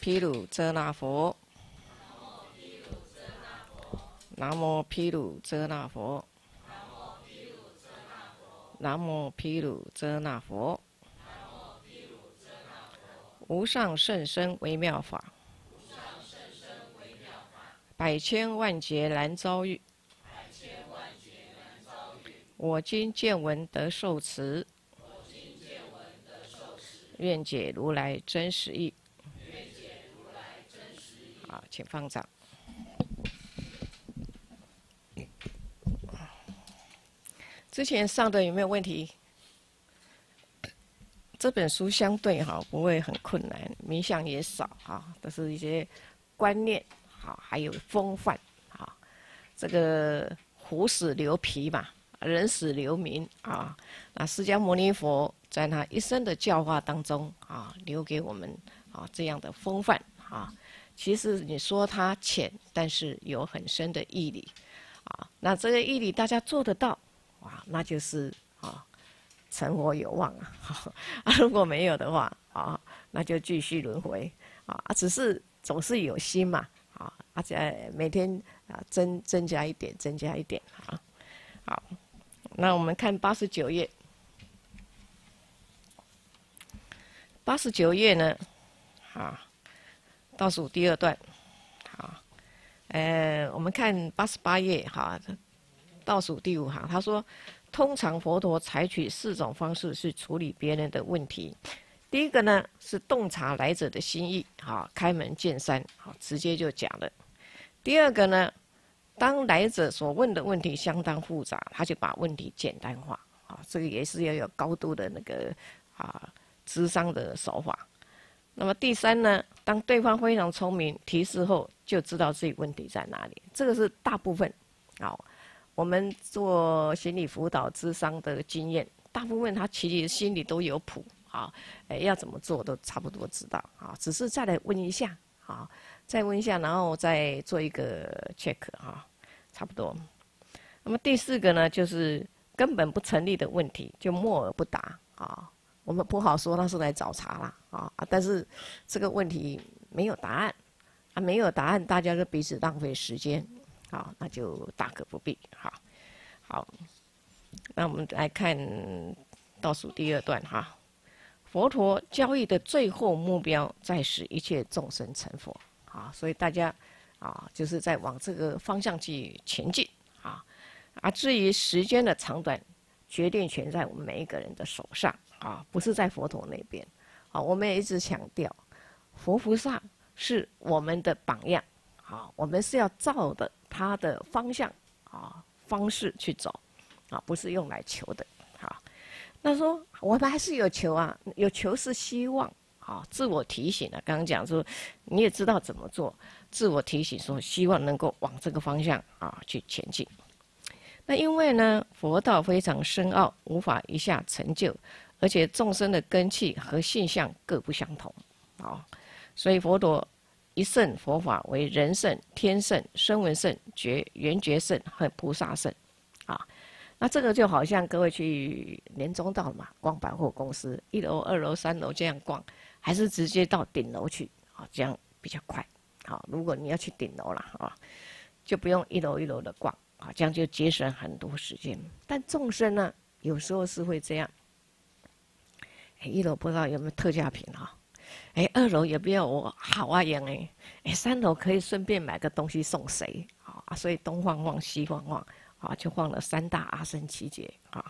毗卢遮那佛。南无毗卢遮那佛。南无毗卢遮那佛。无上甚深微妙法，百千万劫难遭遇。我今见闻得受持，愿解如来真实义。好，请放掌。之前上的有没有问题？这本书相对不会很困难，名相也少都是一些观念还有风范这个虎死留皮嘛，人死留名那释迦牟尼佛在他一生的教化当中留给我们这样的风范其实你说它浅，但是有很深的义理那这个义理大家做得到那就是成佛有望如果没有的话那就继续轮回只是总是有心嘛而且每天增加一点，增加一点好，那我们看89页。89页呢倒数第2段我们看88页倒数第5行，他说通常佛陀采取4种方式去处理别人的问题。第一个呢是洞察来者的心意开门见山直接就讲了。第二个呢，当来者所问的问题相当复杂，他就把问题简单化这个也是要有高度的那个咨商的手法。那么第3呢，当对方非常聪明，提示后就知道自己问题在哪里。这个是大部分我们做心理辅导咨商的经验，大部分他其实心里都有谱要怎么做都差不多知道只是再来问一下再问一下，然后再做一个 check 差不多。那么第4个呢，就是根本不成立的问题就默而不答我们不好说他是来找茬啦但是这个问题没有答案没有答案，大家就彼此浪费时间那就大可不必好，那我们来看倒数第2段佛陀教义的最后目标在使一切众生成佛所以大家就是在往这个方向去前进至于时间的长短，决定权在我们每一个人的手上不是在佛陀那边我们也一直强调，佛菩萨是我们的榜样我们是要照着他的方向方式去走不是用来求的那说我们还是有求有求是希望自我提醒刚刚讲说你也知道怎么做，自我提醒说希望能够往这个方向去前进。那因为呢佛道非常深奥，无法一下成就，而且众生的根器和性相各不相同所以佛陀一圣佛法为人圣、天圣、声闻圣、缘觉圣和菩萨圣那这个就好像各位去年中道嘛，逛百货公司，1楼、2楼、3楼这样逛，还是直接到顶楼去这样比较快如果你要去顶楼了就不用1楼1楼的逛这样就节省很多时间。但众生呢有时候是会这样1楼不知道有没有特价品2楼也不要我好样3楼可以顺便买个东西送谁所以东晃晃西晃晃就晃了3大阿僧祇劫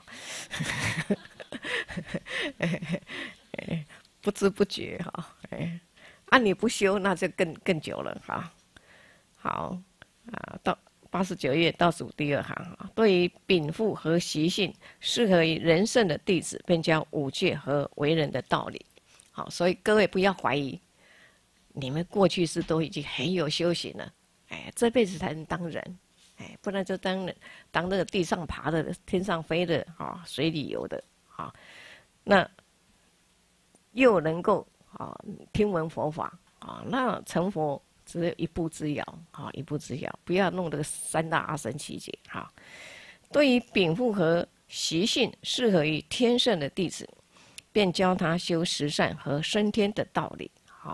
不知不觉你不修那就更久了好到89页倒数第2行对于禀赋和习性适合于人圣的弟子，便教5戒和为人的道理所以各位不要怀疑，你们过去是都已经很有修行了这辈子才能当人不然就当那个地上爬的、天上飞的水里游的那又能够听闻佛法那成佛只有一步之遥一步之遥，不要弄这个3大阿僧祇劫对于禀赋和习性适合于天圣的弟子，便教他修十善和升天的道理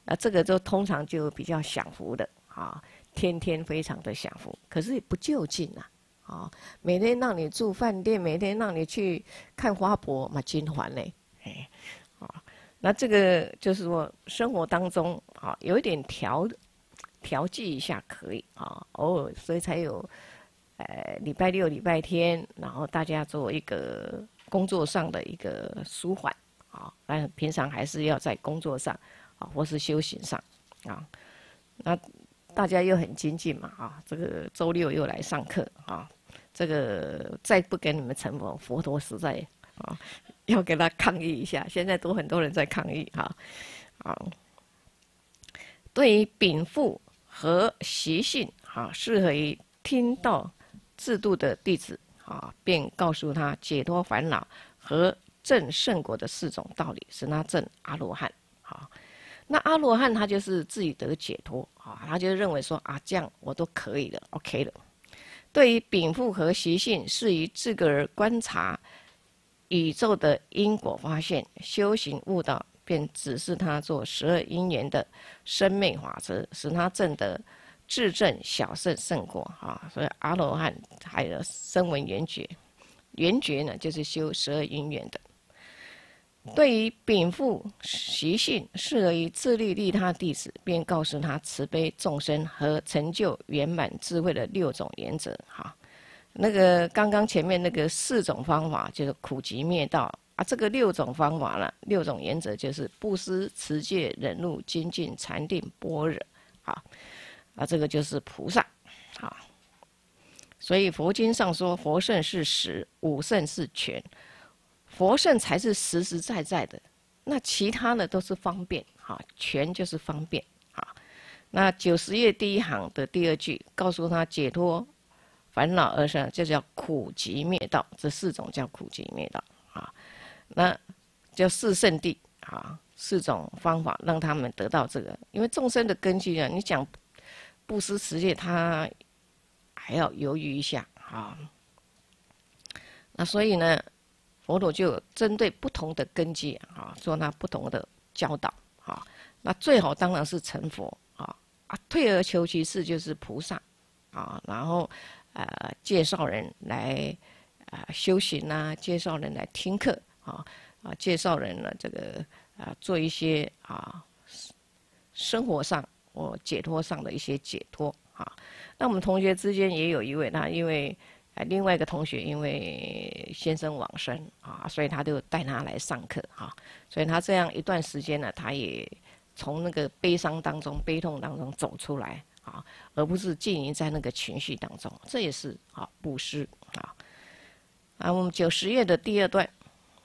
这个就通常就比较享福的啊，天天非常的享福，可是不就近啊。啊，每天让你住饭店，每天让你去看花博，嘛，金环嘞，哎，啊，那这个就是说生活当中啊，有一点调剂一下可以啊，偶尔，所以才有，礼拜六、礼拜天，然后大家做一个工作上的一个舒缓啊，但平常还是要在工作上啊，或是修行上啊，那大家又很精进嘛啊，这个周六又来上课啊。这个再不给你们成佛，佛陀实在啊，要给他抗议一下。现在都很多人在抗议哈，啊，对于禀赋和习性啊，适合于听到制度的弟子啊，便告诉他解脱烦恼和证圣果的4种道理，使他证阿罗汉。啊，那阿罗汉他就是自己得解脱啊，他就认为说啊，这样我都可以了 ，OK 了。对于禀赋和习性，适宜自个儿观察宇宙的因果发现，修行悟道，便指示他做12因缘的生灭法则，使他证得自证小圣圣果啊。所以阿罗汉还有声闻缘觉，缘觉呢就是修12因缘的。对于禀赋习性适合于自利利他弟子，便告诉他慈悲众生和成就圆满智慧的6种原则。哈，那个刚刚前面那个4种方法就是苦集灭道啊，这个6种方法呢，6种原则就是布施、持戒、忍辱、精进、禅定、般若。啊，这个就是菩萨。啊，所以佛经上说，佛圣是实，五圣是全。佛圣才是实实在在的，那其他的都是方便，哈，全就是方便，啊。那90页第1行的第2句，告诉他解脱烦恼而生，就叫苦集灭道，这4种叫苦集灭道，啊。那叫4圣谛，啊，4种方法让他们得到这个，因为众生的根基啊，你讲布施持戒，他还要犹豫一下，啊。那所以呢，佛陀就针对不同的根基啊，做那不同的教导啊。那最好当然是成佛啊，退而求其次就是菩萨啊。然后介绍人来修行啊，介绍人来听课啊，介绍人呢这个做一些生活上或解脱上的一些解脱啊。那我们同学之间也有一位，那因为另外一个同学因为先生往生啊，所以他就带他来上课哈。所以他这样一段时间呢，他也从那个悲伤当中、悲痛当中走出来啊，而不是浸淫在那个情绪当中。这也是布施啊。我们90页的第2段，《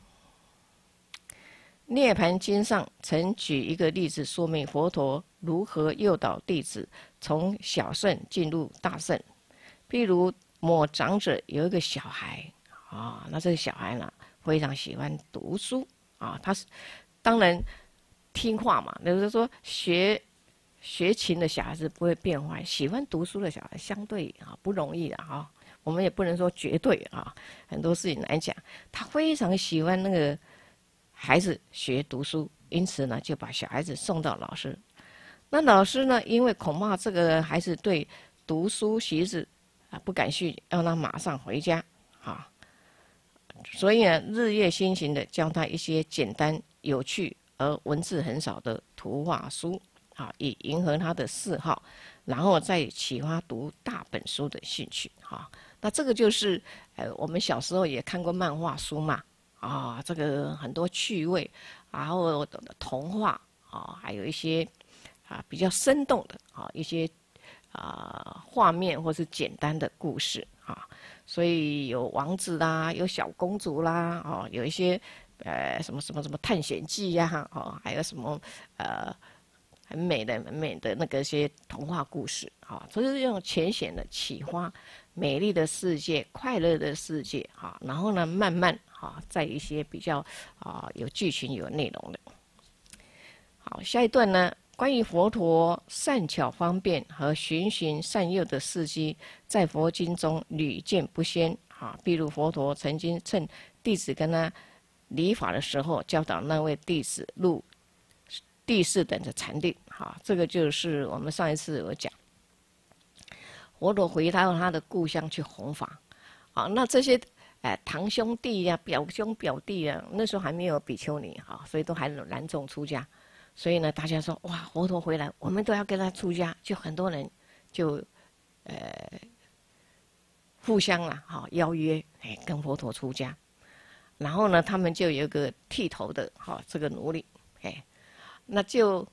涅盘经》上曾举一个例子，说明佛陀如何诱导弟子从小圣进入大圣。譬如某长者有一个小孩啊，那这个小孩呢非常喜欢读书啊，他是当然听话嘛，就是说学琴的小孩子不会变坏，喜欢读书的小孩相对不容易的啊。我们也不能说绝对啊，很多事情来讲，他非常喜欢那个孩子学读书，因此呢就把小孩子送到老师。那老师呢，因为恐怕这个孩子对读书习字不感兴趣，让他马上回家啊。所以呢，日夜辛勤的教他一些简单、有趣而文字很少的图画书啊，以迎合他的嗜好，然后再启发读大本书的兴趣啊。那这个就是我们小时候也看过漫画书嘛啊，这个很多趣味，然后童话啊，还有一些比较生动的一些画面或是简单的故事啊，所以有王子啦，有小公主啦，有一些什么探险记呀，还有什么很美的那个些童话故事啊，这就是用浅显的启发美丽的世界、快乐的世界啊，然后呢，慢慢在一些比较有剧情、有内容的。好，下一段呢，关于佛陀善巧方便和循循善诱的事迹，在佛经中屡见不鲜啊。比如佛陀曾经趁弟子跟他礼法的时候，教导那位弟子入第4等的禅定。好，这个就是我们上一次有讲，佛陀回到他的故乡去弘法。好，那这些堂兄弟呀、表兄表弟啊，那时候还没有比丘尼哈，所以都还男众出家。所以呢，大家说哇，佛陀回来，我们都要跟他出家，就很多人就互相邀约，跟佛陀出家。然后呢，他们就有一个剃头的这个奴隶，那就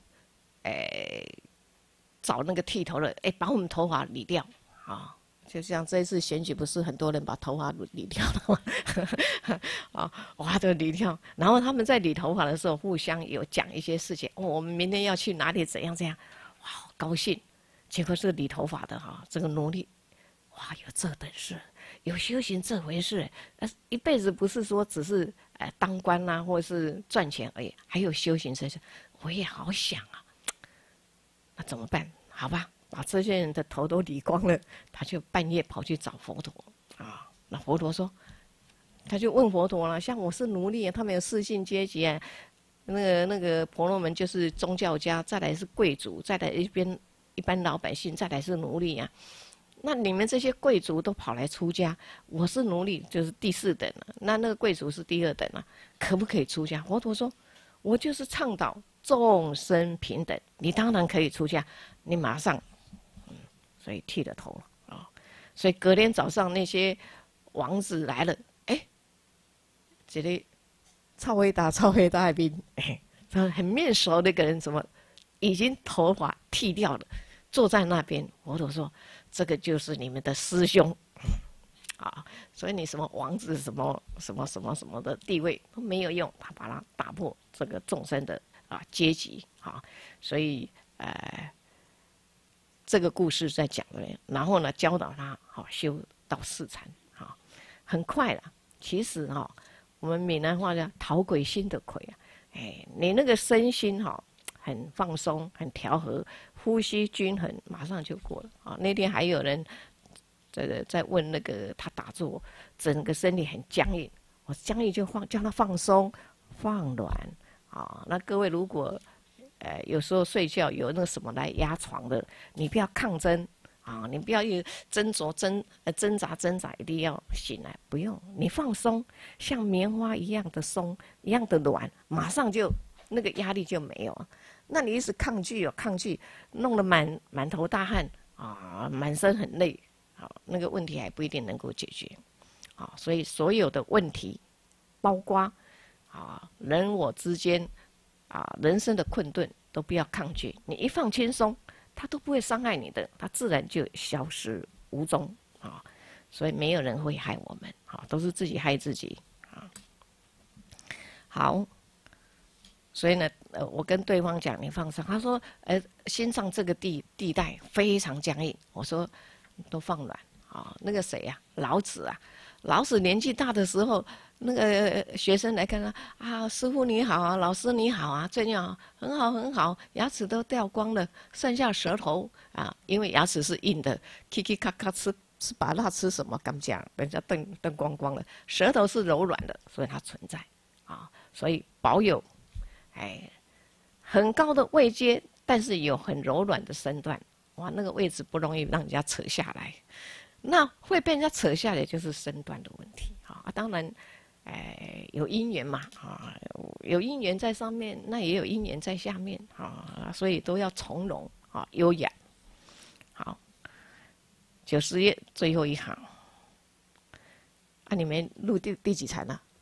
找那个剃头的，把我们头发理掉啊。就像这一次选举，不是很多人把头发理掉了吗？哇，都理掉。然后他们在理头发的时候，互相有讲一些事情。我们明天要去哪里，怎样怎样，哇，好高兴。结果这个理头发的这个奴隶，哇，有这等事，有修行这回事。一辈子不是说只是当官啊，或者是赚钱而已，还有修行这些。我也好想啊，那怎么办？好吧。把这些人的头都理光了，他就半夜跑去找佛陀啊。那佛陀说，他就问佛陀了，像我是奴隶，他们有4姓阶级啊，那个婆罗门就是宗教家，再来是贵族，再来一般老百姓，再来是奴隶啊。那你们这些贵族都跑来出家，我是奴隶，就是第4等了。那个贵族是第2等了，可不可以出家？佛陀说，我就是倡导众生平等，你当然可以出家，你马上。所以剃了头啊，所以隔天早上那些王子来了，这里超伟大的兵，很面熟的一个人，怎么已经头发剃掉了，坐在那边。佛陀说，这个就是你们的师兄啊，所以你什么王子什么的地位都没有用，他把它打破这个众生的阶级啊，所以这个故事在讲的，然后呢，教导他修到4禅，很快了。其实我们闽南话叫讨鬼心的鬼啊，你那个身心很放松，很调和，呼吸均衡，马上就过了啊。那天还有人在问那个他打坐，整个身体很僵硬，我僵硬就叫他放松、放软啊。那各位如果有时候睡觉有那个什么来压床的，你不要抗争啊，你不要挣扎，一定要醒来，不用，你放松，像棉花一样的松，一样的软，马上就那个压力就没有了。那你一直抗拒，弄得满头大汗啊，满身很累，那个问题还不一定能够解决啊。所以所有的问题，包括人我之间。人生的困顿都不要抗拒，你一放轻松，它都不会伤害你的，它自然就消失无踪啊。所以没有人会害我们都是自己害自己啊。好，所以呢，我跟对方讲，你放松。他说，心脏这个地带非常僵硬。我说，都放软啊。那个谁呀，老子啊，老子年纪大的时候。那个学生来看他师傅你好啊，老师你好啊，最近很好，牙齿都掉光了，剩下舌头啊，因为牙齿是硬的，咔咔吃拔蜡吃什么敢讲，人家瞪光光了，舌头是柔软的，所以它存在啊，所以保有很高的位阶，但是有很柔软的身段，哇，那个位置不容易让人家扯下来，那会被人家扯下来就是身段的问题啊，当然。有因缘嘛有因缘在上面，那也有因缘在下面所以都要从容优雅。好，90页最后一行你们录第几禅了？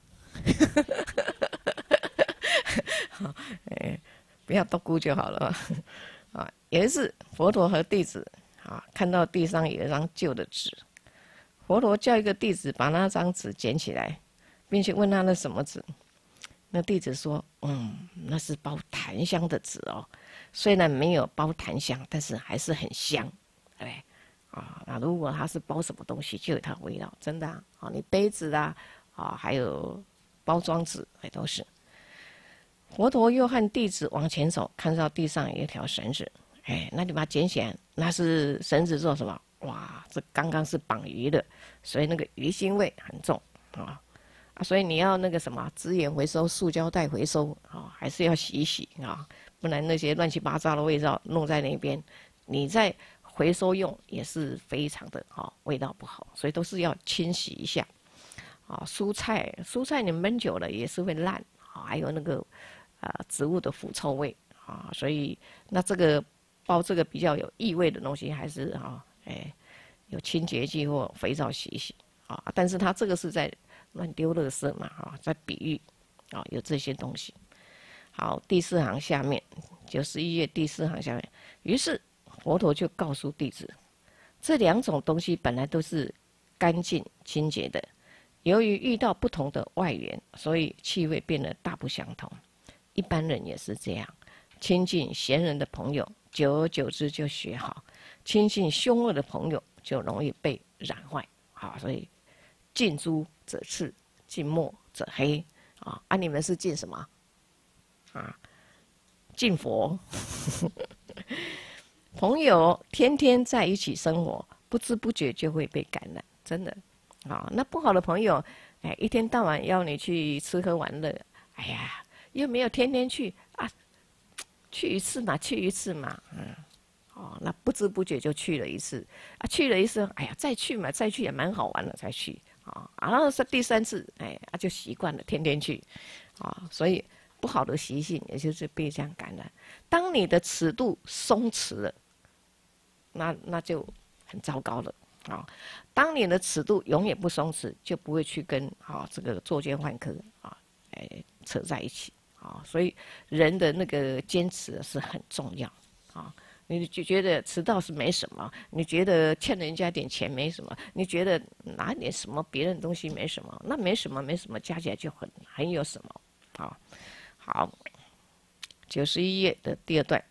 不要多估就好了有一次佛陀和弟子看到地上有一张旧的纸，佛陀叫一个弟子把那张纸捡起来。并且问他那什么纸，那弟子说：“那是包檀香的纸哦，虽然没有包檀香，但是还是很香，对不对？那如果它是包什么东西，就有它的味道，真的你杯子还有包装纸都是。”佛陀又和弟子往前走，看到地上有一条绳子，那你把它捡起来，那是绳子做什么？哇，这刚刚是绑鱼的，所以那个鱼腥味很重所以你要那个什么资源回收、塑胶袋回收还是要洗一洗不然那些乱七八糟的味道弄在那边，你再回收用也是非常的味道不好，所以都是要清洗一下。蔬菜你焖久了也是会烂，还有那个植物的腐臭味所以那这个包这个比较有异味的东西，还是有清洁剂或肥皂洗一洗但是它这个是在乱丢垃圾嘛在比喻有这些东西。好，第4行下面91页第4行下面，于是佛陀就告诉弟子，这2种东西本来都是干净清洁的，由于遇到不同的外缘，所以气味变得大不相同。一般人也是这样，亲近贤人的朋友，久而久之就学好；亲近凶恶的朋友，就容易被染坏。所以近朱者赤，近墨者黑你们是近什么近佛。朋友天天在一起生活，不知不觉就会被感染，真的那不好的朋友，一天到晚要你去吃喝玩乐，又没有天天去去一次嘛，那不知不觉就去了一次去了一次，再去嘛，再去也蛮好玩的，才去然后是第3次，就习惯了，天天去所以不好的习性也就是被这样感染。当你的尺度松弛了，那就很糟糕了当你的尺度永远不松弛，就不会去跟这个作奸犯科扯在一起所以人的那个坚持是很重要你就觉得迟到是没什么，你觉得欠人家点钱没什么，你觉得拿点什么别人的东西没什么，那没什么，加起来就很有什么好，91页的第2段，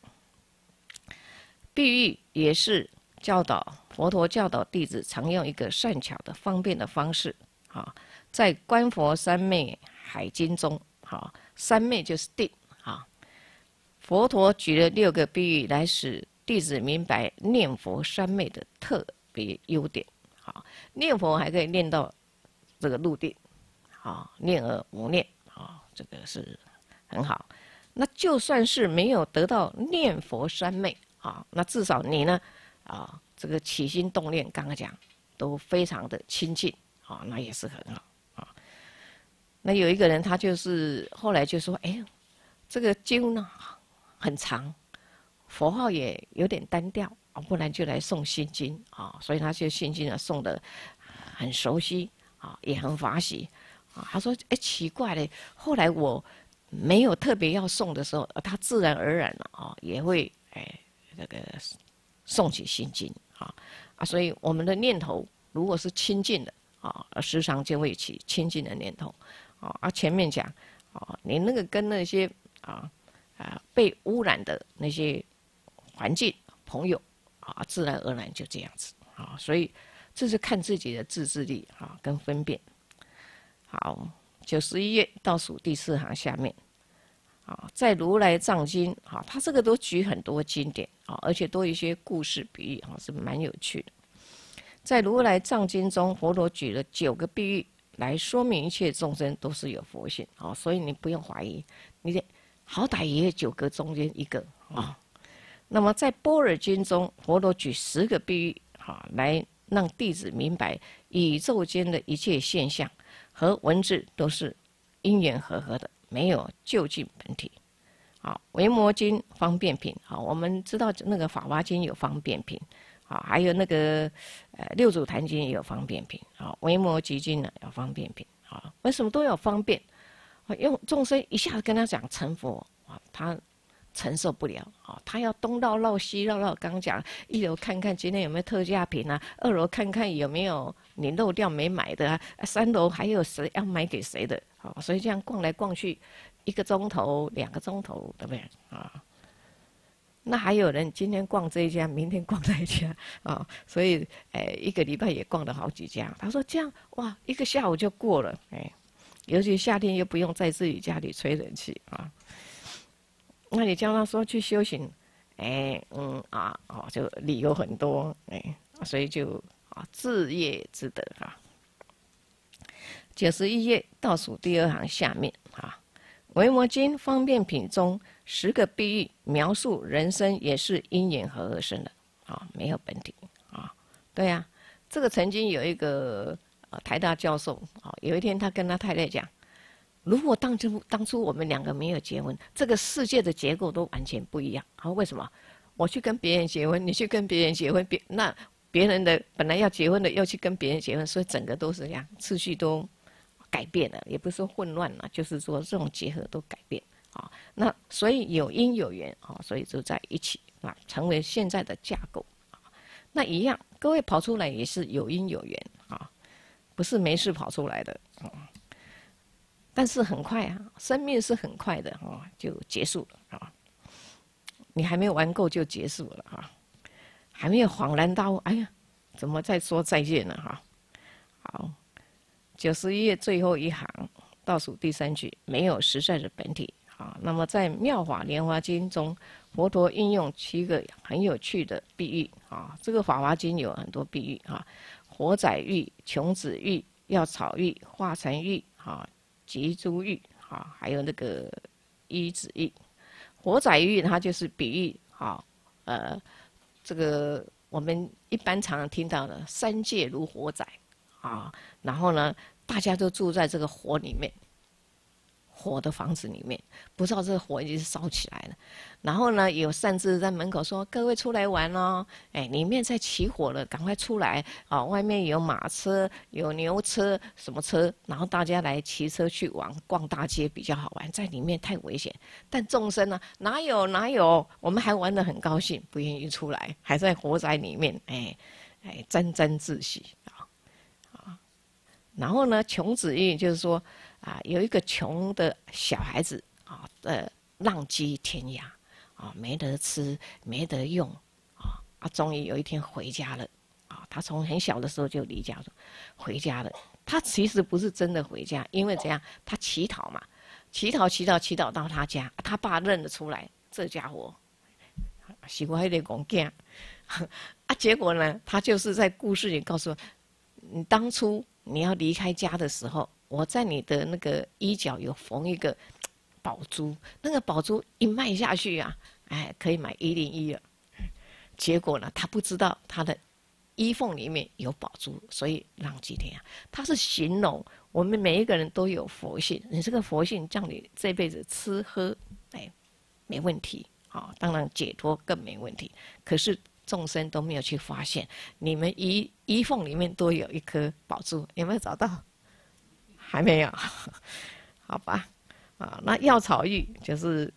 比喻也是佛陀教导弟子常用一个善巧的方便的方式在观佛三昧海经中三昧就是定佛陀举了6个比喻来使弟子明白念佛三昧的特别优点念佛还可以念到这个入定念而无念这个是很好。那就算是没有得到念佛三昧那至少你呢这个起心动念刚刚讲都非常的亲近那也是很好那有一个人他就是后来就说这个经呢很长，佛号也有点单调不然就来诵心经所以他就心经送的很熟悉也很法喜他说奇怪嘞，后来我没有特别要诵的时候，他自然而然也会那个诵起心经所以我们的念头如果是清净的时常就会起清净的念头前面讲你那个跟那些被污染的那些环境朋友自然而然就这样子所以这是看自己的自制力跟分辨。好，91页倒数第4行下面在如来藏经他这个都举很多经典而且多一些故事比喻是蛮有趣的。在如来藏经中，佛陀举了9个比喻来说明一切众生都是有佛性所以你不用怀疑，你好歹也有9个中间一个那么在般若经中，佛陀举10个比喻来让弟子明白宇宙间的一切现象和文字都是因缘和合的，没有究竟本体。维摩经方便品我们知道那个法华经有方便品还有那个六祖坛经也有方便品维摩诘经呢有方便品为什么都有方便？用众生一下子跟他讲成佛他承受不了他要东绕绕西绕绕。刚讲1楼看看今天有没有特价品2楼看看有没有你漏掉没买的3楼还有谁要买给谁的所以这样逛来逛去1个钟头2个钟头，对不对那还有人今天逛这一家，明天逛那一家所以1个礼拜也逛了好几家。他说这样哇，1个下午就过了尤其夏天又不用在自己家里吹冷气那你叫他说去修行就理由很多所以就自业自得91页倒数第2行下面维摩经方便品中 10个比喻描述人生也是因缘合而生的，没有本体对呀，这个曾经有一个台大教授有一天他跟他太太讲，如果当初我们2个没有结婚，这个世界的结构都完全不一样。为什么？我去跟别人结婚，你去跟别人结婚，那别人的本来要结婚的又去跟别人结婚，所以整个都是这样，次序都改变了，也不是说混乱了，就是说这种结合都改变那所以有因有缘所以就在一起成为现在的架构那一样，各位跑出来也是有因有缘不是没事跑出来的但是很快生命是很快的就结束了你还没有玩够就结束了还没有恍然大悟，哎呀，怎么再说再见了好，91页最后一行倒数第3句，没有实在的本体那么在《妙法莲华经》中，佛陀应用7个很有趣的比喻这个《法华经》有很多比喻火仔喻、穷子喻、药草喻、化尘喻吉珠喻还有那个依止喻。火仔喻它就是比喻这个我们一般常常听到的三界如火仔然后呢，大家都住在这个火里面，火的房子里面，不知道这个火已经烧起来了。然后呢，有擅自在门口说：“各位出来玩哦，里面在起火了，赶快出来外面有马车、有牛车，什么车？然后大家来骑车去玩，逛大街比较好玩，在里面太危险。但众生呢，哪有？我们还玩得很高兴，不愿意出来，还在火仔里面，沾沾自喜然后呢，穷子喻就是说有一个穷的小孩子浪迹天涯没得吃，没得用终于有一天回家了他从很小的时候就离家回家了。他其实不是真的回家，因为怎样？他乞讨嘛，乞讨到他家，他爸认得出来，这家伙是我那个公囝结果呢，他就是在故事里告诉我，你当初你要离开家的时候，我在你的那个衣角有缝一个宝珠，那个宝珠一卖下去可以买101了。结果呢，他不知道他的衣缝里面有宝珠，所以浪迹天涯。他是形容我们每一个人都有佛性，你这个佛性叫你这辈子吃喝没问题当然解脱更没问题。可是众生都没有去发现，你们衣缝里面都有一颗宝珠，有没有找到？还没有，好吧？那药草喻就是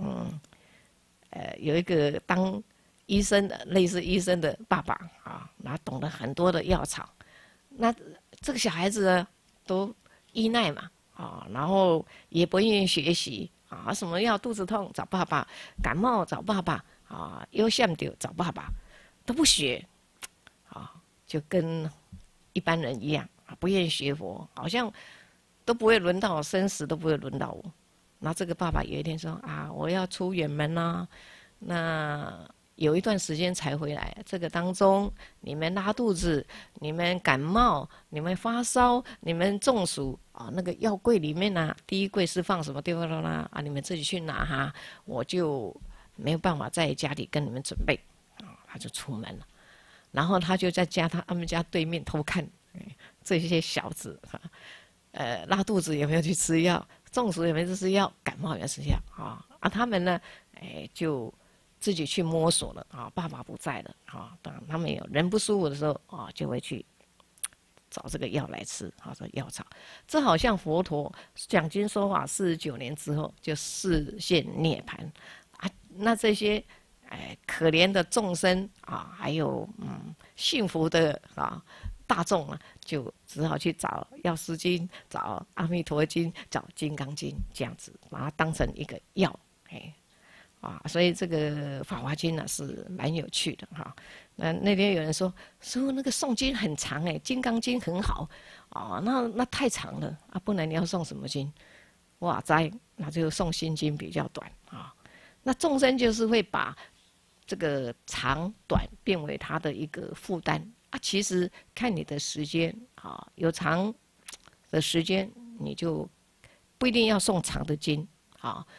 有一个当医生的，类似医生的爸爸然后懂得很多的药草。那这个小孩子呢，都依赖嘛然后也不愿意学习什么药肚子痛找爸爸，感冒找爸爸忧相丢找爸爸，都不学就跟一般人一样不愿意学佛，好像都不会轮到我，生死都不会轮到我。那这个爸爸有一天说我要出远门啦，那有一段时间才回来。这个当中，你们拉肚子，你们感冒，你们发烧，你们中暑那个药柜里面第一柜是放什么地方啦你们自己去拿我就没有办法在家里跟你们准备他就出门了。然后他就在他们家对面偷看这些小子拉肚子有没有去吃药，中暑有没有去吃药，感冒有没有吃药他们呢就自己去摸索了爸爸不在了当然他们有人不舒服的时候就会去找这个药来吃这药草。这好像佛陀讲经说法49年之后就示现涅槃那这些可怜的众生还有幸福的大众就只好去找药师经、找阿弥陀经、找金刚经，这样子把它当成一个药所以这个法华经是蛮有趣的那天有人说那个诵经很长金刚经很好那太长了不然你要诵什么经？哇哉，那就诵心经比较短那众生就是会把这个长短变为他的一个负担其实看你的时间有长的时间你就不一定要诵长的经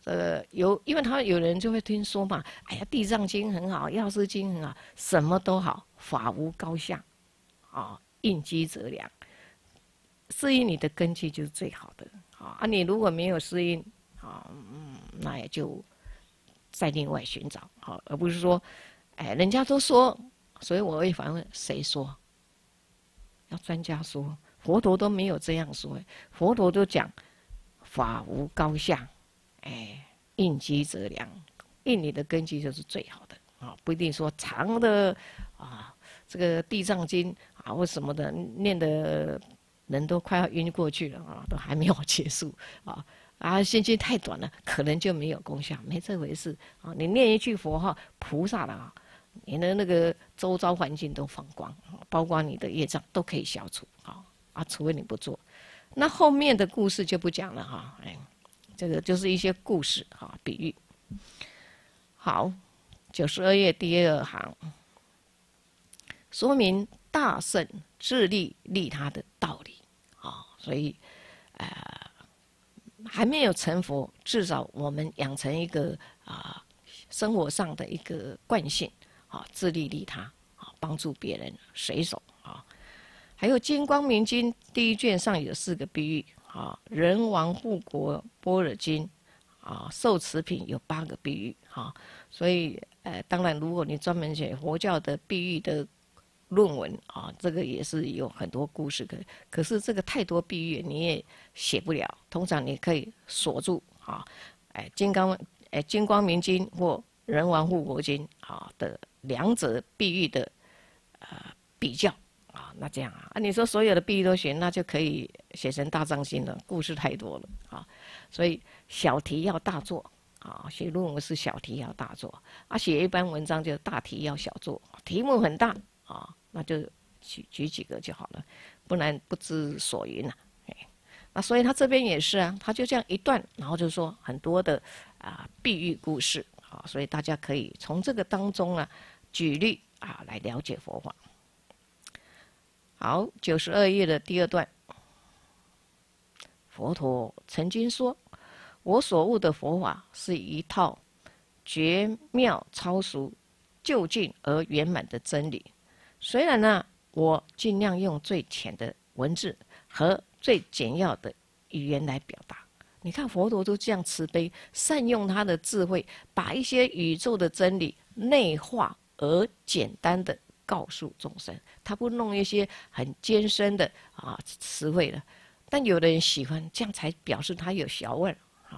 因为他有人就会听说嘛，哎呀，地藏经很好，药师经很好，什么都好，法无高下，应机则良，适应你的根基就是最好的。你如果没有适应，那也就再另外寻找，而不是说，哎，人家都说，所以我会反问，谁说？要专家说，佛陀都没有这样说，佛陀都讲法无高下，哎，应机则良，应你的根基就是最好的不一定说长的这个地藏经或什么的念的人都快要晕过去了都还没有结束心经太短了，可能就没有功效，没这回事你念一句佛号，菩萨了你的那个周遭环境都放光，包括你的业障都可以消除除非你不做。那后面的故事就不讲了这个就是一些故事比喻。好，92页第2行，说明大圣自利利他的道理所以还没有成佛，至少我们养成一个生活上的一个惯性自利利他帮助别人，随手还有《金光明经》第1卷上有4个比喻人王护国般若经受持品有8个比喻所以当然如果你专门写佛教的比喻的论文这个也是有很多故事可是这个太多比喻你也写不了，通常你可以锁住金光明经或人王护国经的2者比喻的比较那这样你说所有的比喻都写，那就可以写成大藏经了，故事太多了所以小题要大做写论文是小题要大做写一般文章就大题要小做，题目很大那就举几个就好了，不然不知所云了那所以他这边也是他就这样一段，然后就说很多的比喻故事所以大家可以从这个当中举例来了解佛法。好，92页的第2段，佛陀曾经说，我所悟的佛法是一套绝妙超俗、究竟而圆满的真理。虽然我尽量用最浅的文字和最简要的语言来表达。你看佛陀都这样慈悲，善用他的智慧，把一些宇宙的真理内化而简单的告诉众生，他不弄一些很艰深的词汇了。但有的人喜欢这样，才表示他有学问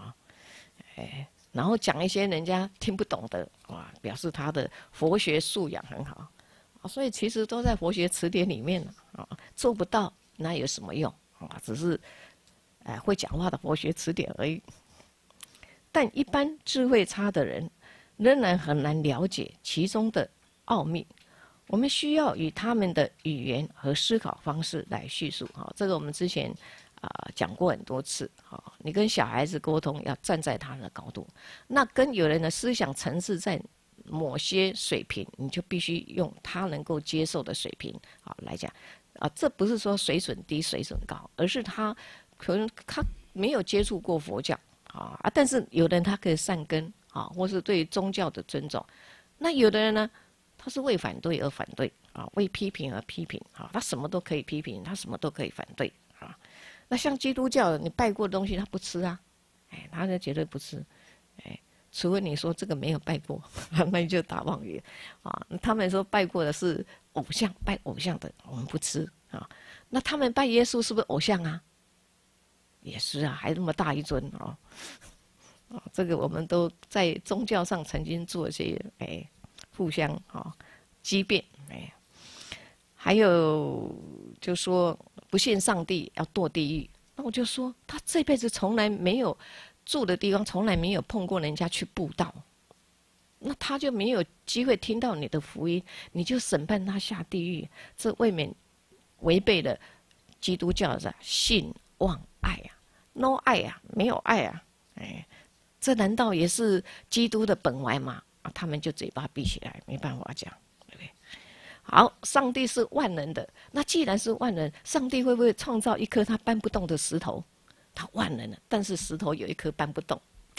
然后讲一些人家听不懂的表示他的佛学素养很好所以其实都在佛学词典里面做不到那有什么用只是会讲话的佛学词典而已。但一般智慧差的人仍然很难了解其中的奥秘，我们需要以他们的语言和思考方式来叙述这个我们之前讲过很多次你跟小孩子沟通要站在他的高度，那跟有人的思想层次在某些水平，你就必须用他能够接受的水平来讲这不是说水准低水准高，而是他可能他没有接触过佛教但是有的人他可以善根或是对宗教的尊重，那有的人呢他是为反对而反对为批评而批评他什么都可以批评，他什么都可以反对那像基督教你拜过的东西他不吃他就绝对不吃除非你说这个没有拜过那你就打妄语他们说拜过的是偶像，拜偶像的我们不吃那他们拜耶稣是不是偶像也是还那么大一尊这个我们都在宗教上曾经做一些互相激辩还有就说不信上帝要堕地狱，那我就说他这辈子从来没有住的地方，从来没有碰过人家去布道，那他就没有机会听到你的福音，你就审判他下地狱，这未免违背了基督教的信望爱no 爱没有爱这难道也是基督的本怀吗？他们就嘴巴闭起来，没办法讲，对不对？好，上帝是万能的，那既然是万能，上帝会不会创造一颗他搬不动的石头？他万能了，但是石头有一颗搬不动，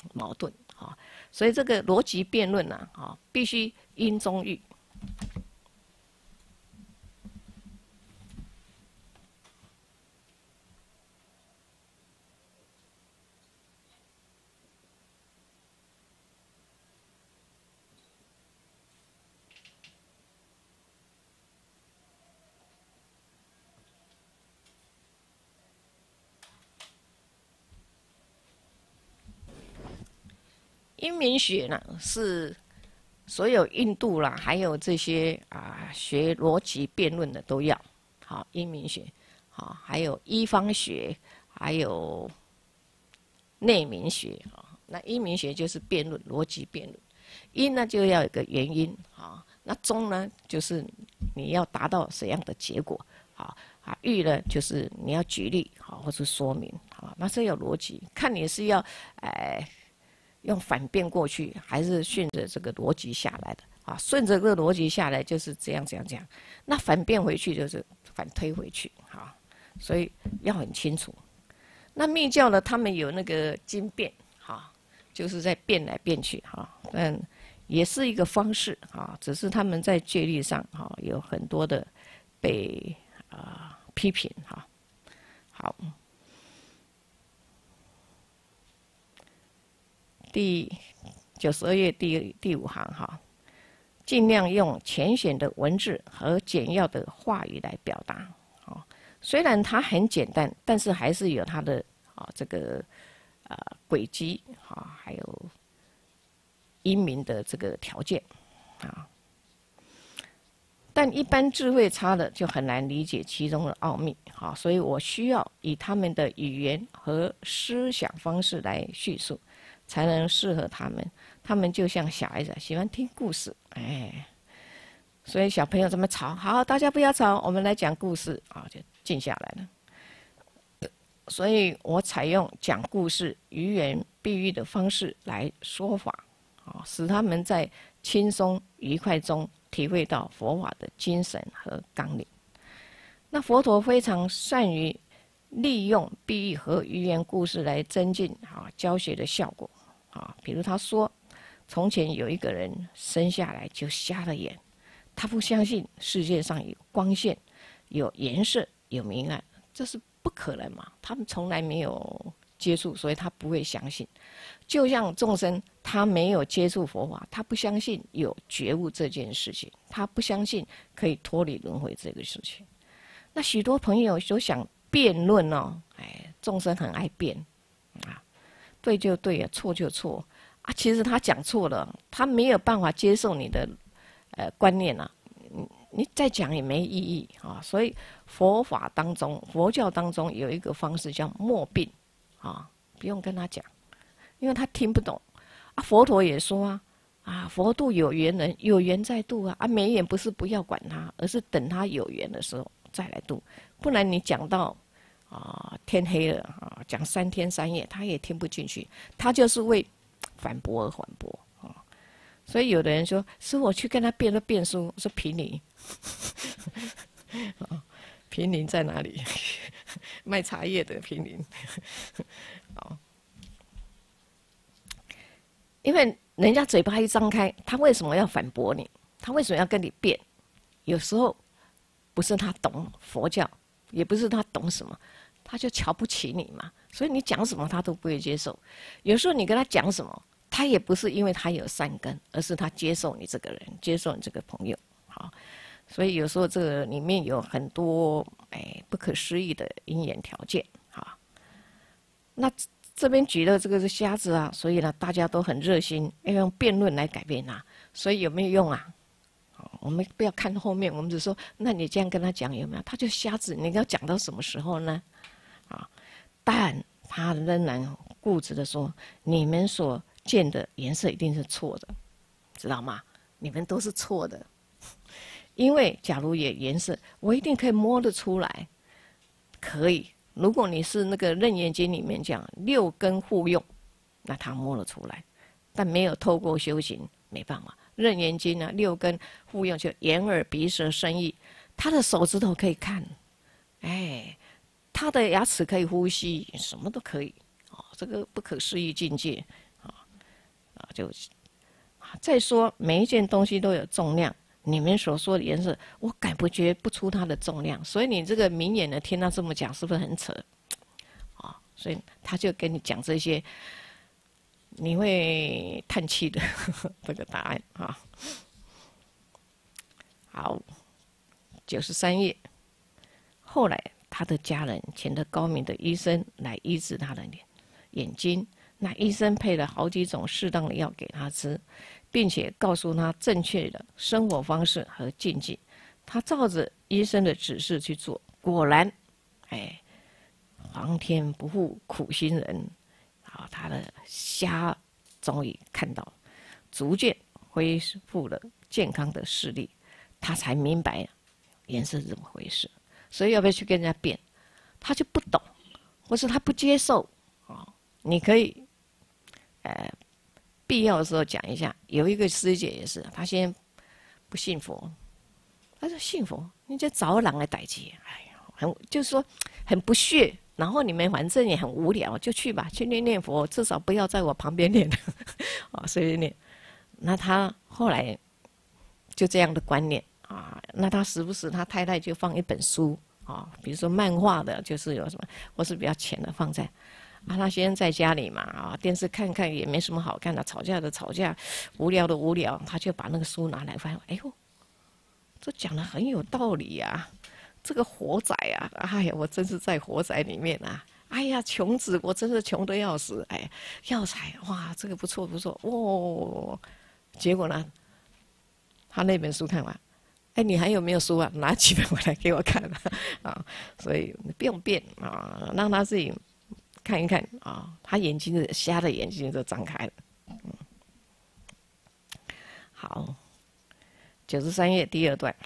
矛盾啊。所以这个逻辑辩论呢，啊，必须因中喻。因明学呢，是所有印度啦，还有这些学逻辑辩论的都要。好，因明学，好，还有一方学，还有内明学啊。那因明学就是辩论，逻辑辩论。因呢就要有个原因啊，那中呢就是你要达到怎样的结果啊。喻呢就是你要举例啊，或是说明啊，那这有逻辑，看你是要用反辩过去，还是顺着这个逻辑下来的啊？顺着这个逻辑下来就是这样，那反辩回去就是反推回去啊，所以要很清楚。那密教呢，他们有那个经辩哈，就是在辩来辩去哈，也是一个方式啊，只是他们在戒律上哈有很多的被批评哈。好。第92页第5行哈，尽量用浅显的文字和简要的话语来表达。虽然它很简单，但是还是有它的这个轨迹还有英明的这个条件啊。但一般智慧差的就很难理解其中的奥秘所以我需要以他们的语言和思想方式来叙述。才能适合他们。他们就像小孩子，喜欢听故事，所以小朋友这么吵，好，大家不要吵，我们来讲故事就静下来了。所以我采用讲故事、寓言、比喻的方式来说法，使他们在轻松愉快中体会到佛法的精神和纲领。那佛陀非常善于利用比喻和寓言故事来增进教学的效果。比如他说，从前有一个人生下来就瞎了眼，他不相信世界上有光线、有颜色、有明暗，这是不可能嘛？他们从来没有接触，所以他不会相信。就像众生，他没有接触佛法，他不相信有觉悟这件事情，他不相信可以脱离轮回这个事情。那许多朋友都想辩论众生很爱辩对就对错就错其实他讲错了，他没有办法接受你的观念你再讲也没意义所以佛教当中有一个方式叫默辩不用跟他讲，因为他听不懂佛陀也说佛度有缘人，有缘再度没缘不是不要管他，而是等他有缘的时候再来度，不然你讲到天黑了讲3天3夜，他也听不进去，他就是为反驳而反驳所以有的人说，是我去跟他辩了辩书，我说凭你，凭您在哪里？卖茶叶的凭您，因为人家嘴巴一张开，他为什么要反驳你？他为什么要跟你辩？有时候不是他懂佛教，也不是他懂什么，他就瞧不起你嘛。所以你讲什么他都不会接受。有时候你跟他讲什么，他也不是因为他有善根，而是他接受你这个人，接受你这个朋友。所以有时候这个里面有很多不可思议的因缘条件那这边举的这个是瞎子所以呢大家都很热心，要用辩论来改变他。所以有没有用我们不要看后面，我们只说，那你这样跟他讲有没有？他就瞎子，你要讲到什么时候呢？但他仍然固执的说，你们所见的颜色一定是错的，知道吗？你们都是错的，因为假如有颜色，我一定可以摸得出来，可以。如果你是那个《楞严经》里面讲6根互用，那他摸得出来，但没有透过修行，没办法。《楞严经》呢，6根互用就眼耳鼻舌身意，他的手指头可以看，他的牙齿可以呼吸，什么都可以这个不可思议境界就再说每一件东西都有重量，你们所说的颜色，我感觉不出它的重量，所以你这个明眼的听他这么讲，是不是很扯？所以他就跟你讲这些，你会叹气的这个答案啊。好，93页。后来他的家人请了高明的医生来医治他的眼睛，那医生配了好几种适当的药给他吃，并且告诉他正确的生活方式和禁忌。他照着医生的指示去做，果然，皇天不负苦心人，他的瞎终于看到，逐渐恢复了健康的视力，他才明白颜色是怎么回事。所以要不要去跟人家辩？他就不懂，或是他不接受你可以，必要的时候讲一下。有一个师姐也是，她先不信佛，她说信佛，你就找人来代替，就是说很不屑。然后你们反正也很无聊，就去吧，去念念佛，至少不要在我旁边念所以念。那他后来就这样的观念那他时不时他太太就放一本书比如说漫画的，就是有什么，或是比较浅的放在他先生在家里嘛电视看看也没什么好看的，吵架的吵架，无聊的无聊，他就把那个书拿来翻，哎呦，这讲的很有道理呀。这个火仔哎呀，我真是在火仔里面哎呀，穷子，我真是穷得要死，药材，哇，这个不错不错，结果呢，他那本书看完，你还有没有书啊？拿几本回来给我看所以你不用变让他自己看一看他眼睛瞎的眼睛就张开了。好，93页第2段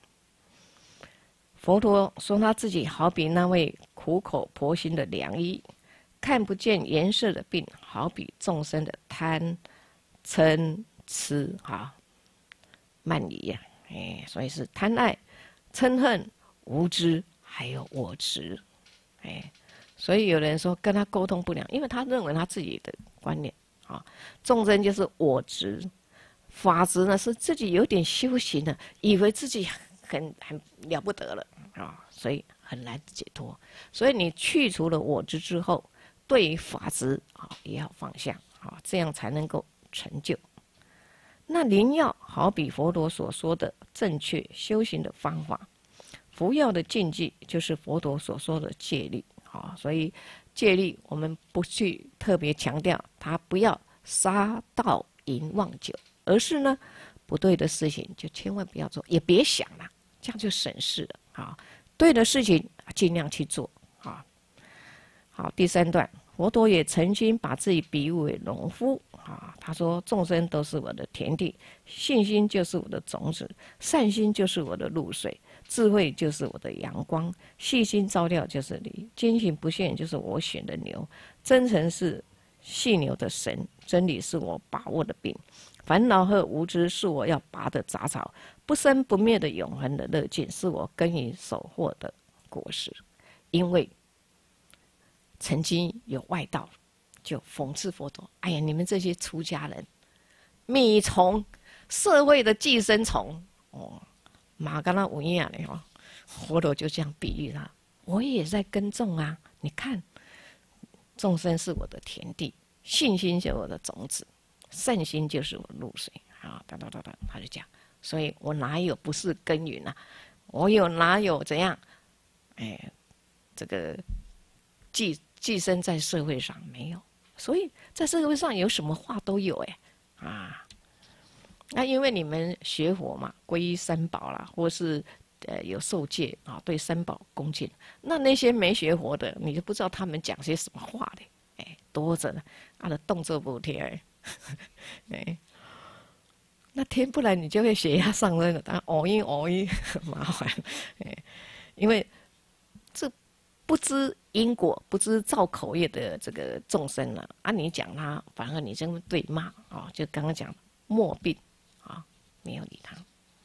佛陀说他自己好比那位苦口婆心的良医，看不见颜色的病，好比众生的贪、嗔、痴慢疑所以是贪爱、嗔恨、无知，还有我执所以有人说跟他沟通不良，因为他认为他自己的观念众生就是我执，法执呢是自己有点修行的，以为自己很了不得了所以很难解脱。所以你去除了我执之后，对于法执也要放下这样才能够成就。那灵药好比佛陀所说的正确修行的方法，服药的禁忌就是佛陀所说的戒律所以戒律我们不去特别强调，他不要杀盗淫妄酒，而是呢不对的事情就千万不要做，也别想了，这样就省事了对的事情尽量去做好，第3段，佛陀也曾经把自己比喻为农夫他说众生都是我的田地，信心就是我的种子，善心就是我的露水，智慧就是我的阳光，细心照料就是你，坚行不懈就是我选的牛，真诚是细牛的神，真理是我把握的柄，烦恼和无知是我要拔的杂草，不生不灭的永恒的乐境是我耕耘收获的果实。因为曾经有外道就讽刺佛陀，哎呀，你们这些出家人，米虫，社会的寄生虫马跟他无一样的佛陀就这样比喻他，我也在耕种你看，众生是我的田地，信心就是我的种子，善心就是我的露水他就讲，所以我哪有不是耕耘我哪有怎样这个寄生在社会上没有，所以在社会上有什么话都有那因为你们学佛嘛，皈依三宝啦，或是有受戒对三宝恭敬，那些没学佛的，你就不知道他们讲些什么话的多着呢的动作不贴那天不然你就会血压上升了，偶一很麻烦因为这不知因果、不知造口业的这个众生你讲他，反而你真对骂就刚刚讲莫病没有理他。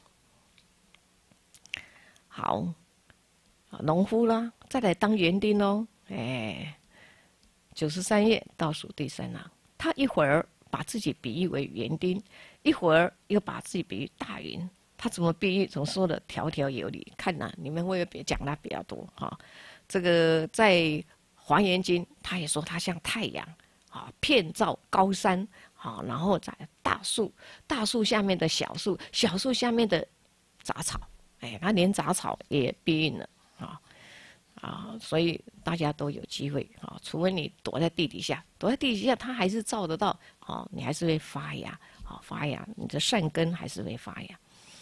好，农夫啦，再来当园丁喽，93页倒数第3他一会儿把自己比喻为园丁，一会儿又把自己比喻大云。他怎么比喻，总说的条条有理。看呐、你们会不会讲他比较多哈？这个在《华严经》，他也说他像太阳啊，遍照高山啊，然后在大树，大树下面的小树，小树下面的杂草，哎，他连杂草也比喻了啊，所以大家都有机会啊，除非你躲在地底下，躲在地底下，它还是照得到啊，你还是会发芽啊，发芽，你的善根还是会发芽。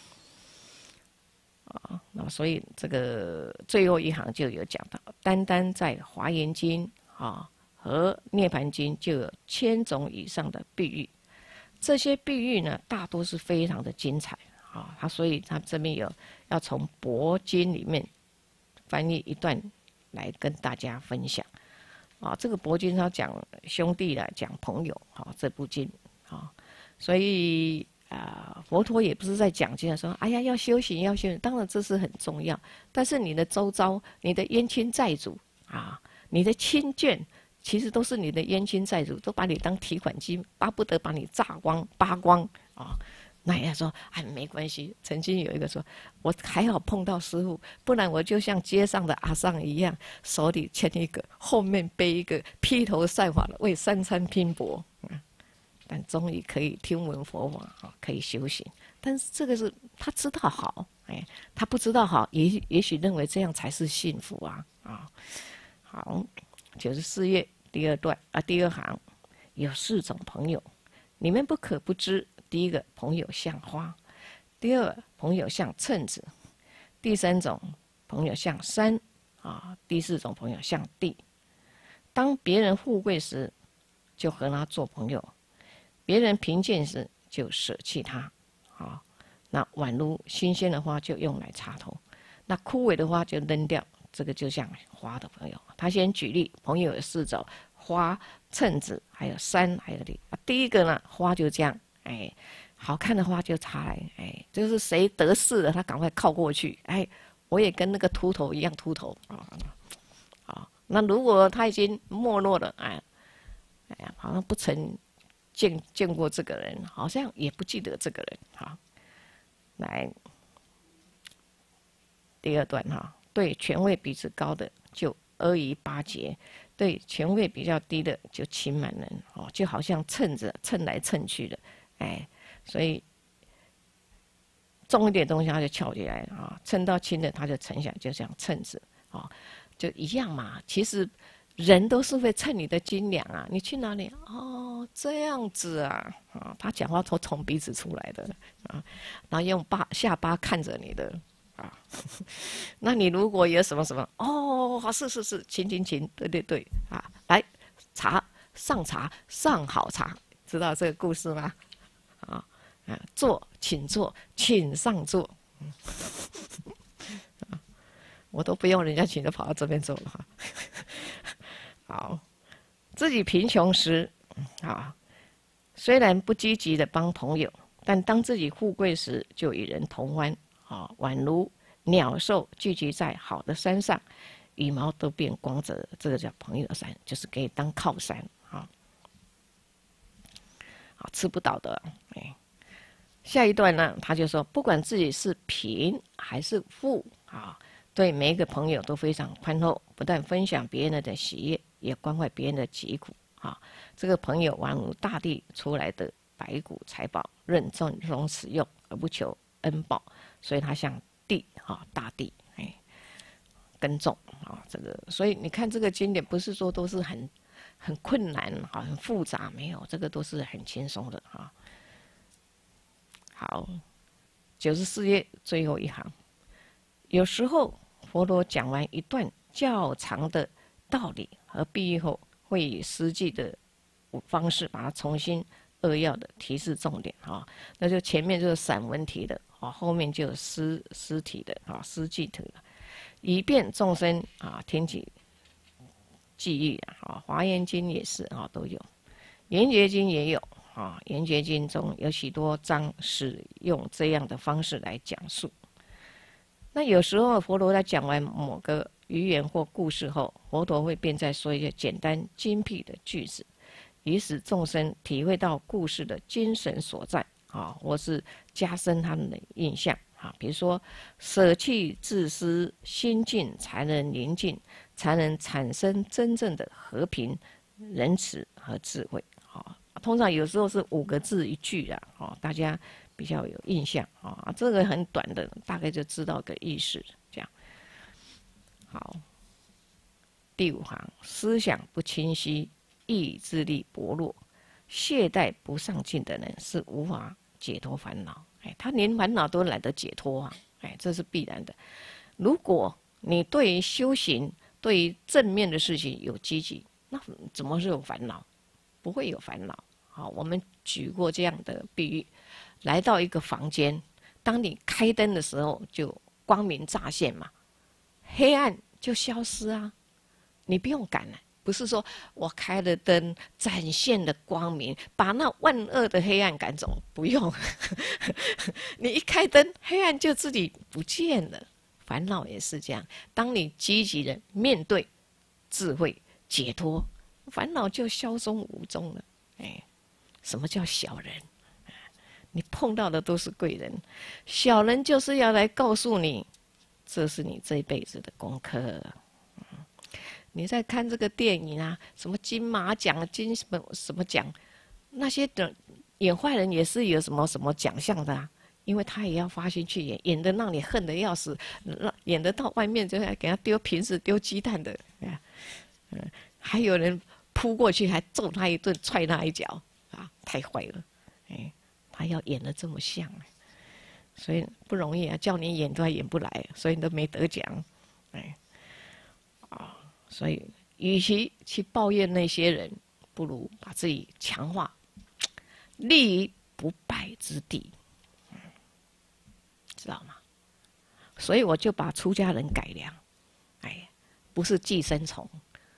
啊，那所以这个最后一行就有讲到，单单在《华严经》啊和《涅盘经》就有1000种以上的比喻，这些比喻呢，大多是非常的精彩啊。所以他这边有要从佛经里面翻译一段来跟大家分享啊。这个佛经他讲兄弟来讲朋友啊，这部经啊，所以。佛陀也不是在讲经说，哎呀，要修行，要修行，当然这是很重要。但是你的周遭，你的冤亲债主啊，你的亲眷，其实都是你的冤亲债主，都把你当提款机，巴不得把你榨光、扒光啊。那人家说，哎，没关系。曾经有一个说，我还好碰到师父，不然我就像街上的阿桑一样，手里牵一个，后面背一个，披头散发的为三餐拼搏。但终于可以听闻佛法，可以修行。但是这个是他知道好，哎，他不知道好，也许认为这样才是幸福啊。好，94页第2段第2行，有4种朋友，你们不可不知。第一个朋友像花，第二朋友像秤子，第3种朋友像山啊，第4种朋友像地。当别人富贵时，就和他做朋友。别人贫贱时就舍弃他，啊，那宛如新鲜的花就用来插头，那枯萎的花就扔掉。这个就像花的朋友，他先举例，朋友有4种：花、秤子，还有山，还有地。第一个呢，花就这样，哎，好看的花就插来，哎，就是谁得势了，他赶快靠过去，哎，我也跟那个秃头一样秃头啊。那如果他已经没落了，哎呀，好像不曾。见过这个人，好像也不记得这个人。好，来第2段哈，对权位比值高的就阿谀巴结，对权位比较低的就轻慢人哦，就好像秤子称来称去的，哎，所以重一点东西他就翘起来啊，称到轻的他就沉下，就像秤子啊，就一样嘛。其实人都是会称你的斤两啊，你去哪里哦，这样子啊，他讲话都从鼻子出来的啊，然后用下巴看着你的啊，那你如果有什么什么哦，是，请，对啊，来上好茶，知道这个故事吗？请坐，请上座，我都不用人家请，就跑到这边坐了哈。好，自己贫穷时，虽然不积极的帮朋友，但当自己富贵时，就与人同欢，宛如鸟兽聚集在好的山上，羽毛都变光泽，这个叫朋友山，就是可以当靠山吃不倒的。下一段呢，他就说，不管自己是贫还是富对每一个朋友都非常宽厚，不但分享别人的喜悦，也关怀别人的疾苦这个朋友宛如大地出来的白骨财宝，任众生使用而不求恩报，所以他像地大地耕种这个，所以你看这个经典不是说都是很困难很复杂，没有，这个都是很轻松的好，94页最后一行，有时候佛陀讲完一段较长的道理和比喻后，会以实际的方式把它重新扼要的提示重点那就前面就是散文体的后面就有诗体的诗句的，以便众生听起记忆华严经也是都有，圆觉经也有圆觉经中有许多章是用这样的方式来讲述。那有时候佛陀在讲完某个寓言或故事后，佛陀会便再说一些简单精辟的句子， 以使众生体会到故事的精神所在啊，或是加深他们的印象啊。比如说，舍弃自私，心境才能宁静，才能产生真正的和平、仁慈和智慧啊。通常有时候是5个字1句啊，哦，大家比较有印象啊。这个很短的，大概就知道个意思，这样。好，第5行，思想不清晰，意志力薄弱，懈怠不上进的人是无法解脱烦恼。他连烦恼都懒得解脱啊，这是必然的。如果你对于修行、对于正面的事情有积极，那怎么是有烦恼？不会有烦恼。好，我们举过这样的比喻：来到一个房间，当你开灯的时候，就光明乍现嘛，黑暗就消失啊。你不用赶了，不是说我开了灯，展现了光明，把那万恶的黑暗赶走，不用。你一开灯，黑暗就自己不见了。烦恼也是这样，当你积极的面对、智慧、解脱，烦恼就消踪无踪了。什么叫小人？你碰到的都是贵人，小人就是要来告诉你，这是你这辈子的功课。你在看这个电影啊，什么金马奖、金什么奖，那些的演坏人也是有什么什么奖项的啊，因为他也要花心去演，演的让你恨得要死，演得到外面就要给他丢瓶子、丢鸡蛋的，还有人扑过去还揍他一顿、踹他一脚啊，太坏了，他要演得这么像，所以不容易啊，叫你演都还演不来，所以你都没得奖，所以，与其去抱怨那些人，不如把自己强化，立于不败之地，知道吗？所以我就把出家人改良，不是寄生虫，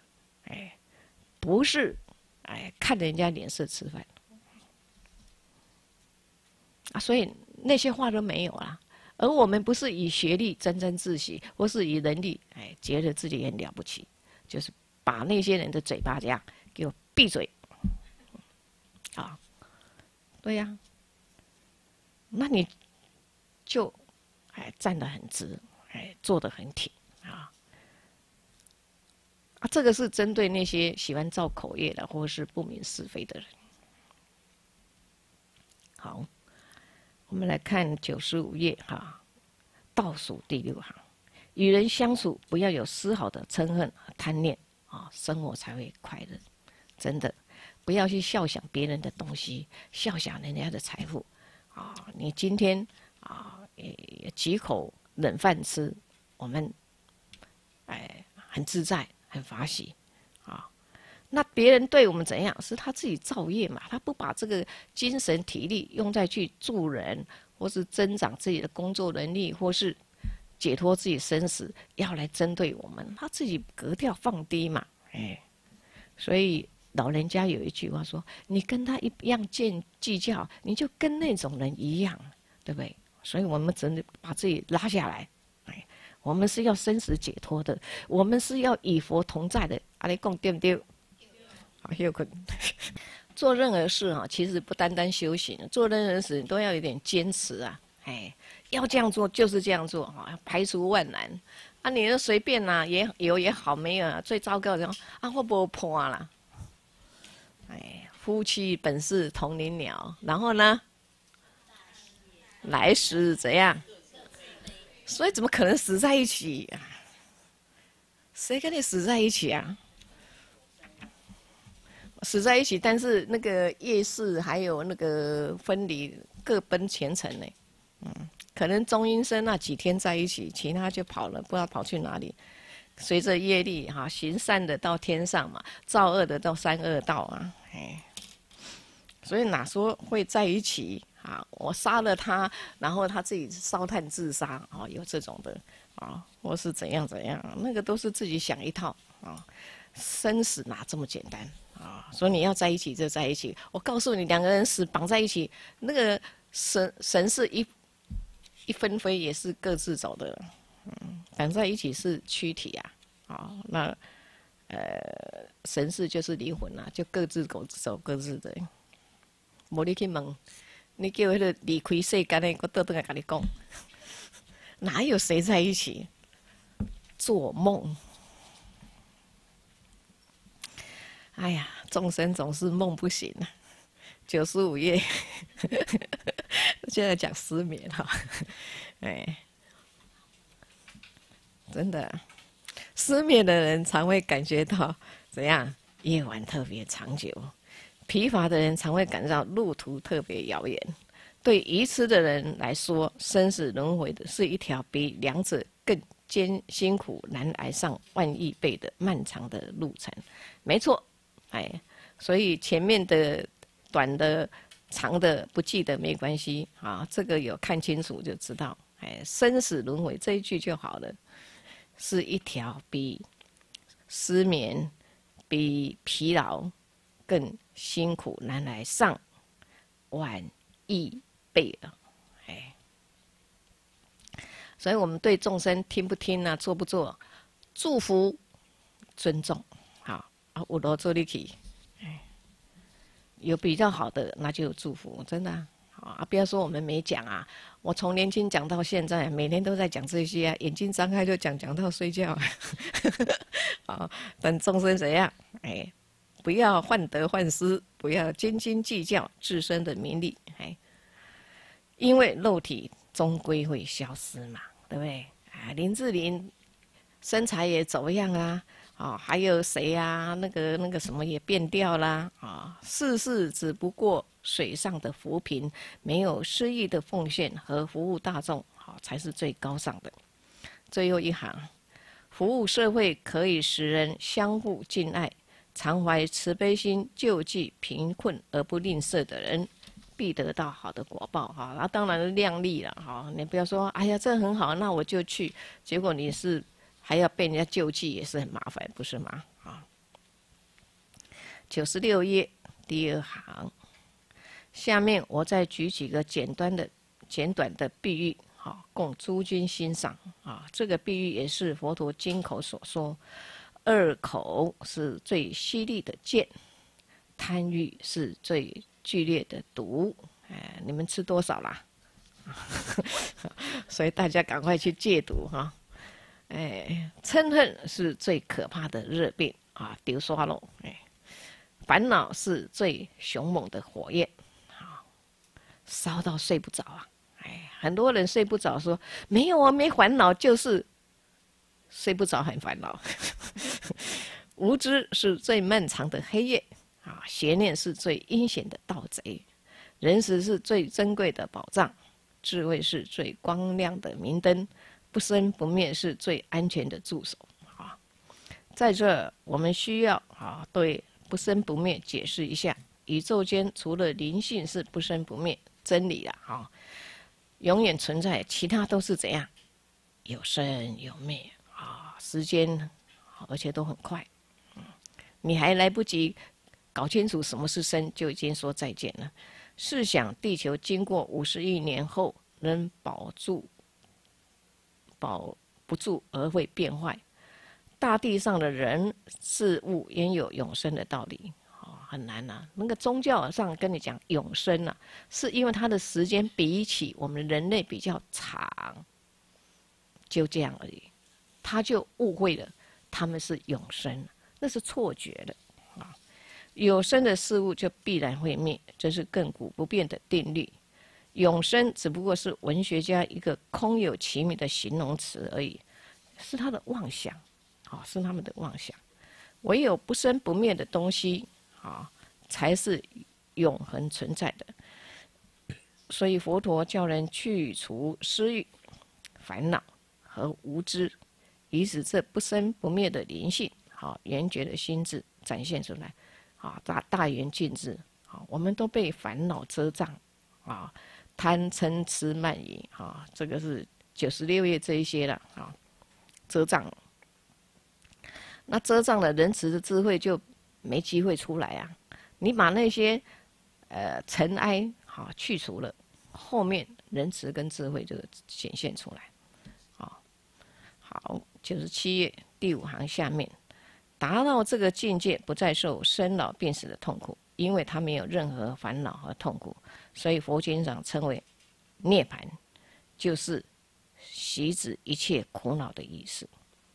不是，看人家脸色吃饭，所以那些话都没有啦。而我们不是以学历沾沾自喜，或是以能力，觉得自己很了不起。就是把那些人的嘴巴这样给我闭嘴，啊，对呀，那你就站得很直，坐得很挺啊。这个是针对那些喜欢造口业的，或是不明是非的人。好，我们来看95页哈，倒数第6行。与人相处，不要有丝毫的嗔恨和贪念啊，生活才会快乐。真的，不要去笑想别人的东西，笑想人家的财富啊。你今天几口冷饭吃，我们很自在，很法喜啊。那别人对我们怎样，是他自己造业嘛？他不把这个精神体力用在去助人，或是增长自己的工作能力，或是解脱自己生死，要来针对我们，他自己格调放低嘛，所以老人家有一句话说：“你跟他一样计较，你就跟那种人一样，对不对？”所以我们真的把自己拉下来，我们是要生死解脱的，我们是要与佛同在的。阿你讲对不对？好，有可能。做任何事啊，其实不单单修行，做任何事都要有点坚持啊，要这样做就是这样做哈，排除万难。你就随便啦，也有也好，没有啊。最糟糕的会不会破啦？夫妻本是同林鸟，然后呢，来时怎样？所以怎么可能死在一起？谁跟你死在一起啊？死在一起，但是那个夜市还有那个分离，各奔前程呢。可能中阴身那几天在一起，其他就跑了，不知道跑去哪里。随着业力行善的到天上嘛，造恶的到三恶道啊，所以哪说会在一起啊？我杀了他，然后他自己烧炭自杀有这种的或是怎样怎样，那个都是自己想一套生死哪这么简单所以你要在一起就在一起。我告诉你，两个人死绑在一起，那个神是一分飞也是各自走的，绑在一起是躯体那神识就是灵魂啦，就各自走各自的。无你去问，你叫迄个离开世间的，我倒转来跟你讲，哪有谁在一起？做梦。哎呀，众生总是梦不醒啊。95页，现在讲失眠哈，哎，真的，失眠的人常会感觉到怎样？夜晚特别长久，疲乏的人常会感到路途特别遥远。对愚痴的人来说，生死轮回的是一条比两者更辛苦难挨上万亿倍的漫长的路程。没错，哎，所以前面的。短的、长的不记得没关系啊，这个有看清楚就知道。哎，生死轮回这一句就好了，是一条比失眠、比疲劳更辛苦难来上万亿倍了。哎，所以我们对众生听不听啊，做不做，祝福、尊重，好啊，有路做你去。有比较好的，那就有祝福，真的啊！不要说我们没讲啊，我从年轻讲到现在，每天都在讲这些啊，眼睛张开就讲到睡觉。啊，等众生怎样？哎，不要患得患失，不要斤斤计较自身的名利，哎，因为肉体终归会消失嘛，对不对？啊，林志玲身材也走样啊。啊、还有谁呀、那个什么也变掉啦啊！世事只不过水上的浮萍，没有诗意的奉献和服务大众，好、才是最高尚的。最后一行，服务社会可以使人相互敬爱，常怀慈悲心，救济贫困而不吝啬的人，必得到好的果报哈。那当然量力了哈，你不要说哎呀这很好，那我就去，结果你是。还要被人家救济，也是很麻烦，不是吗？啊，96页第2行，下面我再举几个简短的比喻，好，供诸君欣赏啊。这个比喻也是佛陀经口所说：二口是最犀利的剑，贪欲是最剧烈的毒。哎，你们吃多少啦？所以大家赶快去戒毒哈。哎，嗔恨是最可怕的热病啊，丢刷喽！哎，烦恼是最凶猛的火焰，啊，烧到睡不着啊！哎，很多人睡不着说没有啊，没烦恼，就是睡不着，很烦恼。无知是最漫长的黑夜啊，邪念是最阴险的盗贼，仁慈是最珍贵的宝藏，智慧是最光亮的明灯。不生不灭是最安全的助手啊！在这，我们需要啊对不生不灭解释一下：宇宙间除了灵性是不生不灭真理了啊，永远存在，其他都是怎样？有生有灭啊！时间而且都很快，你还来不及搞清楚什么是生，就已经说再见了。试想，地球经过50亿年后，能保不住而会变坏。大地上的人事物也有永生的道理，很难啊。那个宗教上跟你讲永生啊，是因为它的时间比起我们人类比较长，就这样而已。他就误会了，他们是永生，那是错觉的啊。有生的事物就必然会灭，这是亘古不变的定律。永生只不过是文学家一个空有其名的形容词而已，是他的妄想，是他们的妄想。唯有不生不灭的东西，才是永恒存在的。所以佛陀叫人去除私欲、烦恼和无知，以使这不生不灭的灵性，圆觉的心智展现出来，大圆净智。我们都被烦恼遮障，贪嗔痴慢疑，这个是96页这一些了，遮障了。那遮障了，仁慈的智慧就没机会出来啊！你把那些尘埃去除了，后面仁慈跟智慧就显现出来。好，97页第5行下面， 达到这个境界，不再受生老病死的痛苦，因为他没有任何烦恼和痛苦，所以佛经上称为涅槃，就是息止一切苦恼的意思。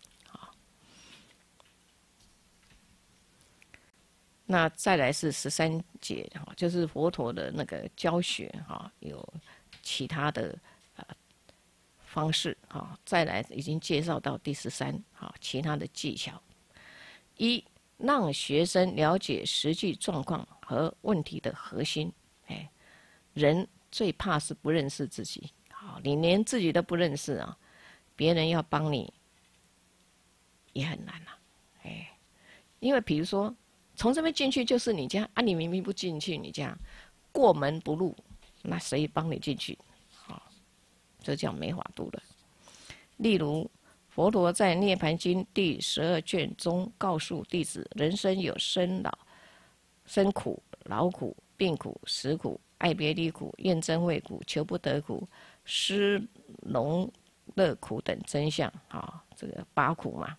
那再来是13节，就是佛陀的那个教学，有其他的方式，再来已经介绍到第13，其他的技巧。一，让学生了解实际状况和问题的核心。人最怕是不认识自己，你连自己都不认识啊，别人要帮你也很难啊。因为比如说从这边进去就是你家啊，你明明不进去你家，过门不入，那谁帮你进去？这叫没法度了。例如佛陀在《涅盘经》第12卷中告诉弟子，人生有生苦、老苦、病苦、死苦、爱别离苦、怨憎会苦、求不得苦、失龙乐苦等真相，这个8苦嘛。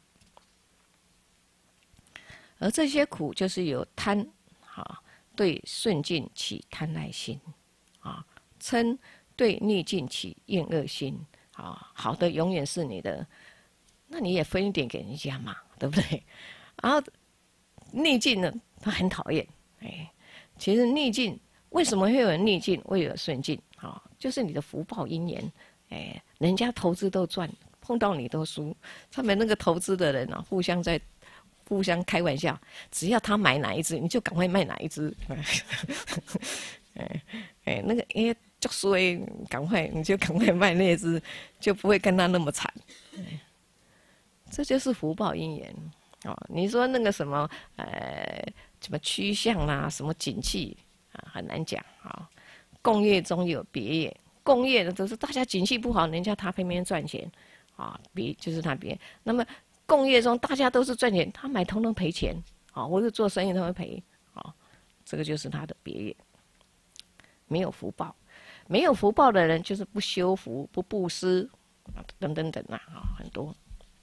而这些苦就是由贪，对顺境起贪爱心，嗔对逆境起厌恶心，好的永远是你的，那你也分一点给人家嘛，对不对？然后逆境呢，他很讨厌。其实逆境为什么会有逆境，会有顺境？就是你的福报因缘。人家投资都赚，碰到你都输。他们那个投资的人互相开玩笑，只要他买哪一只，你就赶快卖哪一只。那个就衰，你就赶快卖那只，就不会跟他那么惨。这就是福报因缘。你说那个什么什么趋向啦，什么景气很难讲。共业中有别业，共业的就是大家景气不好，人家他偏偏赚钱，别就是他别。那么共业中大家都是赚钱，他买通通赔钱，或者做生意他会赔，这个就是他的别业，没有福报。没有福报的人就是不修福、不布施，等等等很多。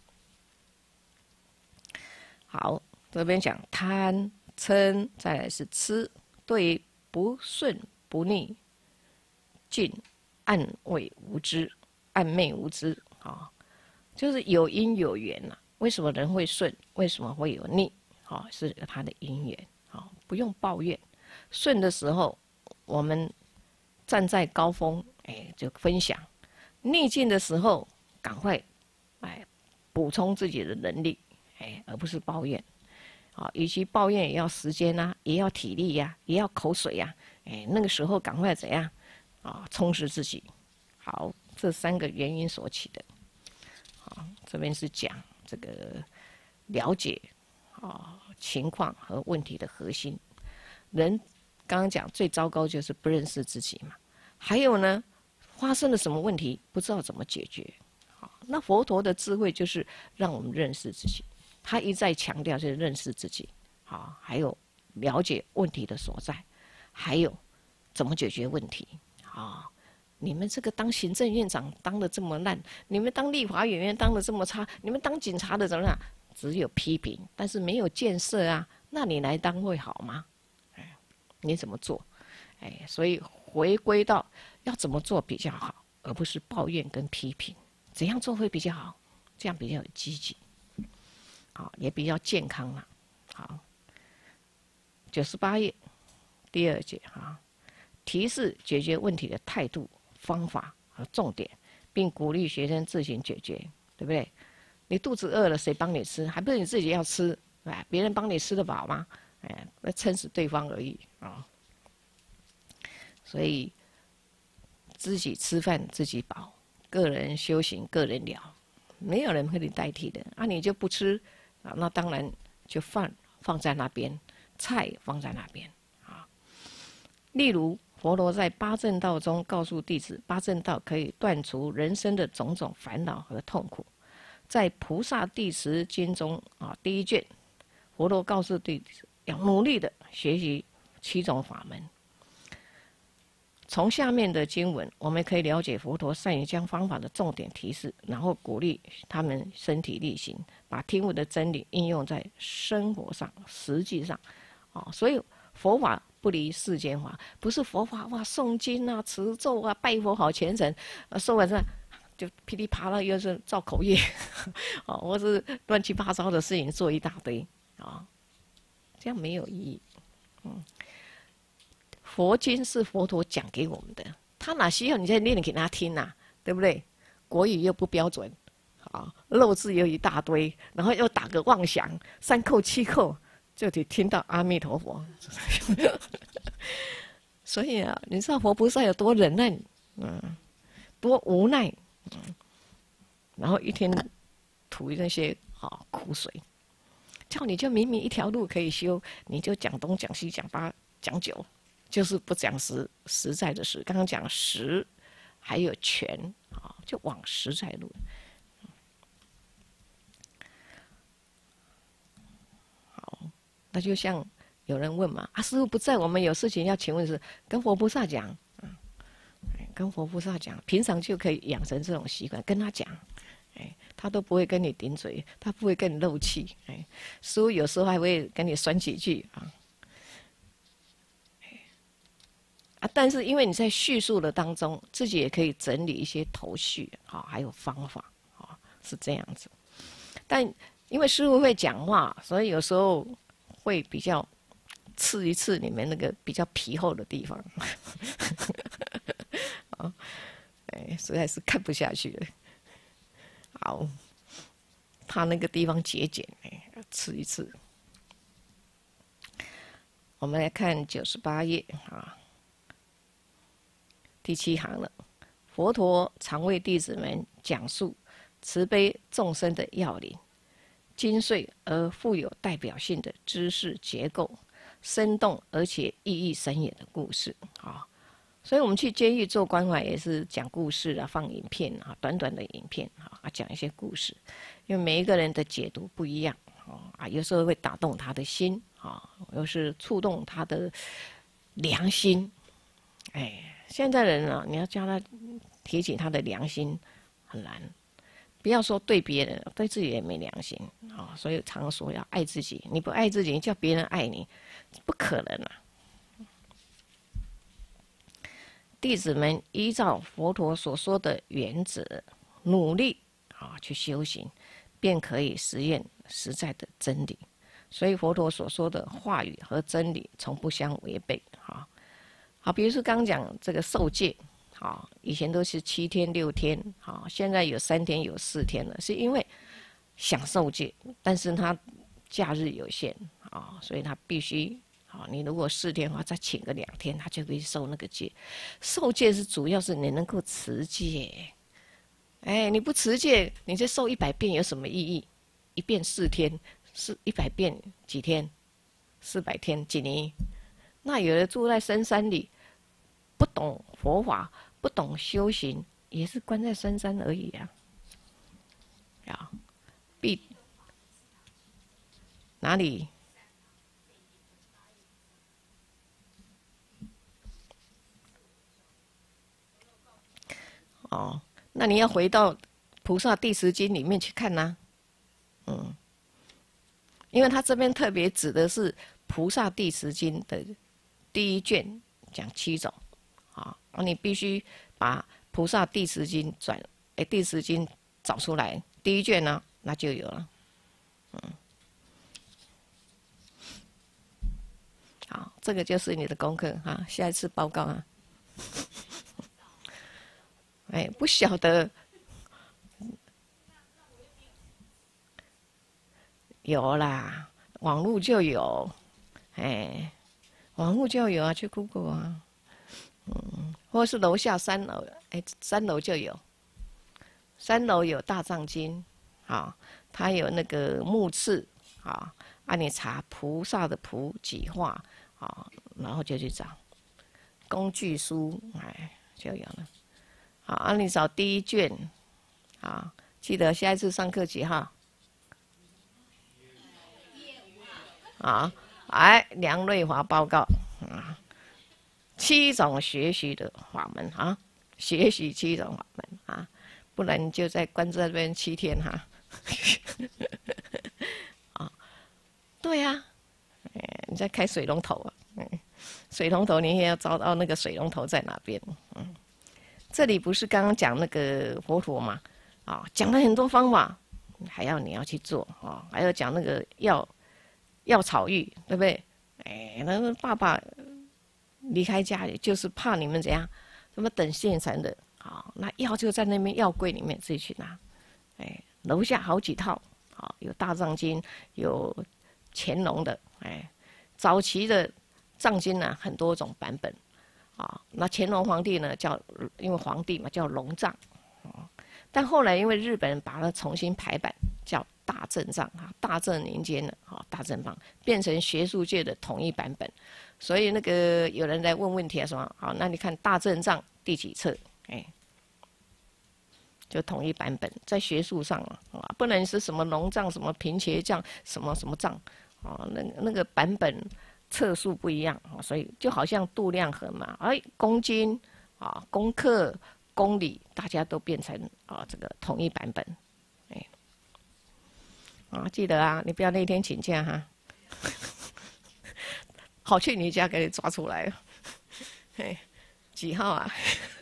好，这边讲贪嗔，再来是痴，对于不顺不逆境暗昧无知，就是有因有缘呐。为什么人会顺？为什么会有逆？是有它的因缘。不用抱怨。顺的时候，我们站在高峰，就分享；逆境的时候，赶快补充自己的能力，而不是抱怨。与其抱怨，也要时间啊，也要体力呀，也要口水呀。那个时候赶快怎样充实自己。好，这3个原因所起的。这边是讲这个了解情况和问题的核心。人刚刚讲最糟糕就是不认识自己嘛。还有呢，发生了什么问题不知道怎么解决。那佛陀的智慧就是让我们认识自己，他一再强调就是认识自己，还有了解问题的所在，还有怎么解决问题。你们这个当行政院长当得这么烂，你们当立法委员当得这么差，你们当警察的怎么样？只有批评，但是没有建设啊，那你来当会好吗？你怎么做？所以回归到要怎么做比较好，而不是抱怨跟批评。怎样做会比较好？这样比较有积极，也比较健康了。好，98页第2节提示解决问题的态度、方法和重点，并鼓励学生自行解决，对不对？你肚子饿了，谁帮你吃？还不是你自己要吃？别人帮你吃得饱吗？撑死对方而已所以自己吃饭自己饱，个人修行个人了，没有人可以代替的。你就不吃那当然就放在那边，菜放在那边例如佛陀在8正道中告诉弟子，8正道可以断除人生的种种烦恼和痛苦。在《菩萨第10经》中第1卷，佛陀告诉弟子要努力的学习7种法门。 从下面的经文，我们可以了解佛陀善于将方法的重点提示，然后鼓励他们身体力行，把听闻的真理应用在生活上、实际上。所以佛法不离世间法，不是佛法哇诵经啊、持咒啊、拜佛好虔诚，说完之后就噼里啪啦又是造口业，或是乱七八糟的事情做一大堆这样没有意义。佛经是佛陀讲给我们的，他哪需要你再念给他听啊？对不对？国语又不标准，漏字又一大堆，然后又打个妄想，3扣7扣就得听到阿弥陀佛。所以你知道佛菩萨有多忍耐，多无奈，然后一天吐那些苦水，叫你就明明一条路可以修，你就讲东讲西讲久。就是不讲实在的事，刚刚讲实，还有全，就往实在路。好，那就像有人问嘛，师父不在，我们有事情要请问是跟佛菩萨讲，跟佛菩萨讲，平常就可以养成这种习惯，跟他讲，他都不会跟你顶嘴，他不会跟你漏气，师父有时候还会跟你酸几句但是因为你在叙述的当中，自己也可以整理一些头绪，还有方法，是这样子。但因为师父会讲话，所以有时候会比较刺一刺你们那个比较皮厚的地方，实在是看不下去了。好，怕那个地方节俭，刺一刺。我们来看98页第7行了。佛陀常为弟子们讲述慈悲众生的要领，精粹而富有代表性的知识结构，生动而且意义深远的故事所以我们去监狱做关怀也是讲故事放影片短短的影片讲一些故事，因为每一个人的解读不一样有时候会打动他的心又是触动他的良心。现在人你要叫他提起他的良心很难，不要说对别人，对自己也没良心所以常说要爱自己，你不爱自己，你叫别人爱你，不可能弟子们依照佛陀所说的原则，努力去修行，便可以实验实在的真理。所以佛陀所说的话语和真理从不相违背比如说刚讲这个受戒以前都是7天6天现在有3天有4天了，是因为想受戒，但是他假日有限所以他必须你如果4天的话，再请个2天，他就可以受那个戒。受戒是主要是你能够持戒，你不持戒，你这受100遍有什么意义？1遍4天，是100遍几天？400天几年？那有的住在深山里，不懂佛法，不懂修行，也是关在深山而已哪里？那你要回到菩萨第10经里面去看因为他这边特别指的是菩萨第10经的第1卷，讲7种你必须把菩萨第10经第10经找出来，第1卷呢，那就有了。好，这个就是你的功课下一次报告不晓得有啦，网络就有，网络就有去 Google 或是楼下3楼，3楼就有，3楼有大藏经它有那个目次你查菩萨的菩几画然后就去找工具书就有了你找第1卷记得下一次上课几号梁瑞华报告 7种学习的法门啊，学习7种法门啊，不然你就在关在这边7天哈。啊，对呀、啊，你在开水龙头啊，水龙头你也要找到那个水龙头在哪边。这里不是刚刚讲那个佛陀嘛？啊，讲了很多方法，还要你要去做啊，还要讲那个药草浴，对不对？哎，那爸爸离开家里就是怕你们怎样，什么等现成的啊？那药就在那边药柜里面自己去拿。哎，楼下好几套啊，有大藏经，有乾隆的，哎，早期的藏经呢很多种版本。啊，那乾隆皇帝呢因为皇帝嘛叫龙藏，但后来因为日本人把它重新排版，叫大正藏啊，大正年间的啊大正方变成学术界的统一版本，所以那个有人来问问题啊说，好，那你看大正藏第几册？哎，就统一版本，在学术上啊，不能是什么龙藏、什么平茄藏、什么什么藏啊，那个版本。册数不一样，所以就好像度量衡嘛，哎，公斤啊、公克、公里，大家都变成啊这个统一版本，哎，啊记得啊，你不要那天请假哈，好去你家给你抓出来，哎，几号啊？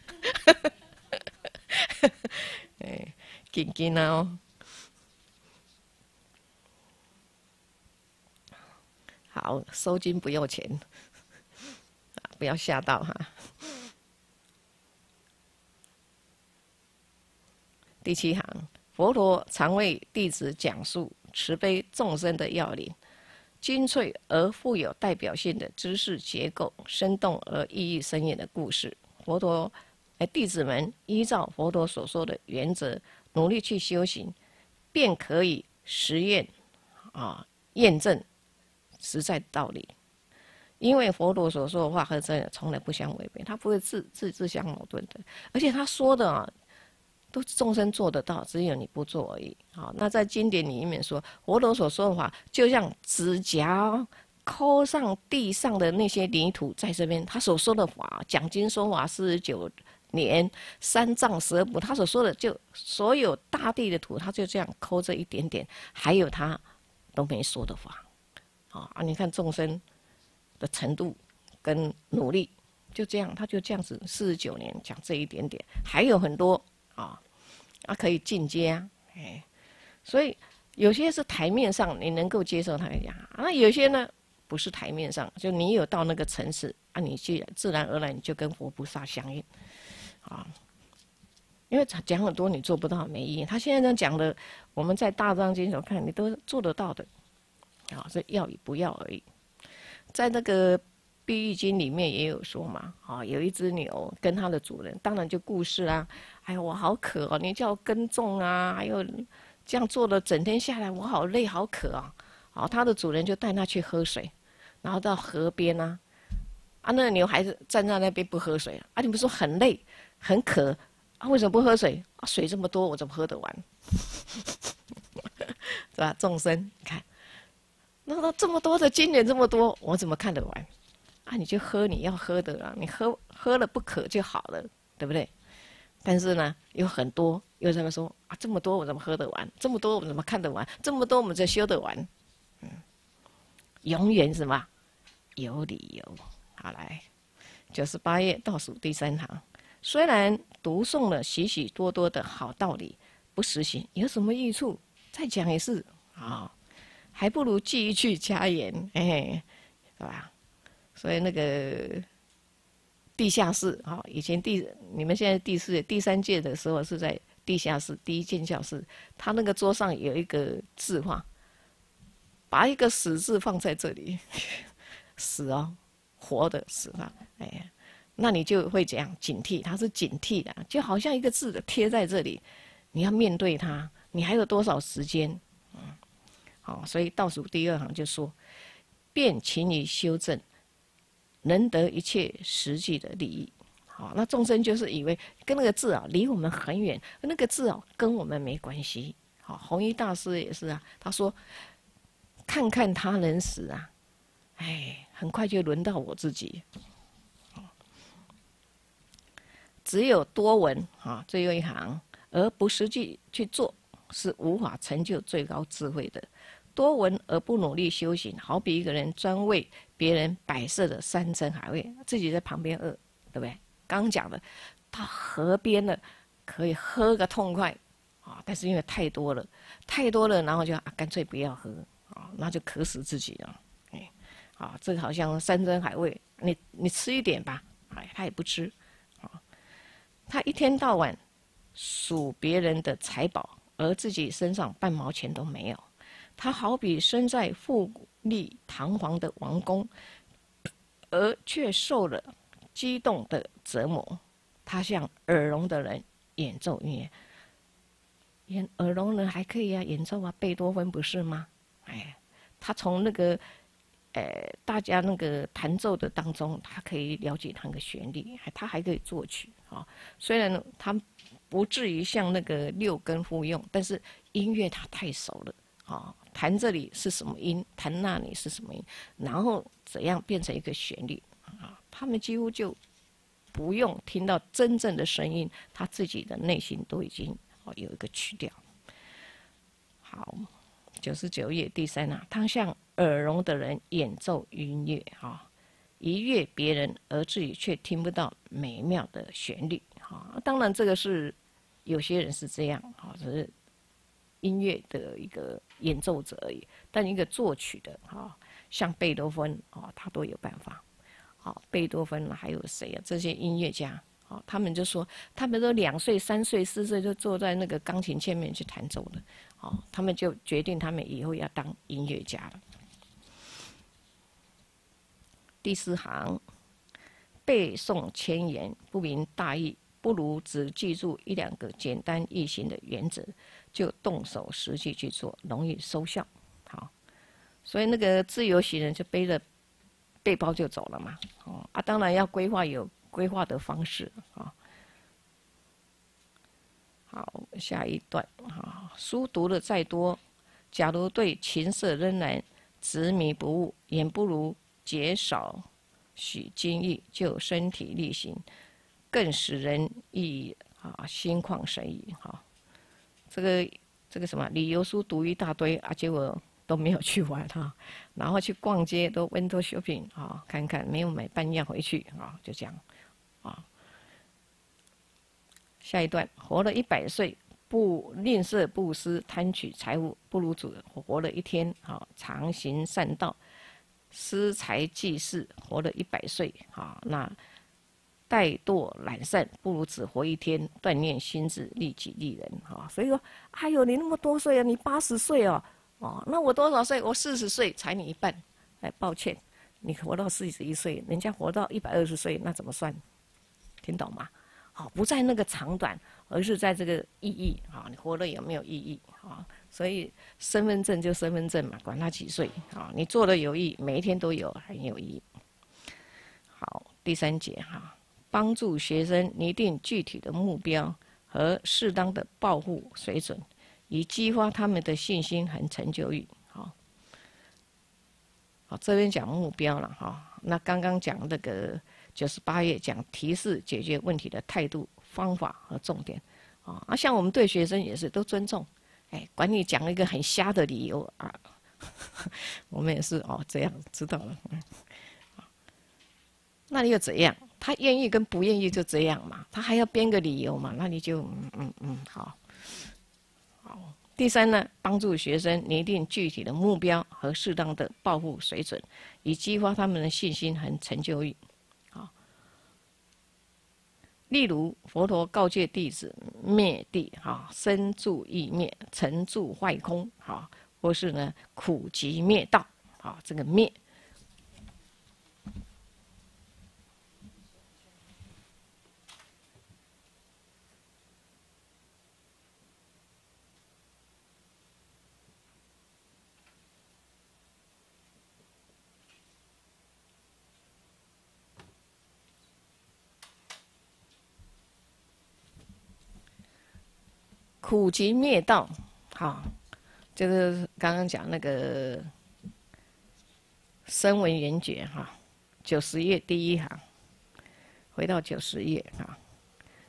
哎，紧紧啊哦。好，收金不要钱，不要吓到哈。第7行，佛陀常为弟子讲述慈悲众生的要领，精粹而富有代表性的知识结构，生动而意义深远的故事。弟子们依照佛陀所说的原则，努力去修行，便可以实验验证实在道理。因为佛陀所说的话和真的从来不相违背，他不会自相矛盾的，而且他说的啊，都众生做得到，只有你不做而已。好，那在经典里面说，佛陀所说的话，就像指甲抠上地上的那些泥土，在这边他所说的法，讲经说法49年，3藏12部，他所说的就所有大地的土，他就这样抠这一点点，还有他都没说的法。啊，你看众生的程度跟努力，就这样，他就这样子49年讲这一点点，还有很多可以进阶啊，哎，所以有些是台面上你能够接受他讲啊，有些呢不是台面上，就你有到那个层次啊，你去自然而然你就跟佛菩萨相应啊。因为讲很多你做不到没意义，他现在这样讲的，我们在大藏经所看，你都做得到的，啊，这要与不要而已。在那个《碧玉经》里面也有说嘛，有一只牛跟它的主人，当然就故事啊，哎呦我好渴哦，你叫我耕种啊，还有这样做的整天下来我好累好渴啊，它的主人就带它去喝水，然后到河边啊，那个牛还是站在那边不喝水啊，你不是说很累很渴啊，为什么不喝水啊？水这么多我怎么喝得完？是吧？众生看。那这么多的经典这么多，我怎么看得完？啊，你就喝你要喝的啊，你喝了不渴就好了，对不对？但是呢，有很多有人说啊，这么多我怎么喝得完？这么多我怎么看得完？这么多我们怎么修得完？永远什么有理由。好，来98页倒数第3行，虽然读诵了许许多多的好道理，不实行有什么益处？再讲也是啊。还不如继续加盐，哎，是吧？所以那个地下室以前你们现在第3届的时候是在地下室第1建教室，他那个桌上有一个字画，把一个死字放在这里，死哦，活的死啊，哎，那你就会怎样警惕？它是警惕的，就好像一个字贴在这里，你要面对它，你还有多少时间？所以倒数第2行就说，便勤于修正，能得一切实际的利益。好，那众生就是以为跟那个字离我们很远，那个字跟我们没关系。好，弘一大师也是啊，他说，看看他人时啊，哎，很快就轮到我自己。 只有多闻啊，最后一行，而不实际去做，是无法成就最高智慧的。多闻而不努力修行，好比一个人专为别人摆设的山珍海味，自己在旁边饿，对不对？刚讲的，到河边了，可以喝个痛快啊，但是因为太多了，然后就干脆不要喝啊，那就渴死自己了。啊，这个好像山珍海味，你吃一点吧，哎，他也不吃啊，他一天到晚数别人的财宝，而自己身上半毛钱都没有。他好比身在富丽堂皇的王宫，而却受了激动的折磨。他像耳聋的人演奏音乐，耳聋人还可以演奏贝多芬不是吗？哎，他从那个大家那个弹奏的当中，他可以了解那个旋律，他还可以作曲啊。虽然他不至于像那个六根复用，但是音乐他太熟了啊。弹这里是什么音，弹那里是什么音，然后怎样变成一个旋律啊？他们几乎就不用听到真正的声音，他自己的内心都已经有一个曲调。好，99页第3啊，他向耳聋的人演奏音乐啊，一悦别人，而自己却听不到美妙的旋律啊。当然，这个是有些人是这样啊，只是音乐的一个演奏者而已。但一个作曲的啊，像贝多芬啊，他都有办法。好，贝多芬还有谁啊？这些音乐家啊，他们就说，他们都2岁、3岁、4岁就坐在那个钢琴前面去弹奏的。好，他们就决定他们以后要当音乐家了。第4行，背诵千言不明大义，不如只记住1、2个简单易行的原则，就动手实际去做，容易收效。好，所以那个自由行人就背着背包就走了嘛。当然要规划，有规划的方式啊。好，下一段啊，书读的再多，假如对琴瑟仍然执迷不悟，也不如减少许精益，就身体力行，更使人意心旷神怡。这个什么旅游书读一大堆啊，结果都没有去玩然后去逛街都 window shopping 看看没有买半样回去就这样下一段，活了100岁，不吝啬布施，贪取财物，不如主活了1天常行善道，施财济世，活了100岁那怠惰懒散，不如只活1天，锻炼心智，利己利人所以说，哎呦，你那么多岁你80岁那我多少岁？我40岁，才你一半。哎，抱歉，你活到41岁，人家活到120岁，那怎么算？听懂吗？不在那个长短，而是在这个意义你活了有没有意义所以身份证就身份证嘛，管他几岁你做的有意义，每一天都有，很有意义。好，第3节帮助学生拟定具体的目标和适当的抱负水准，以激发他们的信心和成就欲。好，这边讲目标了那刚刚讲那个98页讲提示解决问题的态度、方法和重点像我们对学生也是都尊重，管你讲一个很瞎的理由我们也是这样知道了。那你又怎样？他愿意跟不愿意就这样嘛，他还要编个理由嘛，那你就好。第3呢，帮助学生拟定具体的目标和适当的抱负水准，以激发他们的信心和成就欲。例如佛陀告诫弟子灭地身住意灭，成住坏空或是呢苦集灭道这个灭苦集灭道就是刚刚讲那个声闻缘觉90页第1行，回到90页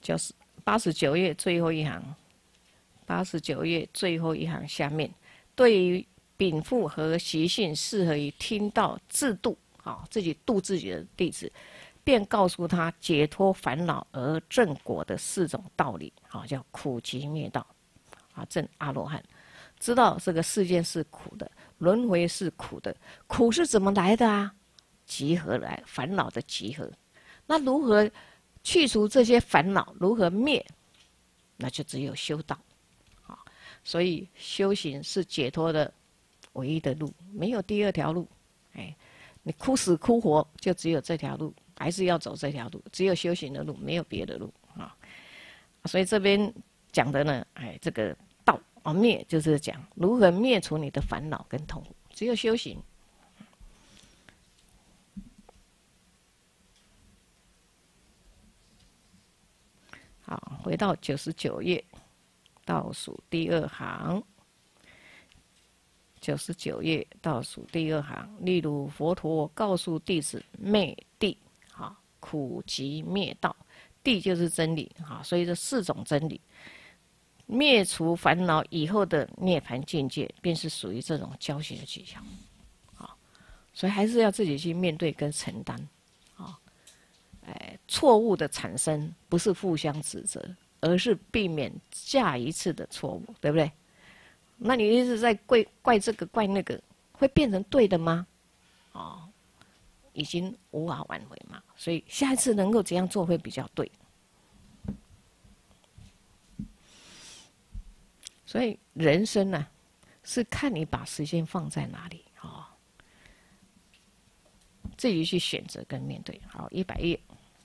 89页最后一行，89页最后一行下面，对于禀赋和习性适合于听到自度，自己度自己的弟子，便告诉他解脱烦恼而正果的4种道理，叫苦集灭道，证阿罗汉。知道这个世间是苦的，轮回是苦的，苦是怎么来的啊？集合来，烦恼的集合。那如何去除这些烦恼？如何灭？那就只有修道，所以修行是解脱的唯一的路，没有第2条路。你哭死哭活就只有这条路，还是要走这条路，只有修行的路，没有别的路啊。所以这边讲的呢，这个道灭就是讲如何灭除你的烦恼跟痛苦，只有修行。好，回到99页，倒数第2行。99页倒数第2行，例如佛陀告诉弟子灭地，苦集灭道，地就是真理，所以这4种真理，灭除烦恼以后的涅槃境界，便是属于这种教学的技巧，所以还是要自己去面对跟承担，错误的产生不是互相指责，而是避免下一次的错误，对不对？那你一直在怪这个怪那个，会变成对的吗？已经无法挽回嘛。所以下一次能够怎样做会比较对。所以人生呢，是看你把时间放在哪里，自己去选择跟面对。好，100页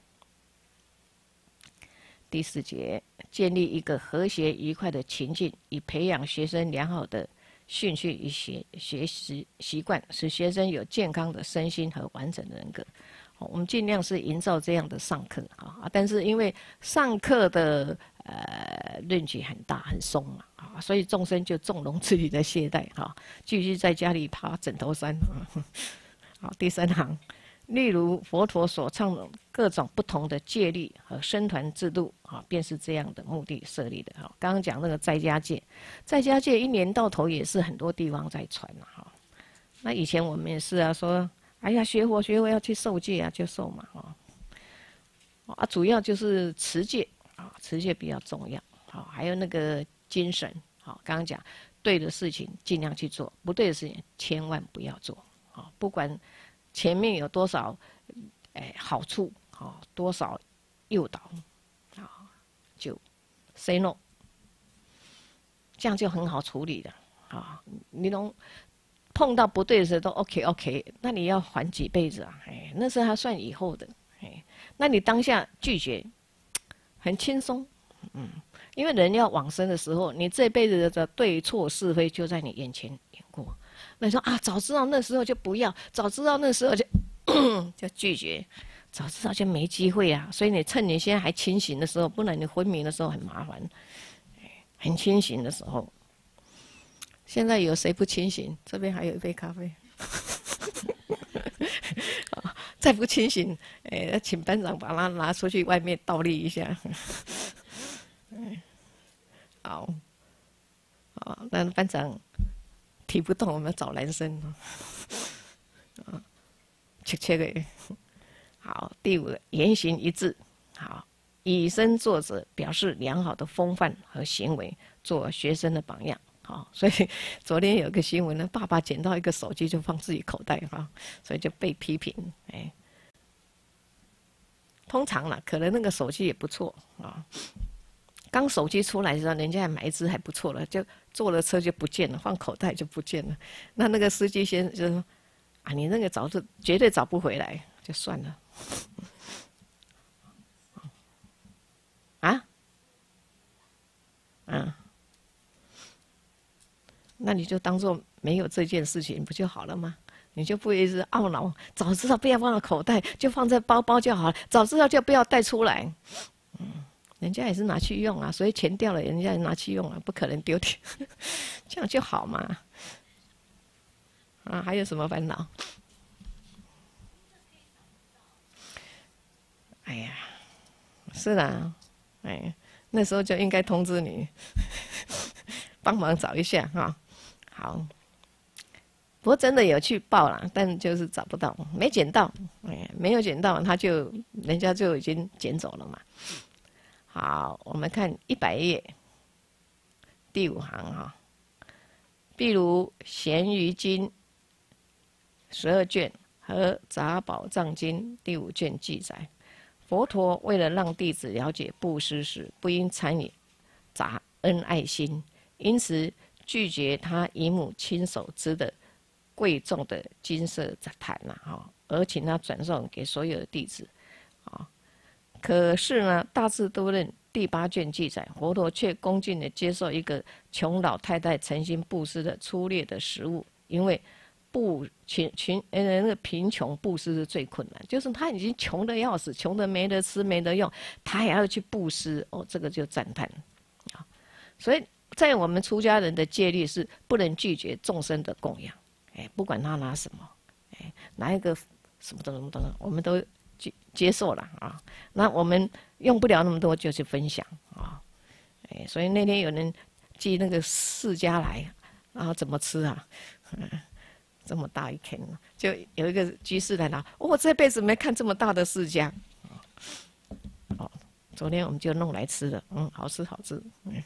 第4节，建立一个和谐愉快的情境，以培养学生良好的兴趣与学习习惯，使学生有健康的身心和完整的人格。我们尽量是营造这样的上课但是因为上课的论据很大很松嘛所以众生就纵容自己的懈怠继续在家里爬枕头山。好，第3行。例如佛陀所倡的各种不同的戒律和僧团制度，便是这样的目的设立的。刚刚讲那个在家戒，在家戒一年到头也是很多地方在传那以前我们也是说，哎呀，学佛要去受戒就受嘛主要就是持戒持戒比较重要还有那个精神刚刚讲对的事情尽量去做，不对的事情千万不要做不管前面有多少好处多少诱导就 say no， 这样就很好处理的你能碰到不对的时候都 OK， 那你要还几辈子那是还算以后的那你当下拒绝很轻松因为人要往生的时候，你这辈子的对错是非就在你眼前演过。那你说早知道那时候就不要，早知道那时候就就拒绝，早知道就没机会所以你趁你现在还清醒的时候，不然你昏迷的时候很麻烦。很清醒的时候，现在有谁不清醒？这边还有一杯咖啡。再不清醒，请班长把它拿出去外面倒立一下。好，那班长提不动，我们找男生。切个。好，第5个，言行一致。好，以身作则，表示良好的风范和行为，做学生的榜样。所以昨天有个新闻呢，爸爸捡到一个手机就放自己口袋所以就被批评。通常可能那个手机也不错刚手机出来的时候，人家还买一只还不错了，就坐了车就不见了，放口袋就不见了。那个司机先生就说：“你那个绝对找不回来，就算了。”那你就当做没有这件事情不就好了吗？你就不会一直懊恼，早知道不要放到口袋，就放在包包就好了，早知道就不要带出来。人家也是拿去用所以钱掉了，人家也拿去用不可能丢掉，这样就好嘛。还有什么烦恼？哎呀，是啦， 哎，那时候就应该通知你，帮忙找一下哈。好，不过真的有去报了，但就是找不到，没捡到，哎，没有捡到，人家就已经捡走了嘛。好，我们看100页第5行哈。譬如《咸鱼经》12卷和《杂宝藏经》第5卷记载，佛陀为了让弟子了解布施时不应参与杂恩爱心，因此拒绝他姨母亲手织的贵重的金色毯而请他转送给所有的弟子可是呢，《大智度论》第8卷记载，佛陀却恭敬地接受一个穷老太太诚心布施的粗劣的食物，因为那个贫穷布施是最困难，就是他已经穷得要死，穷得没得吃没得用，他还要去布施这个就赞叹所以在我们出家人的戒律是不能拒绝众生的供养，不管他拿什么，拿一个什么东西，我们都接受了那我们用不了那么多，就去分享所以那天有人寄那个释迦来，然后怎么吃这么大一坑，就有一个居士来拿，我这辈子没看这么大的释迦昨天我们就弄来吃了，好吃好吃，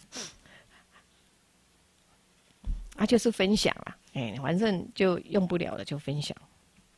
就是分享啦，反正就用不了了，就分享。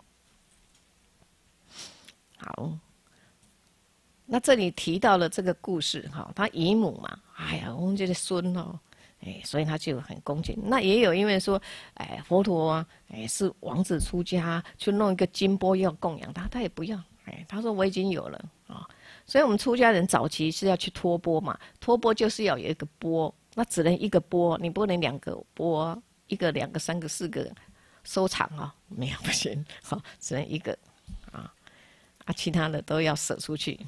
好，那这里提到了这个故事他姨母嘛，我们这个孙所以他就很恭敬。那也有因为说，佛陀是王子出家，去弄一个金钵要供养他，他也不要，他说我已经有了所以我们出家人早期是要去托钵嘛，托钵就是要有一个钵，那只能一个钵，你不能2个钵，1个、2个、3个、4个收藏没有不行只能一个其他的都要舍出去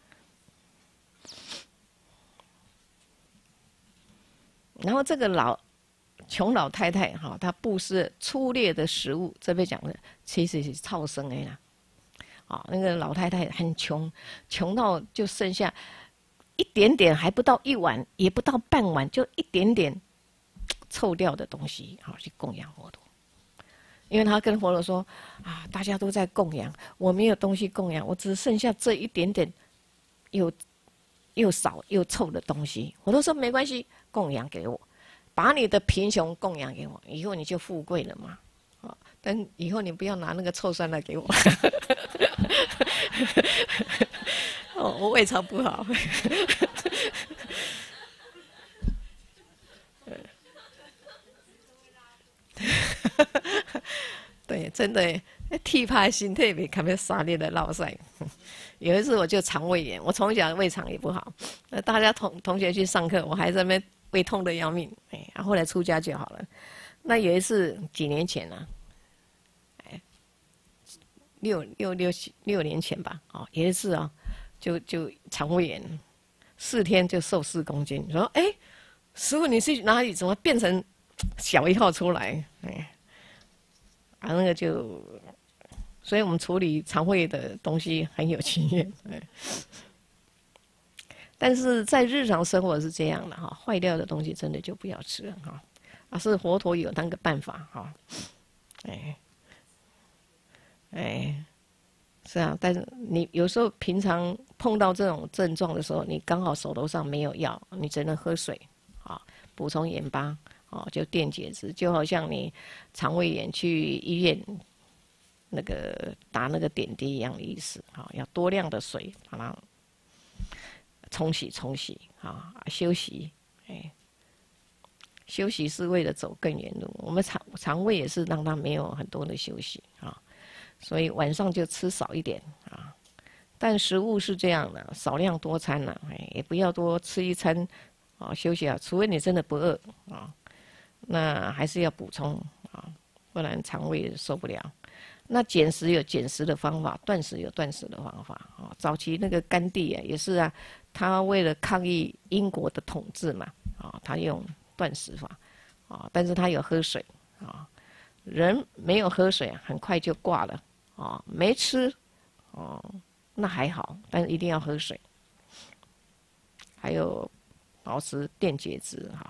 然后这个穷老太太她布施粗劣的食物，这边讲的其实是超生的啦。那个老太太很穷，穷到就剩下一点点，还不到1碗，也不到半碗，就一点点臭掉的东西去供养佛陀。因为他跟佛陀说大家都在供养，我没有东西供养，我只剩下这一点点又少又臭的东西。佛陀说没关系，供养给我，把你的贫穷供养给我，以后你就富贵了嘛。但以后你不要拿那个臭酸来给我。我胃肠不好。对，真的剃怕心特别特别杀裂的落腮。有一次我就肠胃炎，我从小胃肠也不好，大家同学去上课，我还在那边胃痛得要命，后来出家就好了。那有一次几年前6年前吧，有一次就肠胃炎，4天就瘦4公斤。你说师父你去哪里？怎么变成小1号出来？那个就，所以我们处理肠胃的东西很有经验。但是在日常生活是这样的坏掉的东西真的就不要吃了是佛陀有那个办法是啊，但是你有时候平常碰到这种症状的时候，你刚好手头上没有药，你只能喝水补充盐巴就电解质，就好像你肠胃炎去医院那个打那个点滴一样的意思要多量的水把它冲洗休息休息是为了走更远路。我们肠胃也是让它没有很多的休息所以晚上就吃少一点但食物是这样的，少量多餐也不要多吃一餐休息除非你真的不饿那还是要补充不然肠胃受不了。那减食有减食的方法，断食有断食的方法早期那个甘地也是他为了抗议英国的统治嘛他用断食法但是他有喝水人没有喝水很快就挂了没吃那还好，但是一定要喝水。 还有保持电解质哈。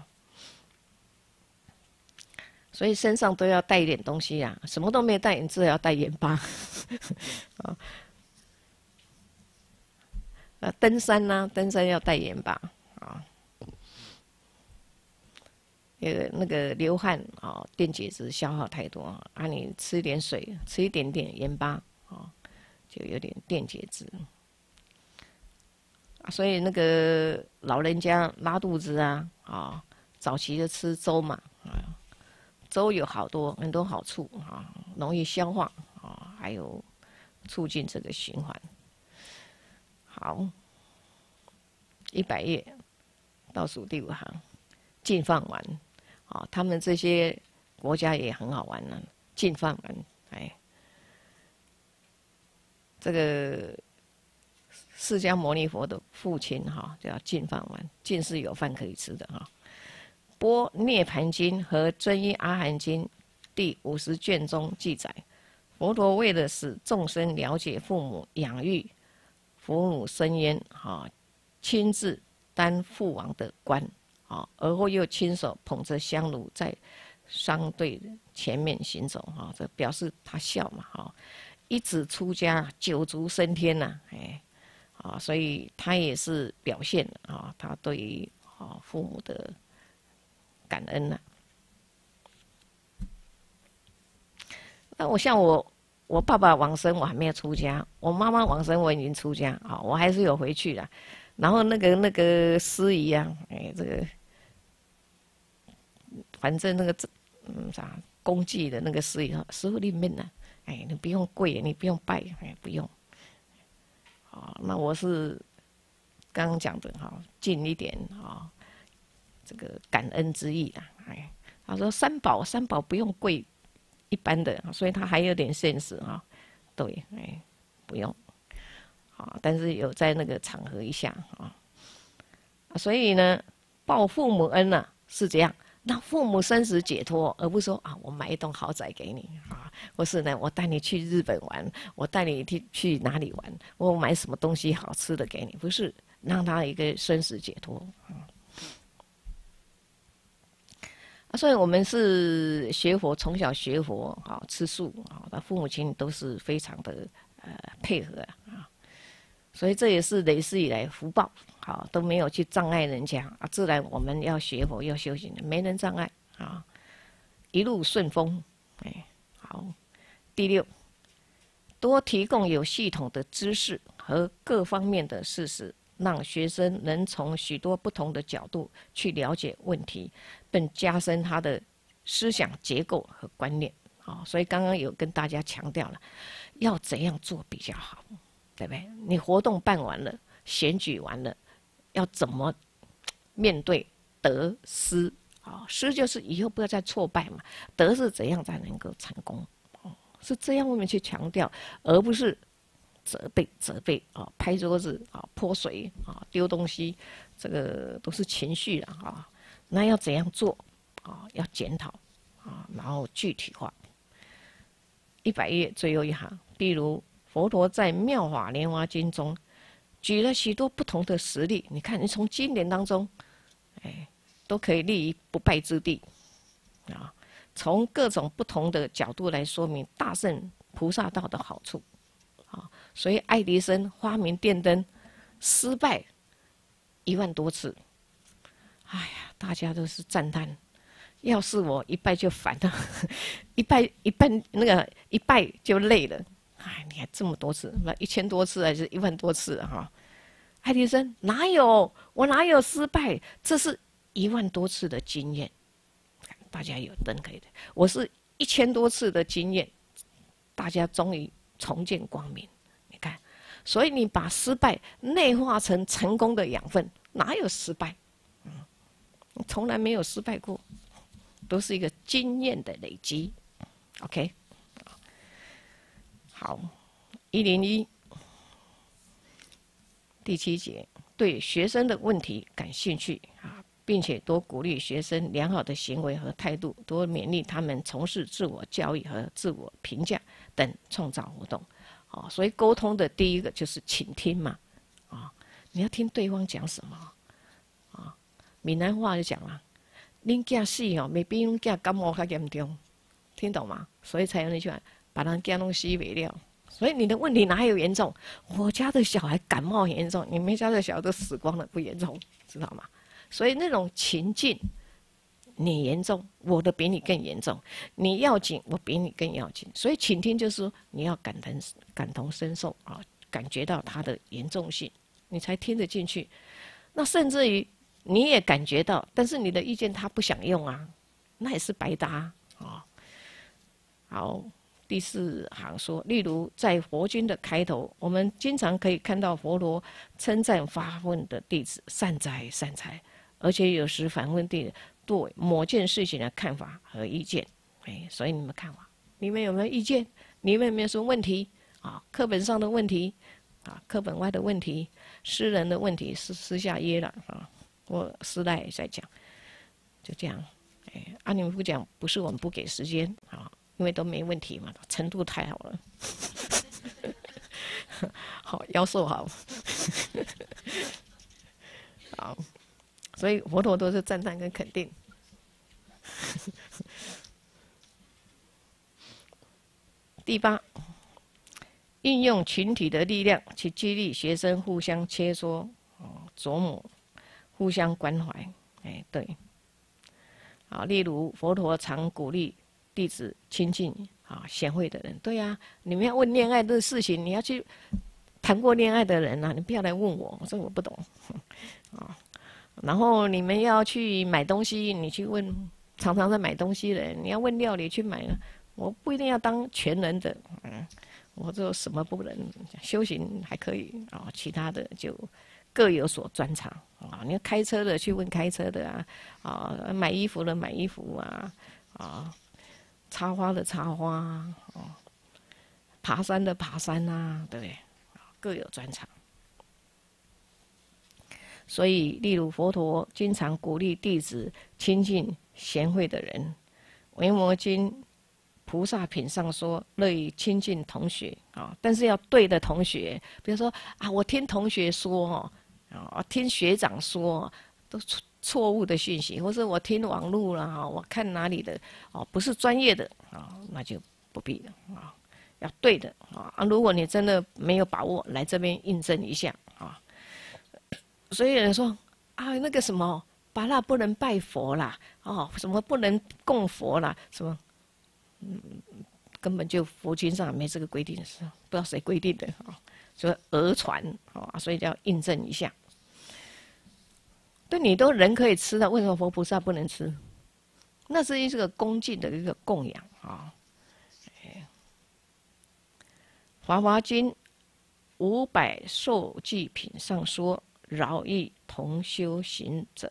所以身上都要带一点东西啊，什么都没带，你只要带盐巴。登山呢、登山要带盐巴啊。那个流汗啊，电解质消耗太多啊，你吃一点水，吃一点点盐巴啊，就有点电解质。所以那个老人家拉肚子啊，早期就吃粥嘛啊，粥有很多好处啊，容易消化啊，还有促进这个循环。好，100页倒数第5行，净饭丸。啊，他们这些国家也很好玩呢、净饭丸，哎，这个释迦牟尼佛的父亲哈、叫净饭丸，净是有饭可以吃的哈。般涅盘经和真一阿含经第50卷中记载，佛陀为了使众生了解父母养育父母生焉，哈，亲自担父王的官。而后又亲手捧着香炉在商队前面行走，这表示他孝嘛，一子出家9足升天呐，所以他也是表现他对于父母的感恩呐。那我爸爸往生我还没有出家，我妈妈往生我已经出家，我还是有回去的。然后那个司仪啊，这个。反正那个公祭的那个师傅里面呢，你不用跪，你不用拜，不用。那我是刚刚讲的尽一点这个感恩之意啦，他说三宝不用跪，一般的，所以他还有点现实对，不用，但是有在那个场合一下所以呢，报父母恩呢是这样。让父母生死解脱，而不是说我买一栋豪宅给你或是呢我带你去日本玩，我带你去哪里玩，我买什么东西好吃的给你，不是让他一个生死解脱所以我们是学佛，从小学佛吃素那父母亲都是非常的配合所以这也是累世以来福报。都没有去障碍人家自然我们要学佛要修行的，没人障碍一路顺风。好，第6，多提供有系统的知识和各方面的事实，让学生能从许多不同的角度去了解问题，并加深他的思想结构和观念。所以刚刚有跟大家强调了，要怎样做比较好，对不对？你活动办完了，选举完了。要怎么面对得失失就是以后不要再挫败嘛，得是怎样才能够成功是这样我们去强调，而不是责备拍桌子泼水丢东西，这个都是情绪了那要怎样做要检讨然后具体化。100页最后一行，比如佛陀在《妙法莲华经》中举了许多不同的实例，你看，你从经典当中，都可以立于不败之地从各种不同的角度来说明大乘菩萨道的好处所以爱迪生发明电灯失败1万多次，大家都是赞叹。要是我一败就烦了，一败就累了。你还这么多次，那1000多次还是1万多次爱迪生我哪有失败？这是1万多次的经验，大家有灯可以的。我是1000多次的经验，大家终于重见光明。你看，所以你把失败内化成成功的养分，哪有失败？从来没有失败过，都是一个经验的累积。OK。好，101第7节，对学生的问题感兴趣并且多鼓励学生良好的行为和态度，多勉励他们从事自我教育和自我评价等创造活动。所以沟通的第一个就是倾听嘛，你要听对方讲什么， 闽南话就讲了，恁囝死哦，没比恁囝感冒较严重，听懂吗？所以才有那句话，把人囝弄死没了。所以你的问题哪有严重？我家的小孩感冒严重，你们家的小孩都死光了，不严重，知道吗？所以那种情境，你严重，我的比你更严重；你要紧，我比你更要紧。所以倾听就是说，你要感同身受啊，感觉到它的严重性，你才听得进去。那甚至于你也感觉到，但是你的意见他不想用啊，那也是白搭啊。好。第4行说，例如在佛经的开头，我们经常可以看到佛陀称赞发问的弟子善哉善哉，而且有时反问弟子对某件事情的看法和意见。所以你们看法，你们有没有意见？你们有没有什么问题啊？课本上的问题啊，课本外的问题，私人的问题是私下约了啊，我私下也在讲，就这样。你们不讲，不是我们不给时间啊。因为都没问题嘛，程度太好了，好腰瘦好，好，所以佛陀都是赞叹跟肯定。第8，运用群体的力量去激励学生互相切磋、琢磨、互相关怀。对，好，例如佛陀常鼓励弟子亲近贤惠的人。对呀，你们要问恋爱的事情，你要去谈过恋爱的人啊，你不要来问我，这我不懂啊。然后你们要去买东西，你去问常常在买东西的人，你要问料理去买，我不一定要当全能的，我就什么不能，修行还可以啊，其他的就各有所专长啊。你要开车的去问开车的买衣服的买衣服插花的插花爬山的爬山对不对？各有专长。所以，例如佛陀经常鼓励弟子亲近贤惠的人，《维摩经》菩萨品上说，乐于亲近同学但是要对的同学，比如说我听同学说听学长说，都错误的讯息，或是我听网络了我看哪里的不是专业的那就不必了要对的如果你真的没有把握，来这边印证一下所以有人说那个什么拔蜡不能拜佛啦什么不能供佛啦，什么根本就佛经上没这个规定，是不知道谁规定的所以讹传所以要印证一下。对，你都人可以吃的，为什么佛菩萨不能吃？那是一个恭敬的一个供养华华经500受记品上说，饶益同修行者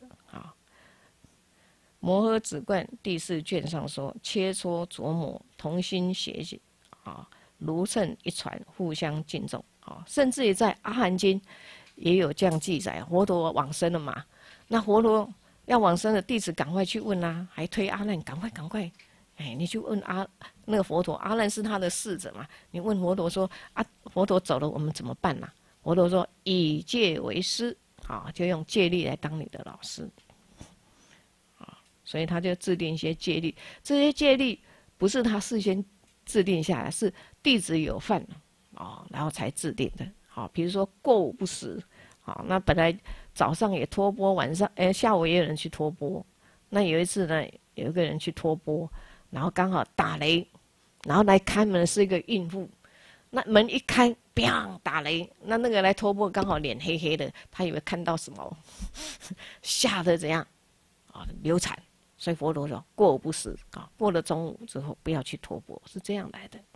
摩诃止观第4卷上说，切磋琢磨，同心协解如乘一船，互相敬重甚至于在阿含经也有这样记载，佛陀往生了嘛。那佛陀要往生的弟子赶快去问还推阿难赶快，你去问那个佛陀，阿难是他的侍者嘛，你问佛陀说佛陀走了我们怎么办佛陀说以戒为师就用戒律来当你的老师所以他就制定一些戒律，这些戒律不是他事先制定下来，是弟子有犯然后才制定的比如说过午不食那本来早上也托钵，晚上下午也有人去托钵。那有一次呢，有一个人去托钵，然后刚好打雷，然后来开门的是一个孕妇，那门一开，砰，打雷，那个来托钵刚好脸黑黑的，他以为看到什么，吓得怎样流产。所以佛陀说过午不食过了中午之后不要去托钵，是这样来的。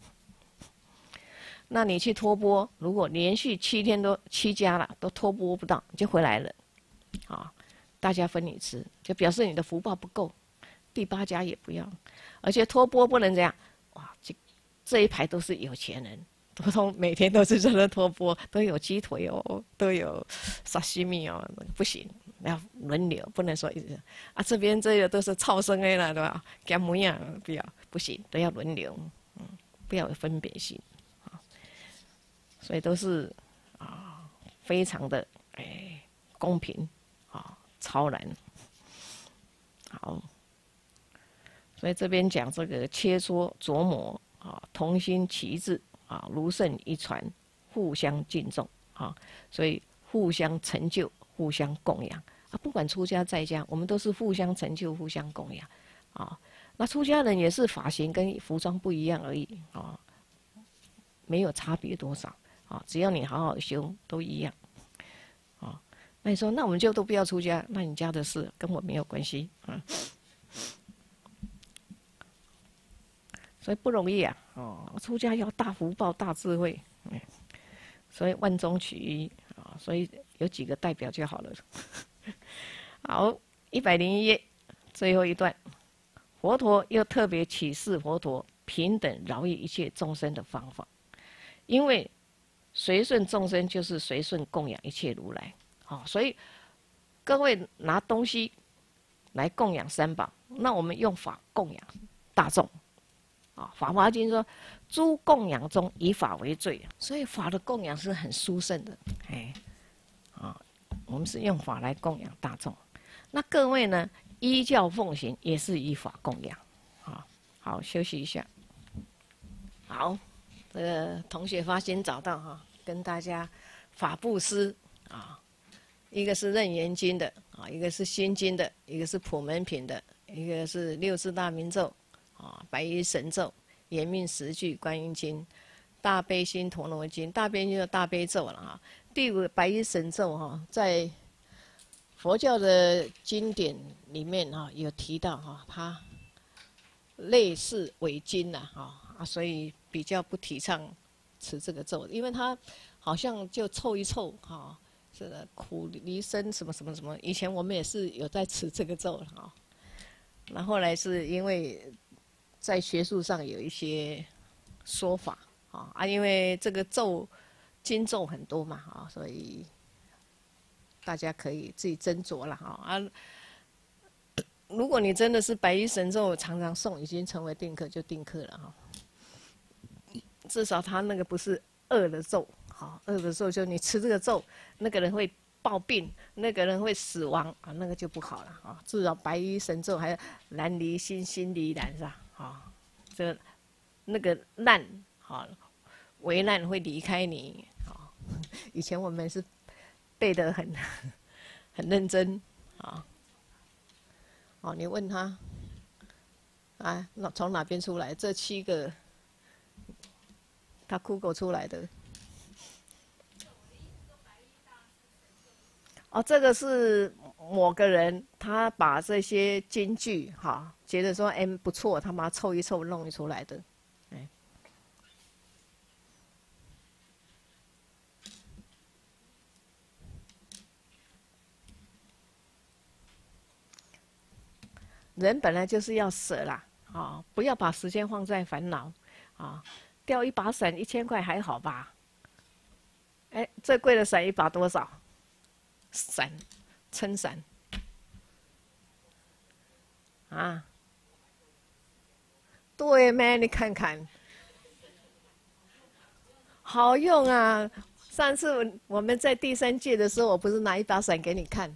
那你去托钵，如果连续7天都7家了，都托钵不到，你就回来了，大家分你吃，就表示你的福报不够。第8家也不要，而且托钵不能这样，这一排都是有钱人，每天都是在那托钵，都有鸡腿都有沙西米不行，要轮流，不能说一直这边这个都是超生的了，对吧？干么样不行，都要轮流，不要有分别心。所以都是非常的公平超然。好，所以这边讲这个切磋琢磨啊，同心齐志啊，如圣一传，互相敬重啊，所以互相成就，互相供养啊。不管出家在家，我们都是互相成就，互相供养啊。那出家人也是发型跟服装不一样而已啊，没有差别多少啊。只要你好好的修，都一样啊。那你说，那我们就都不要出家，那你家的事跟我没有关系啊。所以不容易啊！哦，出家要大福报、大智慧，所以万中取一啊。所以有几个代表就好了。好，101页最后一段，佛陀又特别启示佛陀平等饶益一切众生的方法，因为随顺众生就是随顺供养一切如来。好，所以各位拿东西来供养三宝，那我们用法供养大众。啊，《法华经》说，诸供养中以法为最，所以法的供养是很殊胜的。哎，啊，我们是用法来供养大众。那各位呢，依教奉行也是以法供养。啊，好，休息一下。好，这个同学发心找到哈，跟大家法布施啊，一个是楞严经的啊，一个是心经的，一个是普门品的，一个是六字大明咒。啊，白衣神咒、延命十句观音经、大悲心陀罗经，大悲就是大悲咒了哈。第五白衣神咒哈，在佛教的经典里面哈有提到哈，它类似伪经呐哈所以比较不提倡持这个咒，因为它好像就凑一凑哈，这个苦离生什么什么什么。以前我们也是有在持这个咒了哈，那后来是因为在学术上有一些说法因为这个经咒很多嘛所以大家可以自己斟酌了如果你真的是白衣神咒常常诵，已经成为定课就定课了至少他那个不是恶的咒恶的咒就你吃这个咒，那个人会暴病，那个人会死亡那个就不好了至少白衣神咒还有难离心，心离难是吧？这那个难危难会离开你以前我们是背得很认真你问他那从哪边出来？这7个他 Google 出来的这个是某个人，他把这些金句觉得说不错，他把它凑一凑弄出来的。人本来就是要舍啦不要把时间放在烦恼掉一把伞1000块还好吧？最贵的伞一把多少？撑伞对咩？你看看，好用啊！上次我们在第3届的时候，我不是拿一把伞给你看？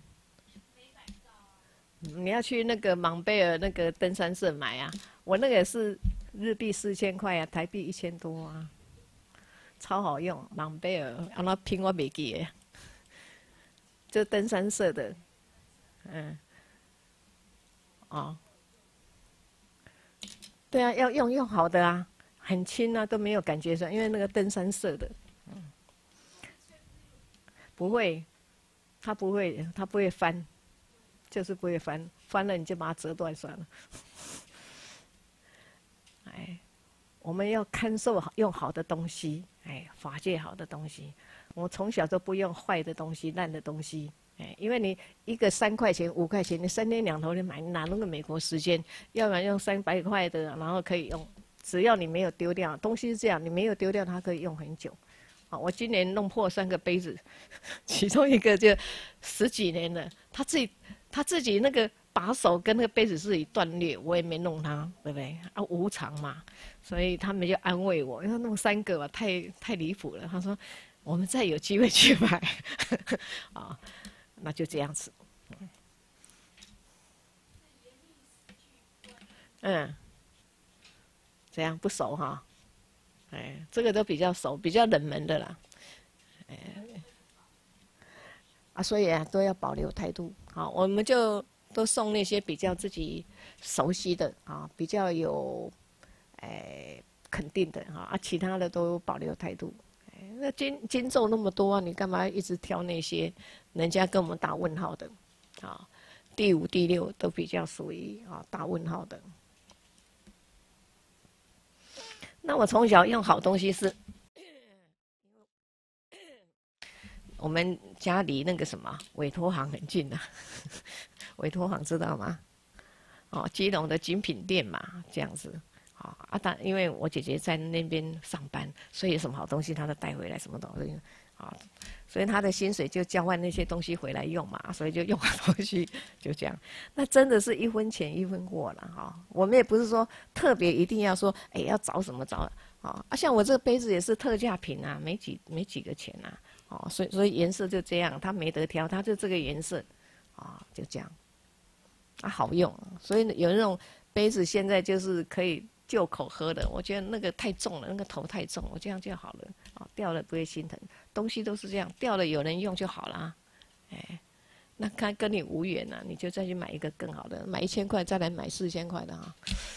你要去那个芒贝尔那个登山社买我那个也是日币4000块台币1000多超好用。芒贝尔，那拼我没记的，就登山社的，对要用好的很轻都没有感觉上，因为那个登山社的，不会，它不会翻，就是不会翻，翻了你就把它折断算了。我们要看受用好的东西，法界好的东西。我从小都不用坏的东西、烂的东西，因为你一个3块钱、5块钱，你3天2头你买，哪那个美国时间？要不然用300块的，然后可以用，只要你没有丢掉，东西是这样，你没有丢掉，它可以用很久。我今年弄破3个杯子，其中一个就10几年了，他自己那个把手跟那个杯子自己断裂，我也没弄它，对不对？无常嘛，所以他们就安慰我，要弄3个吧，太离谱了。他说我们再有机会去买，那就这样子。 嗯，这样不熟哈？哎，这个都比较熟，比较冷门的啦。哎，所以啊，都要保留态度。好，我们就都送那些比较自己熟悉的啊，比较有肯定的哈，其他的都保留态度。那经咒那么多啊，你干嘛一直挑那些人家跟我们打问号的？啊，第5、第6都比较属于打问号的。那我从小用好东西是，我们家离那个什么委托行很近啊，委托行知道吗？哦，基隆的精品店嘛，这样子。但因为我姐姐在那边上班，所以什么好东西她都带回来，什么东西所以她的薪水就交换那些东西回来用嘛，所以就用好东西，就这样。那真的是1分钱1分货了哈。我们也不是说特别一定要说，要找什么找像我这个杯子也是特价品啊，没几个钱啊，所以颜色就这样，它没得挑，它就这个颜色就这样好用。所以有那种杯子现在就是可以就口喝的，我觉得那个太重了，那个头太重，我这样就好了掉了不会心疼。东西都是这样，掉了有人用就好了那看跟你无缘你就再去买一个更好的，买1000块再来买4000块的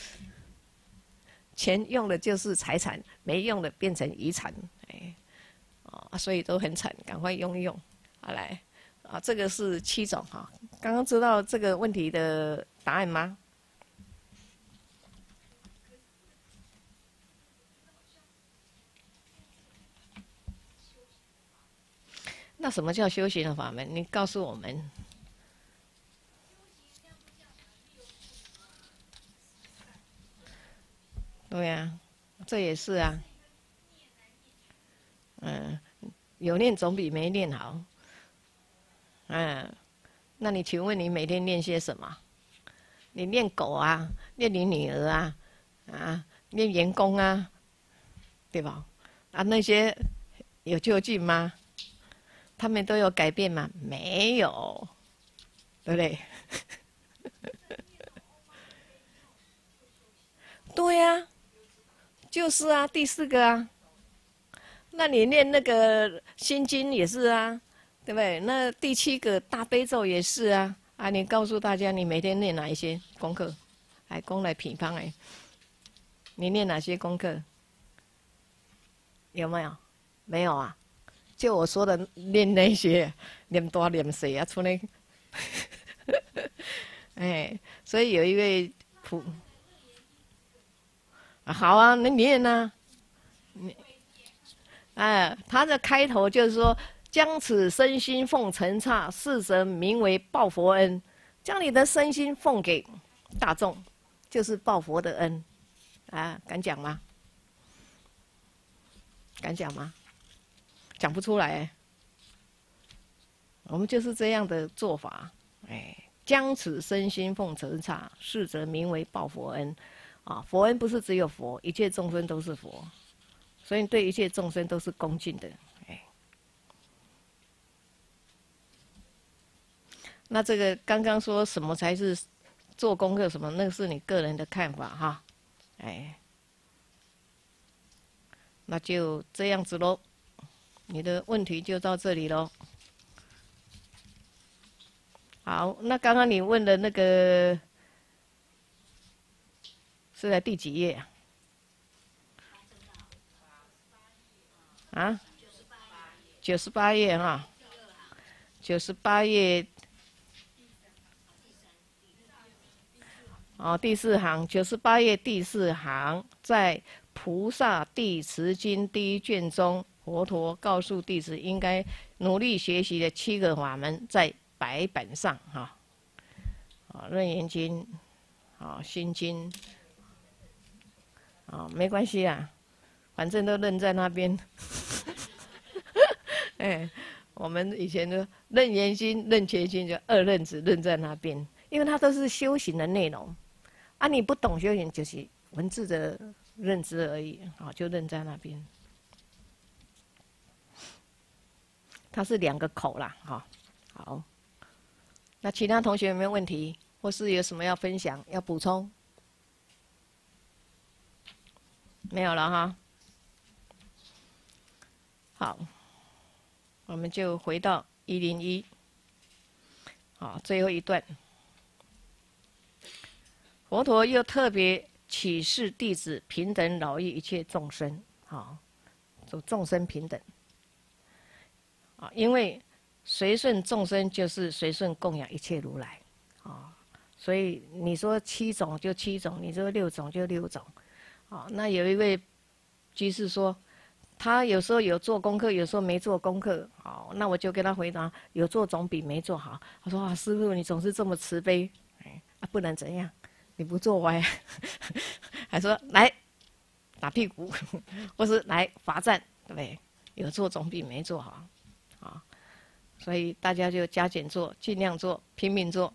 钱用的就是财产，没用的变成遗产所以都很惨，赶快用一用来这个是7种刚刚知道这个问题的答案吗？那什么叫修行的法门？你告诉我们。对呀，这也是啊。有念总比没念好。那你请问你每天念些什么？你念狗啊，念你女儿念员工啊，对吧？那些有究竟吗？他们都有改变吗？没有，对不对？对呀，就是啊，第4个那你念那个心经也是啊，对不对？那第7个大悲咒也是啊。你告诉大家，你每天念哪一些功课？公来品方你念哪些功课？有没有？没有啊。就我说的念那些，念大念小出来。所以有一位好啊，你念啊。他的开头就是说，将此身心奉尘刹，是则名为报佛恩。将你的身心奉给大众，就是报佛的恩。敢讲吗？敢讲吗？讲不出来。我们就是这样的做法。将此身心奉尘刹，是则名为报佛恩。佛恩不是只有佛，一切众生都是佛。所以对一切众生都是恭敬的，那这个刚刚说什么才是做功课什么，那个是你个人的看法哈，那就这样子咯。你的问题就到这里咯。好，那刚刚你问的那个是在第几页？98页哈，98页。第4行，98页第4行，在《菩萨地持经》第1卷中，佛陀告诉弟子应该努力学习的7个法门，在白板上楞严经，心经，没关系啦，反正都认在那边。我们以前的楞严经、楞伽经就2认子认在那边，因为它都是修行的内容。你不懂修行，就是文字的认知而已，就认在那边。它是2个口啦，好。那其他同学有没有问题，或是有什么要分享、要补充？ 没有了哈。好，我们就回到101，好，最后一段。佛陀又特别启示弟子平等饶益一切众生，好，就众生平等。啊，因为随顺众生就是随顺供养一切如来，啊，所以你说7种就7种，你说6种就6种，啊，那有一位居士说，他有时候有做功课，有时候没做功课，好，那我就跟他回答，有做总比没做好。他说啊，师父你总是这么慈悲，啊，不能怎样，你不做歪，还说来打屁股，或是来罚站，对不对？有做总比没做好，啊，所以大家就加减做，尽量做，拼命做，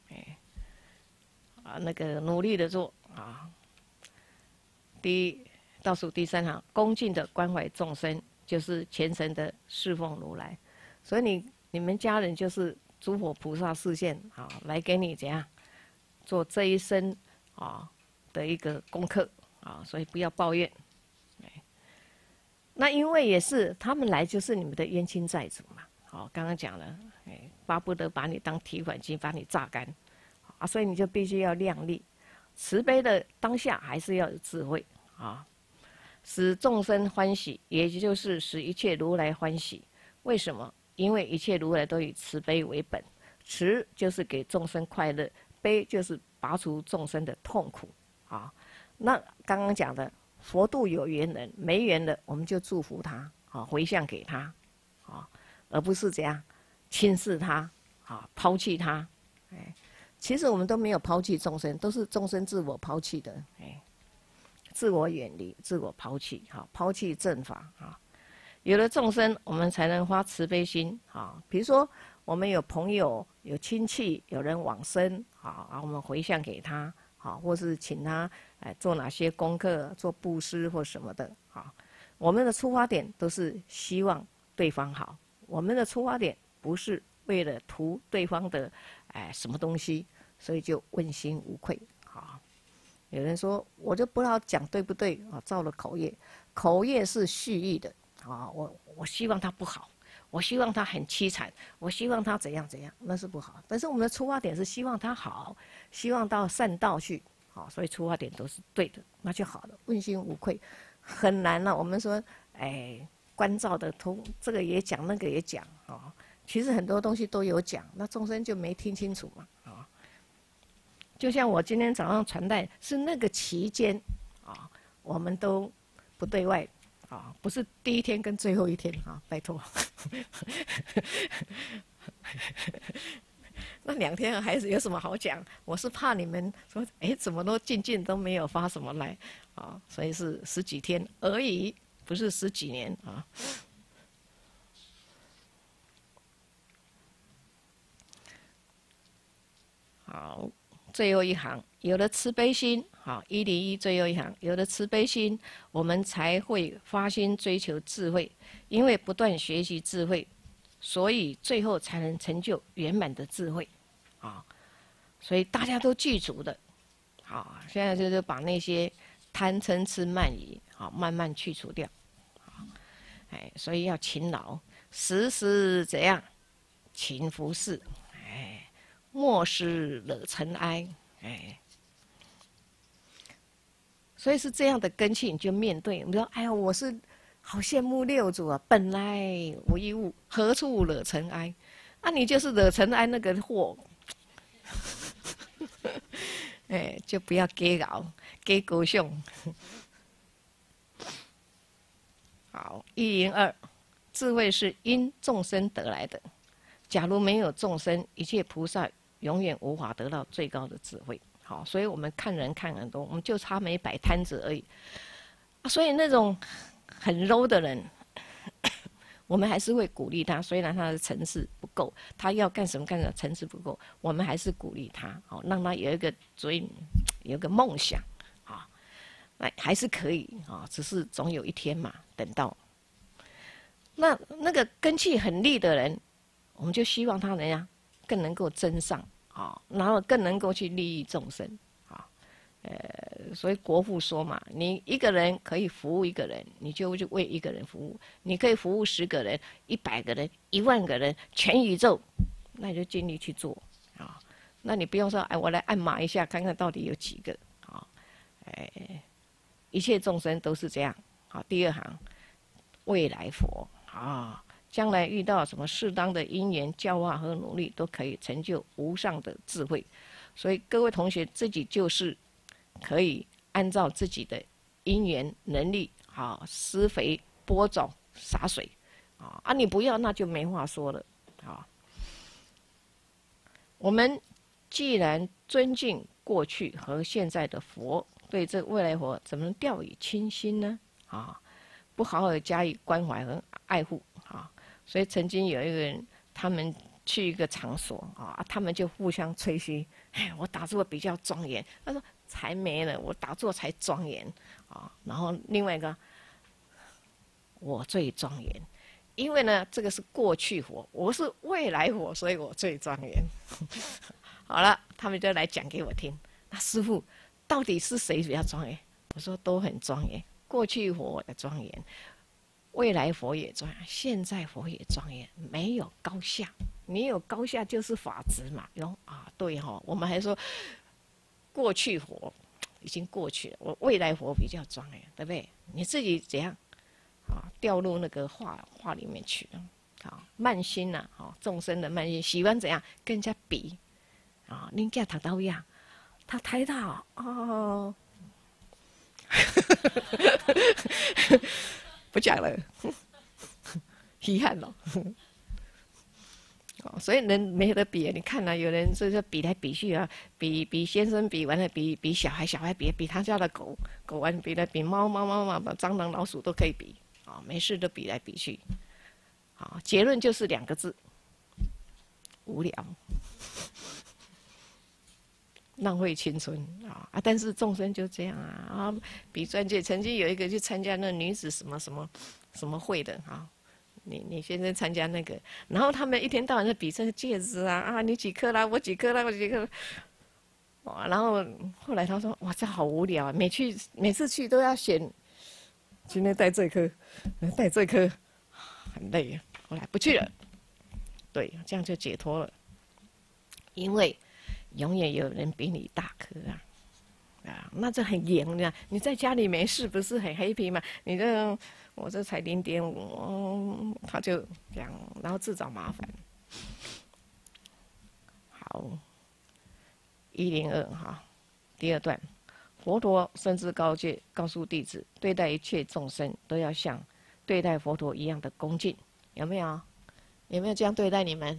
那个努力的做啊。倒数第3行，恭敬的关怀众生，就是虔诚的侍奉如来。所以你们家人就是诸佛菩萨示现啊，来给你怎样做这一生啊的一个功课啊，所以不要抱怨。那因为也是他们来就是你们的冤亲债主嘛，好，刚刚讲了，巴不得把你当提款机，把你榨干啊，所以你就必须要量力，慈悲的当下还是要有智慧啊。使众生欢喜，也就是使一切如来欢喜。为什么？因为一切如来都以慈悲为本，慈就是给众生快乐，悲就是拔除众生的痛苦啊。那刚刚讲的，佛度有缘人，没缘的我们就祝福他，啊，回向给他，啊，而不是这样轻视他，啊，抛弃他。其实我们都没有抛弃众生，都是众生自我抛弃的，自我远离，自我抛弃，好，抛弃正法啊。有了众生，我们才能发慈悲心啊。比如说，我们有朋友、有亲戚，有人往生啊，我们回向给他，好，或是请他做哪些功课，做布施或什么的啊。我们的出发点都是希望对方好，我们的出发点不是为了图对方的什么东西，所以就问心无愧啊。有人说，我就不知道讲对不对啊？造了口业，口业是蓄意的啊。我希望他不好，我希望他很凄惨，我希望他怎样怎样，那是不好。但是我们的出发点是希望他好，希望到善道去，好，所以出发点都是对的，那就好了，问心无愧。很难了，我们说，关照的通，这个也讲，那个也讲啊。其实很多东西都有讲，那众生就没听清楚嘛，啊。就像我今天早上传带是那个期间，啊，我们都不对外，啊，不是第一天跟最后一天啊，拜托。那2天还是有什么好讲？我是怕你们说，怎么都静都没有发什么来，啊，所以是10几天而已，不是10几年啊。好。最后一行，有了慈悲心，好，101最后一行，有了慈悲心，我们才会发心追求智慧，因为不断学习智慧，所以最后才能成就圆满的智慧，啊，所以大家都具足的，好，现在就是把那些贪嗔痴慢疑，好，慢慢去除掉，所以要勤劳，时时怎样，勤拂拭。莫使惹尘埃，所以是这样的根气，你就面对。你说，哎呀，我是好羡慕六祖啊，本来无一物，何处惹尘埃？啊，你就是惹尘埃那个货，就不要给搞，给狗熊。好，102，智慧是因众生得来的，假如没有众生，一切菩萨永远无法得到最高的智慧。好，所以我们看人看很多，我们就差没摆摊子而已。所以那种很 low 的人，我们还是会鼓励他，虽然他的层次不够，他要干什么干什么，层次不够，我们还是鼓励他，好，让他有一个追，有一个梦想，啊，那还是可以啊，只是总有一天嘛，等到那个根气很利的人，我们就希望他更能够增上。啊，然后更能够去利益众生，啊， 所以国父说嘛，你一个人可以服务一个人，你就为一个人服务；你可以服务10个人、100个人、10000个人、全宇宙，那你就尽力去做啊。那你不用说，哎，我来按码一下，看看到底有几个啊？一切众生都是这样。好，第2行，未来佛啊，将来遇到什么适当的因缘教化和努力，都可以成就无上的智慧。所以各位同学自己就是可以按照自己的因缘能力啊，施肥、播种、洒水啊，你不要那就没话说了啊。我们既然尊敬过去和现在的佛，对这未来佛怎么能掉以轻心呢？啊，不好好加以关怀和爱护啊。所以曾经有一个人，他们去一个场所啊，他们就互相吹嘘，哎，我打坐比较庄严。他说才没呢，我打坐才庄严啊。然后另外一个，我最庄严，因为呢，这个是过去佛，我是未来佛，所以我最庄严。好了，他们就来讲给我听。那师父，到底是谁比较庄严？我说都很庄严，过去佛的庄严，未来佛也庄严，现在佛也庄严，没有高下。你有高下就是法执嘛。然啊，对哈、哦，我们还说过去佛已经过去了，我未来佛比较庄严，对不对？你自己怎样啊？掉入那个话里面去了。好，慢心呐、啊，好，众生的慢心，喜欢怎样跟人家比啊？恁家读到样，他台大哦，不讲了，遗憾了。所以人没得比，你看啊，有人就是比来比去啊，比先生比完了，比小孩比他家的狗完，比猫蟑螂老鼠都可以比啊，没事都比来比去，啊，结论就是2个字：无聊，浪费青春啊！但是众生就这样啊，比专界。曾经有一个去参加那女子什么会的啊。你先生参加那个，然后他们一天到晚在比这个戒指啊，你几颗啦，我几颗啦，我几颗。哇，然后后来他说，哇，这好无聊啊，每次去都要选，今天戴这颗，戴这颗，很累啊。后来不去了，对，这样就解脱了，因为永远有人比你大颗啊。啊，那这很严的。你在家里没事，不是很 happy 吗？你这我这才0.5，他就这样，然后自找麻烦。好，102哈，第2段，佛陀深知高戒，告诉弟子，对待一切众生都要像对待佛陀一样的恭敬。有没有？有没有这样对待你们？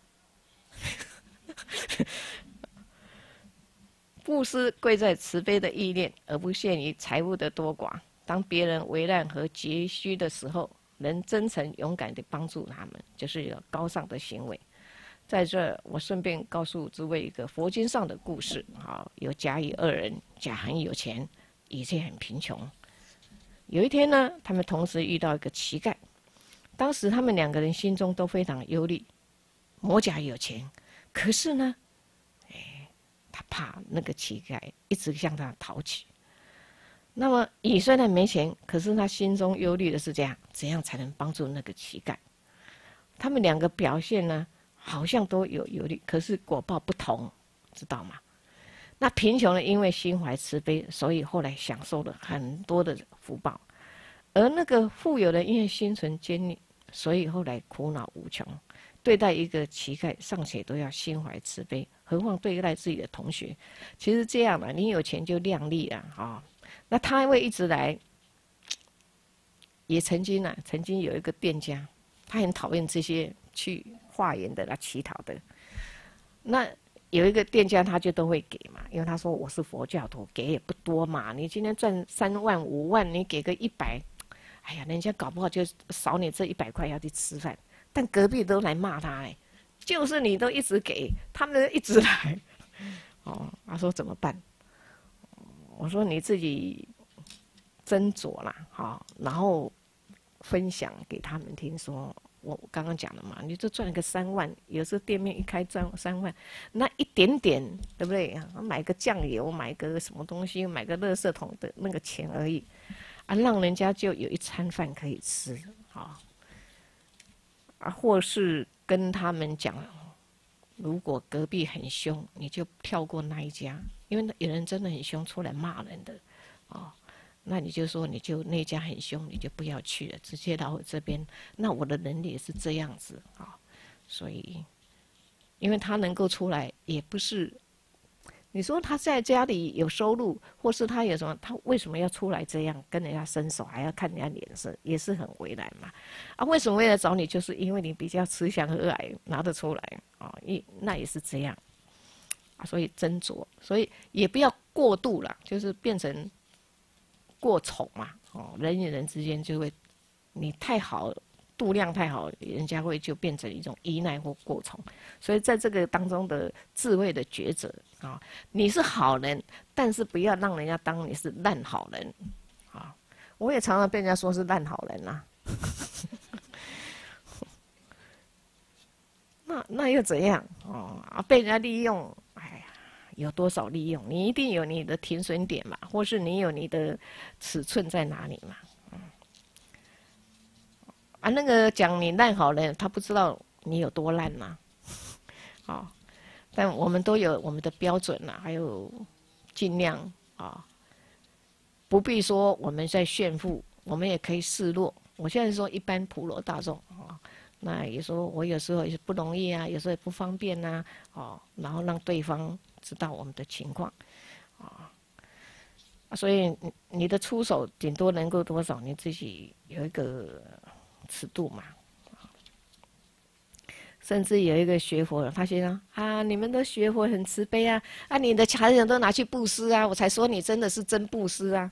布施贵在慈悲的意念，而不限于财物的多寡。当别人危难和急需的时候，能真诚勇敢地帮助他们，就是有高尚的行为。在这，我顺便告诉诸位一个佛经上的故事。好，有甲乙2人，甲很有钱，乙却很贫穷。有一天呢，他们同时遇到一个乞丐。当时他们2个人心中都非常忧虑。某甲有钱，可是呢，他怕那个乞丐一直向他讨取。那么乙虽然没钱，可是他心中忧虑的是这样：怎样才能帮助那个乞丐？他们2个表现呢，好像都有忧虑，可是果报不同，知道吗？那贫穷呢，因为心怀慈悲，所以后来享受了很多的福报；而那个富有的，因为心存坚毅，所以后来苦恼无穷。对待一个乞丐，尚且都要心怀慈悲，何况对待自己的同学？其实这样嘛，你有钱就量力了啊。那他会一直来，也曾经有一个店家，他很讨厌这些去化缘的啦、乞讨的。那有一个店家，他就都会给嘛，因为他说我是佛教徒，给也不多嘛。你今天赚3万5万，你给个100，哎呀，人家搞不好就少你这100块要去吃饭。但隔壁都来骂他哎，就是你都一直给，他们一直来。哦，他说怎么办？我说你自己斟酌啦，好，然后分享给他们听说， 我刚刚讲了嘛，你就赚个3万，有时候店面一开赚3万，那一点点，对不对？买个酱油，买个什么东西，买个垃圾桶的那个钱而已，啊，让人家就有一餐饭可以吃，或是跟他们讲，如果隔壁很凶，你就跳过那一家，因为有人真的很凶，出来骂人的，那你就说，你就那家很凶，你就不要去了，直接来我这边。那我的能力也是这样子所以，因为他能够出来，也不是你说他在家里有收入，或是他有什么，他为什么要出来这样跟人家伸手，还要看人家脸色，也是很为难嘛。为什么会来找你？就是因为你比较吃香喝来，拿得出来那也是这样所以斟酌，所以也不要过度了，就是变成过宠嘛，人与人之间就会，你太好，度量太好，人家会就变成一种依赖或过宠。所以在这个当中的智慧的抉择你是好人，但是不要让人家当你是烂好人我也常常被人家说是烂好人那又怎样被人家利用，有多少利用？你一定有你的停损点嘛，或是你有你的尺寸在哪里嘛？那个讲你烂好人，他不知道你有多烂嘛。但我们都有我们的标准还有尽量不必说我们在炫富，我们也可以示弱。我现在说一般普罗大众那也说我有时候也是不容易有时候也不方便然后让对方知道我们的情况所以你的出手顶多能够多少，你自己有一个尺度嘛。甚至有一个学佛人，他说你们的学佛很慈悲你的财产都拿去布施我才说你真的是真布施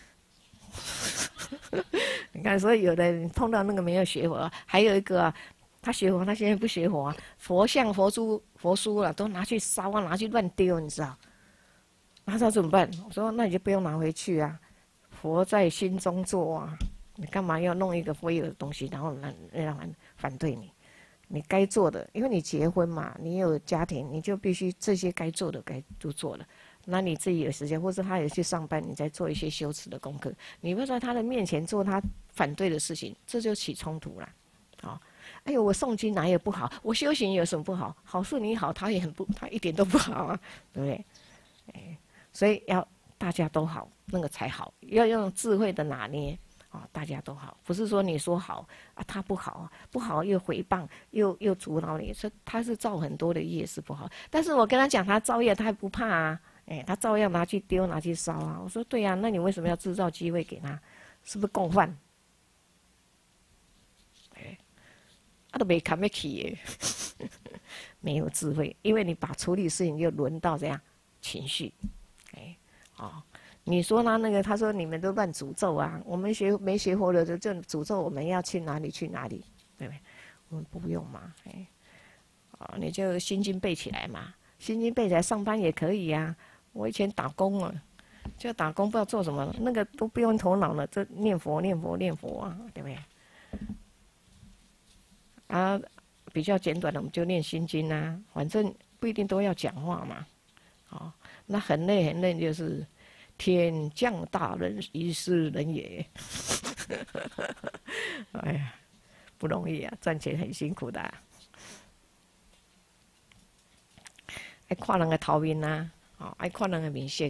你看，所以有的人碰到那个没有学佛，还有一个他学佛，他现在不学佛佛像、佛珠、佛书都拿去烧拿去乱丢，你知道？那他怎么办？我说那你就不用拿回去佛在心中坐你干嘛要弄一个非有的东西，然后让人反对你？你该做的，因为你结婚嘛，你有家庭，你就必须这些该做的该都做了。那你自己有时间，或者他有去上班，你再做一些修持的功课。你不在他的面前做他反对的事情，这就起冲突了。哎呦，我诵经哪有不好？我修行有什么不好？好事你好，他也很不，他一点都不好对不对？所以要大家都好，那个才好。要用智慧的拿捏大家都好，不是说你说好他不好不好又诽谤又阻挠你，他是造很多的业是不好。但是我跟他讲，他造业他还不怕他照样拿去丢拿去烧我说对那你为什么要制造机会给他？是不是共犯？都没看没起耶，没有智慧，因为你把处理事情又轮到这样情绪，你说那个，他说你们都乱诅咒我们没学佛的就诅咒我们要去哪里去哪里，对不对？我们不用嘛，你就心经背起来嘛，心经背起来上班也可以我以前打工就打工不知道做什么，那个都不用头脑了，这念佛念佛念佛对不对？比较简短的我们就念心经反正不一定都要讲话嘛，那很累很累就是天降大任于斯人也，哎呀，不容易赚钱很辛苦的爱看人的头面爱看人的面色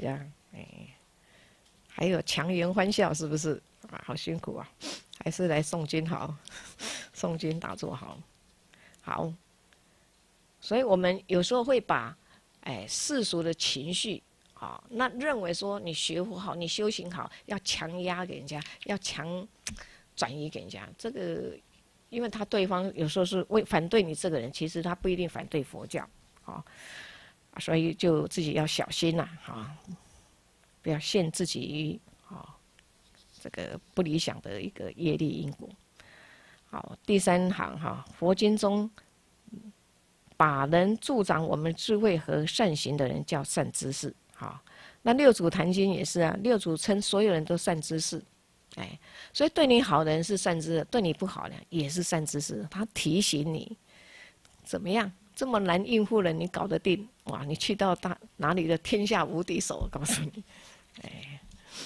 还有强颜欢笑，是不是好辛苦还是来诵经好，诵经打坐好，所以我们有时候会把世俗的情绪那认为说你学佛好，你修行好，要强压给人家，要强转移给人家。这个，因为他对方有时候是反对你这个人，其实他不一定反对佛教所以就自己要小心不要陷自己于这个不理想的一个业力因果。好，第三行佛经中把能助长我们智慧和善行的人叫善知识。那六祖坛经也是六祖称所有人都善知识哎，所以对你好的人是善知识，对你不好的也是善知识。他提醒你怎么样，这么难应付的你搞得定，哇！你去到哪里的天下无敌手，我告诉你，哎，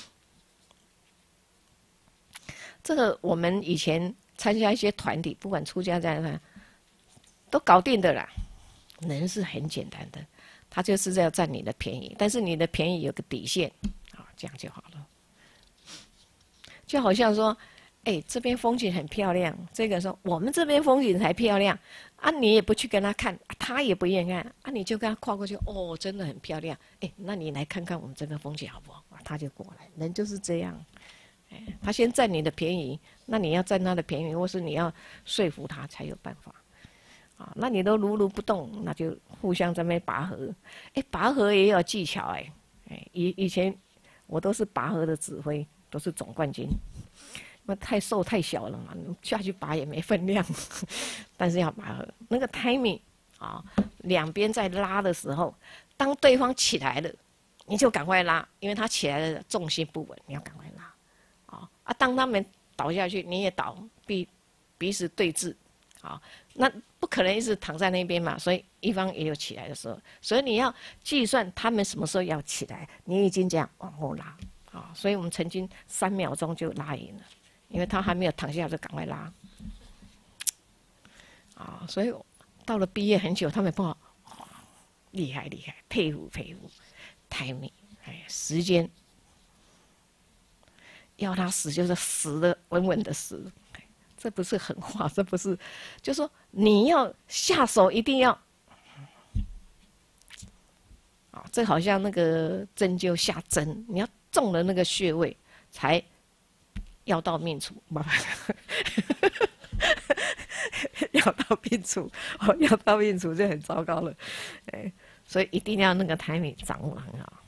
这个我们以前参加一些团体，不管出家在哪，都搞定的啦。人是很简单的，他就是要占你的便宜，但是你的便宜有个底线，啊，这样就好了。就好像说，哎，这边风景很漂亮，这个说我们这边风景才漂亮，啊，你也不去跟他看，他也不愿意看，啊，你就跟他跨过去，哦，真的很漂亮，哎，那你来看看我们这边风景好不好？他就过来，人就是这样，哎，他先占你的便宜，那你要占他的便宜，或是你要说服他才有办法，啊，那你都如如不动，那就互相在那边拔河，哎，拔河也有技巧，哎，以前我都是拔河的指挥。都是总冠军，那太瘦太小了嘛，下去拔也没分量。但是要拔河，那个 timing 啊，两边在拉的时候，当对方起来了，你就赶快拉，因为他起来的重心不稳，你要赶快拉。啊，当他们倒下去，你也倒，彼此对峙，啊，那不可能一直躺在那边嘛，所以一方也有起来的时候，所以你要计算他们什么时候要起来，你已经这样往后拉。啊，所以我们曾经3秒钟就拉赢了，因为他还没有躺下就赶快拉。啊，所以到了毕业很久，他们不好，厉害厉害，佩服佩服，timing，哎，时间要他死就是死的稳稳的死，这不是狠话，这不是，就说你要下手一定要。啊，这好像那个针灸下针，你要中了那个穴位，才药到病除。药到病除，哦，药到病除就很糟糕了，哎，所以一定要那个timing掌握很好。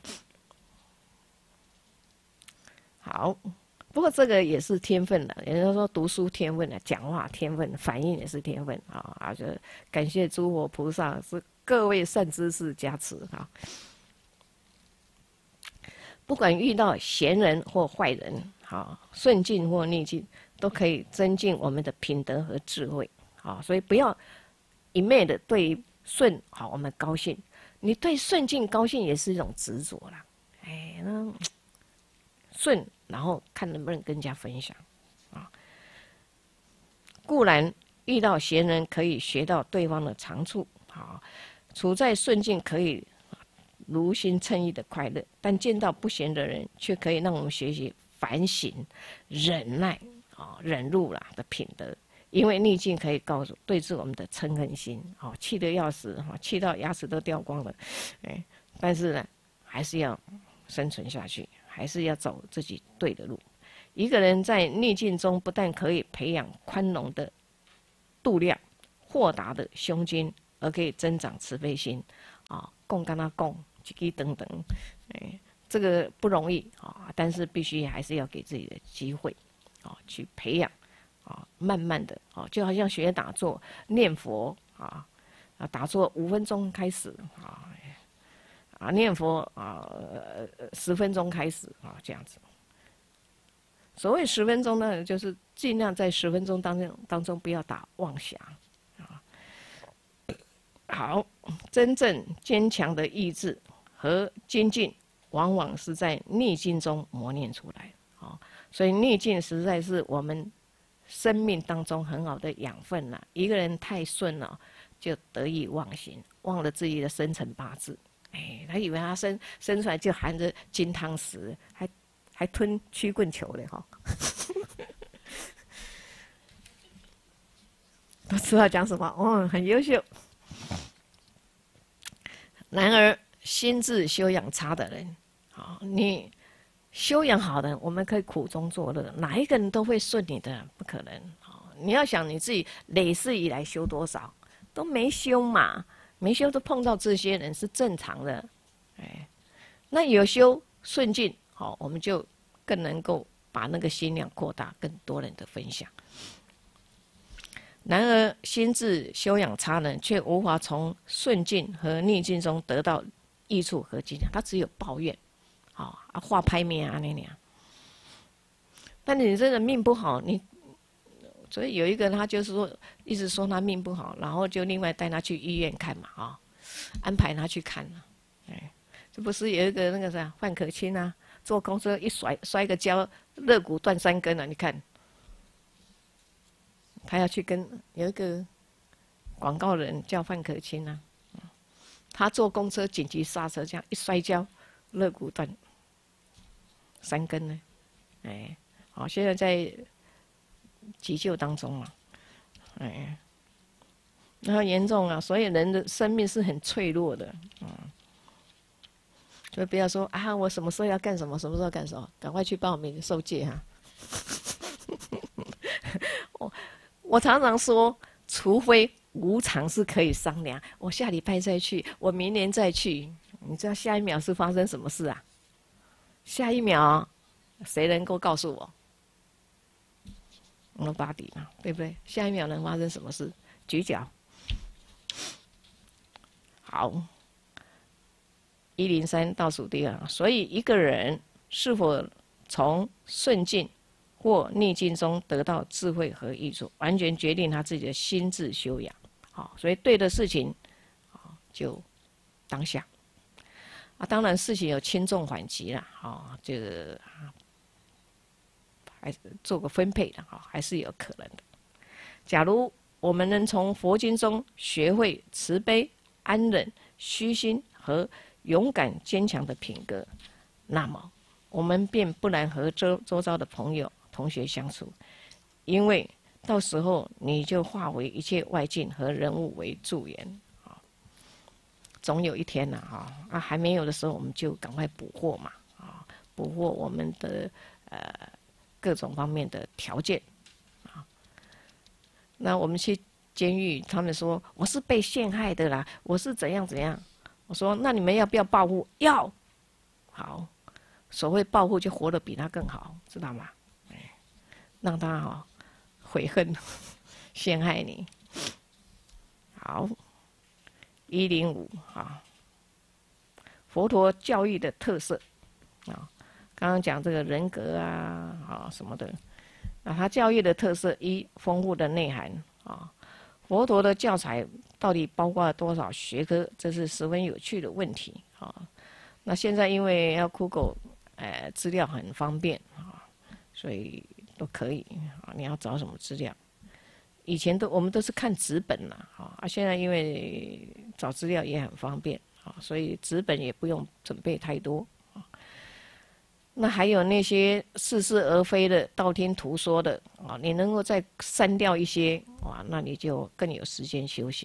好，不过这个也是天分的，人家说读书天分的，讲话天分，反应也是天分啊。就感谢诸佛菩萨是各位善知识加持啊。不管遇到贤人或坏人，好顺境或逆境，都可以增进我们的品德和智慧。好，所以不要一昧的对顺好我们高兴，你对顺境高兴也是一种执着啦。哎，那顺，然后看能不能跟人家分享啊。固然遇到贤人可以学到对方的长处，好，处在顺境可以如心称意的快乐，但见到不贤的人，却可以让我们学习反省、忍耐啊、忍辱啦的品德。因为逆境可以对治我们的嗔恨心，哦，气得要死，哈，气到牙齿都掉光了，哎，但是呢，还是要生存下去，还是要走自己对的路。一个人在逆境中，不但可以培养宽容的度量、豁达的胸襟，而可以增长慈悲心，啊，共跟他共，几几等等，哎，这个不容易啊，但是必须还是要给自己的机会，啊，去培养。啊，慢慢的，啊，就好像学打坐、念佛啊，打坐5分钟开始啊，念佛啊，10分钟开始啊，这样子。所谓10分钟呢，就是尽量在10分钟当中不要打妄想啊。好，真正坚强的意志和精进，往往是在逆境中磨练出来。啊，所以逆境实在是我们生命当中很好的养分啦。一个人太顺了，就得意忘形，忘了自己的生辰八字。哎，他以为他生出来就含着金汤匙，还吞曲棍球嘞哈。都知道讲什么，哦，很优秀。然而心智修养差的人，好，你修养好的，我们可以苦中作乐，哪一个人都会顺你的，不可能。你要想你自己累世以来修多少，都没修嘛，没修都碰到这些人是正常的。哎，那有修顺境，好，我们就更能够把那个心量扩大，更多人的分享。然而心智修养差呢，却无法从顺境和逆境中得到益处和经验，他只有抱怨。啊，画拍面啊那样， 但你真的命不好，所以有一个人他就是说，一直说他命不好，然后就另外带他去医院看嘛，安排他去看了。这不是有一个那个啥范可清啊，坐公车一摔个跤，肋骨断3根了，你看。他要去跟有一个广告人叫范可清啊，他坐公车紧急刹车，这样一摔跤，肋骨断3根呢。好，现在在急救当中嘛。然后严重啊，所以人的生命是很脆弱的。所以不要说啊，我什么时候要干什么，什么时候干什么，赶快去报名受戒哈。我常常说，除非无常是可以商量，我下礼拜再去，我明年再去。你知道下一秒是发生什么事啊？下一秒，谁能够告诉我？Nobody嘛，对不对？下一秒能发生什么事？举脚。好，103倒数第2。所以一个人是否从顺境或逆境中得到智慧和益处，完全决定他自己的心智修养。好，所以对的事情，就当下。当然事情有轻重缓急啦，这个还是做个分配的，还是有可能的。假如我们能从佛经中学会慈悲、安忍、虚心和勇敢坚强的品格，那么我们便不难和周遭的朋友、同学相处，因为到时候你就化为一切外境和人物为助缘，总有一天还没有的时候，我们就赶快补货嘛，补货我们的各种方面的条件，那我们去监狱，他们说我是被陷害的啦，我是怎样怎样，我说那你们要不要报复？要，好，所谓报复就活得比他更好，知道吗？让他悔恨陷害你。好，105佛陀教育的特色刚刚讲这个人格什么的，他教育的特色一，丰富的内涵佛陀的教材到底包括了多少学科？这是十分有趣的问题那现在因为要 Google 资料很方便所以都可以你要找什么资料？以前我们都是看纸本现在因为找资料也很方便所以纸本也不用准备太多那还有那些似是而非的、道听途说的你能够再删掉一些那你就更有时间修行。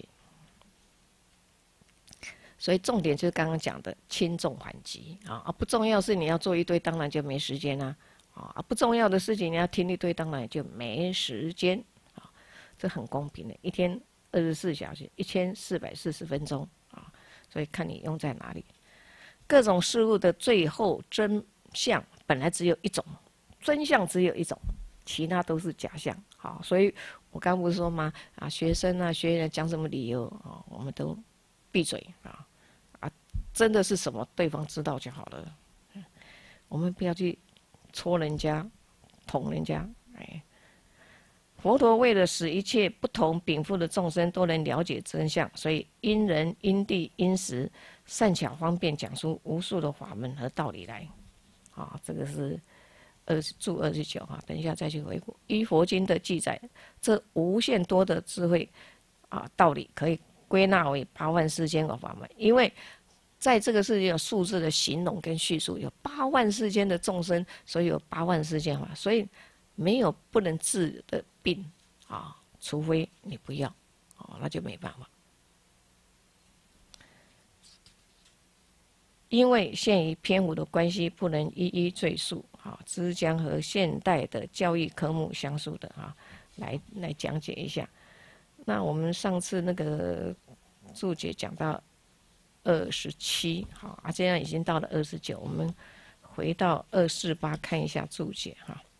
所以重点就是刚刚讲的轻重缓急不重要事你要做一堆，当然就没时间不重要的事情你要听一堆，当然就没时间这很公平的，一天24小时1440分钟所以看你用在哪里。各种事物的最后真相本来只有一种，真相只有一种，其他都是假象所以我刚不是说吗学生学员讲什么理由我们都闭嘴真的是什么对方知道就好了，我们不要去戳人家捅人家佛陀为了使一切不同禀赋的众生都能了解真相，所以因人因地因时善巧方便讲出无数的法门和道理来这个是注29等一下再去回顾。依佛经的记载，这无限多的智慧道理可以归纳为8万4千个法门，因为在这个世界有数字的形容跟叙述，有8万4千的众生，所以有8万4千法，所以没有不能治的病除非你不要那就没办法。因为限于篇幅的关系，不能一一赘述只将和现代的教育科目相属的来讲解一下。那我们上次那个注解讲到27现在已经到了29，我们回到248看一下注解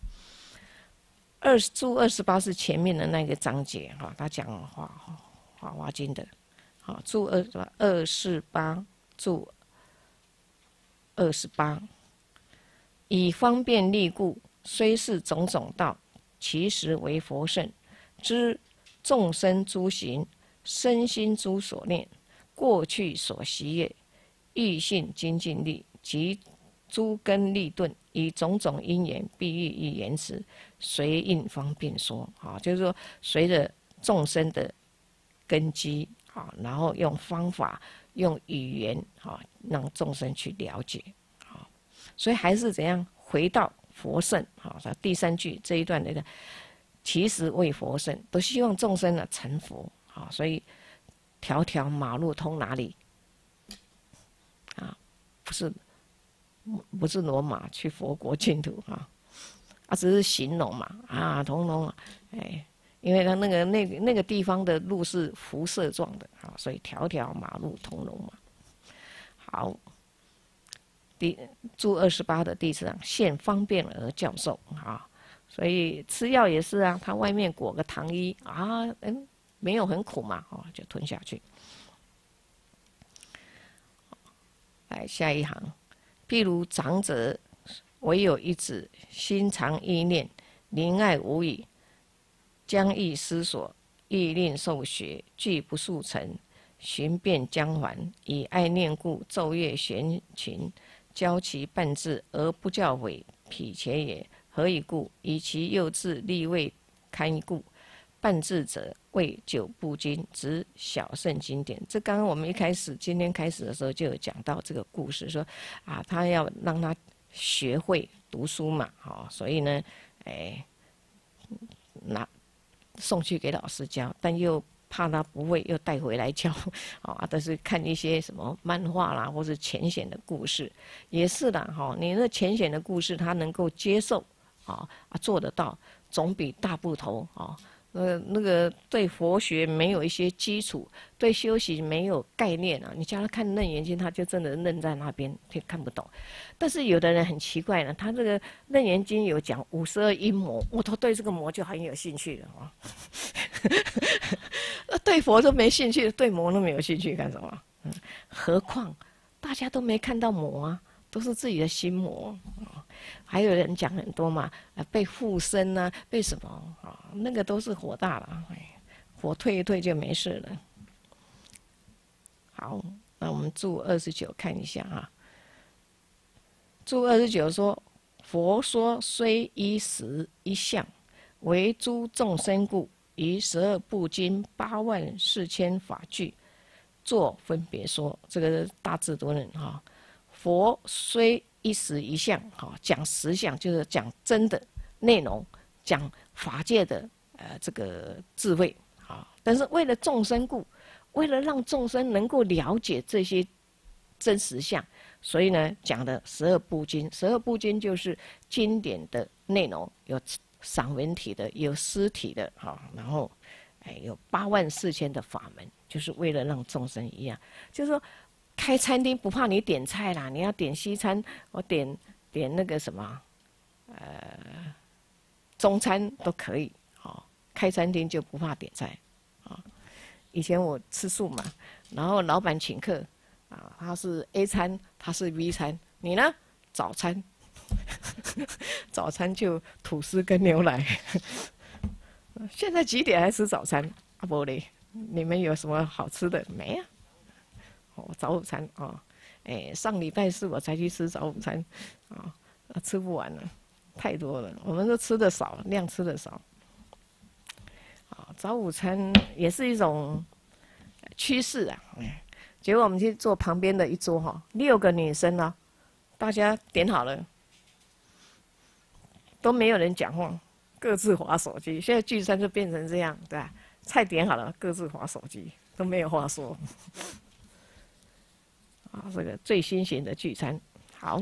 注28是前面的那个章节他讲华华经的注248注28，以方便利故， 虽是种种道，其实为佛圣。知众生诸行，身心诸所念，过去所习业，欲性精进力及诸根利钝，以种种因缘，必喻以言辞，随应方便说。就是说随着众生的根基，然后用方法、用语言，让众生去了解。所以还是怎样回到佛圣。第3句这一段的，其实为佛圣，都希望众生成佛。所以条条马路通哪里？不是罗马去佛国净土只是形容嘛通通因为它那个地方的路是辐射状的所以条条马路通罗马。好，注28的第4行，现方便而教授所以吃药也是它外面裹个糖衣没有很苦嘛就吞下去。来下一行，譬如长者唯有一子，心常意念，怜爱无语，将欲思索，欲令受学，俱不速成，寻遍将还，以爱念故，昼夜悬情，教其办志而不教诲，否且也。何以故？以其幼稚力未堪故。办志者为久不精，指小圣经典。这刚刚我们今天开始的时候就有讲到这个故事，说他要让他学会读书嘛，所以呢，送去给老师教，但又怕他不会，又带回来教，但是看一些什么漫画啦，或是浅显的故事，也是啦，你那浅显的故事他能够接受，做得到，总比大部头那个对佛学没有一些基础，对修行没有概念你叫他看《楞严经》，他就真的愣在那边，看不懂。但是有的人很奇怪他这个《楞严经》有讲52阴魔，他对这个魔就很有兴趣了对佛都没兴趣，对魔都没有兴趣干什么？何况大家都没看到魔都是自己的心魔还有人讲很多嘛，被附身被什么那个都是火大了，火退一退就没事了。好，那我们注29看一下注29说，佛说虽一时一相，为诸众生故，以12部经84000法句做分别说。这个是大智多论佛虽一时一相，讲实相就是讲真的内容，讲法界的这个智慧但是为了众生故，为了让众生能够了解这些真实相，所以呢讲的12部经。12部经就是经典的内容，有散文体的，有诗体的然后有84000的法门，就是为了让众生一样，就是说开餐厅不怕你点菜啦，你要点西餐，我点那个什么，中餐都可以，开餐厅就不怕点菜，以前我吃素嘛，然后老板请客，他是 A 餐，他是 B 餐，你呢？早餐，早餐就吐司跟牛奶。现在几点还吃早餐？不嘞，你们有什么好吃的没啊？早午餐上礼拜四我才去吃早午餐吃不完了，太多了，我们都吃的少，量吃的少。早午餐也是一种趋势结果我们去坐旁边的一桌6个女生大家点好了，都没有人讲话，各自滑手机。现在聚餐就变成这样，对吧？菜点好了，各自滑手机，都没有话说。这个最新型的聚餐，好，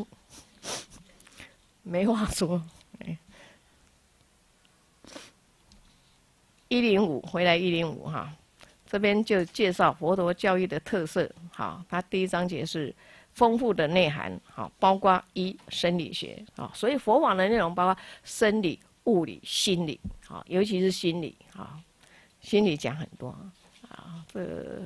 没话说。105回来105这边就介绍佛陀教义的特色。它第1章节是丰富的内涵，包括生理学所以佛法的内容包括生理、物理、心理尤其是心理心理讲很多这个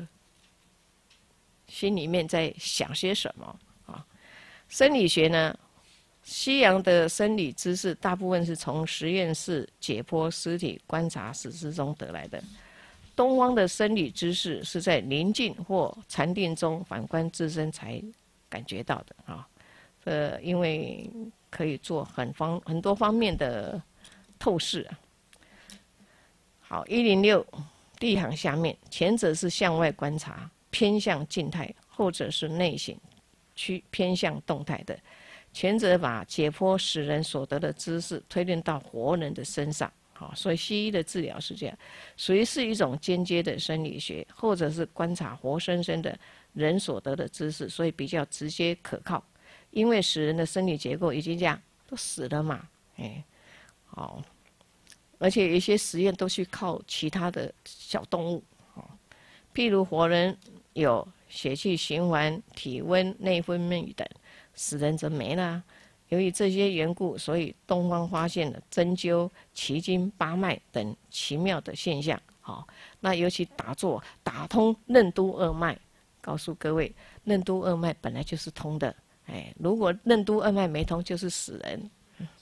心里面在想些什么生理学呢， 西洋的生理知识大部分是从实验室解剖尸体、观察史实中得来的。东方的生理知识是在宁静或禅定中反观自身才感觉到的啊。因为可以做很多方面的透视啊。好，106第一行下面，前者是向外观察，偏向静态；后者是内省，偏向动态的。前者把解剖死人所得的知识推论到活人的身上，好，所以西医的治疗是这样，属于是一种间接的生理学；后者是观察活生生的人所得的知识，所以比较直接可靠。因为死人的生理结构已经这样都死了嘛，好，而且有一些实验都去靠其他的小动物，譬如活人有血气循环、体温、内分泌等。死人则没了。由于这些缘故，所以东方发现了针灸、奇经八脉等奇妙的现象。好，那尤其打通任督二脉，告诉各位，任督二脉本来就是通的。如果任督二脉没通，就是死人。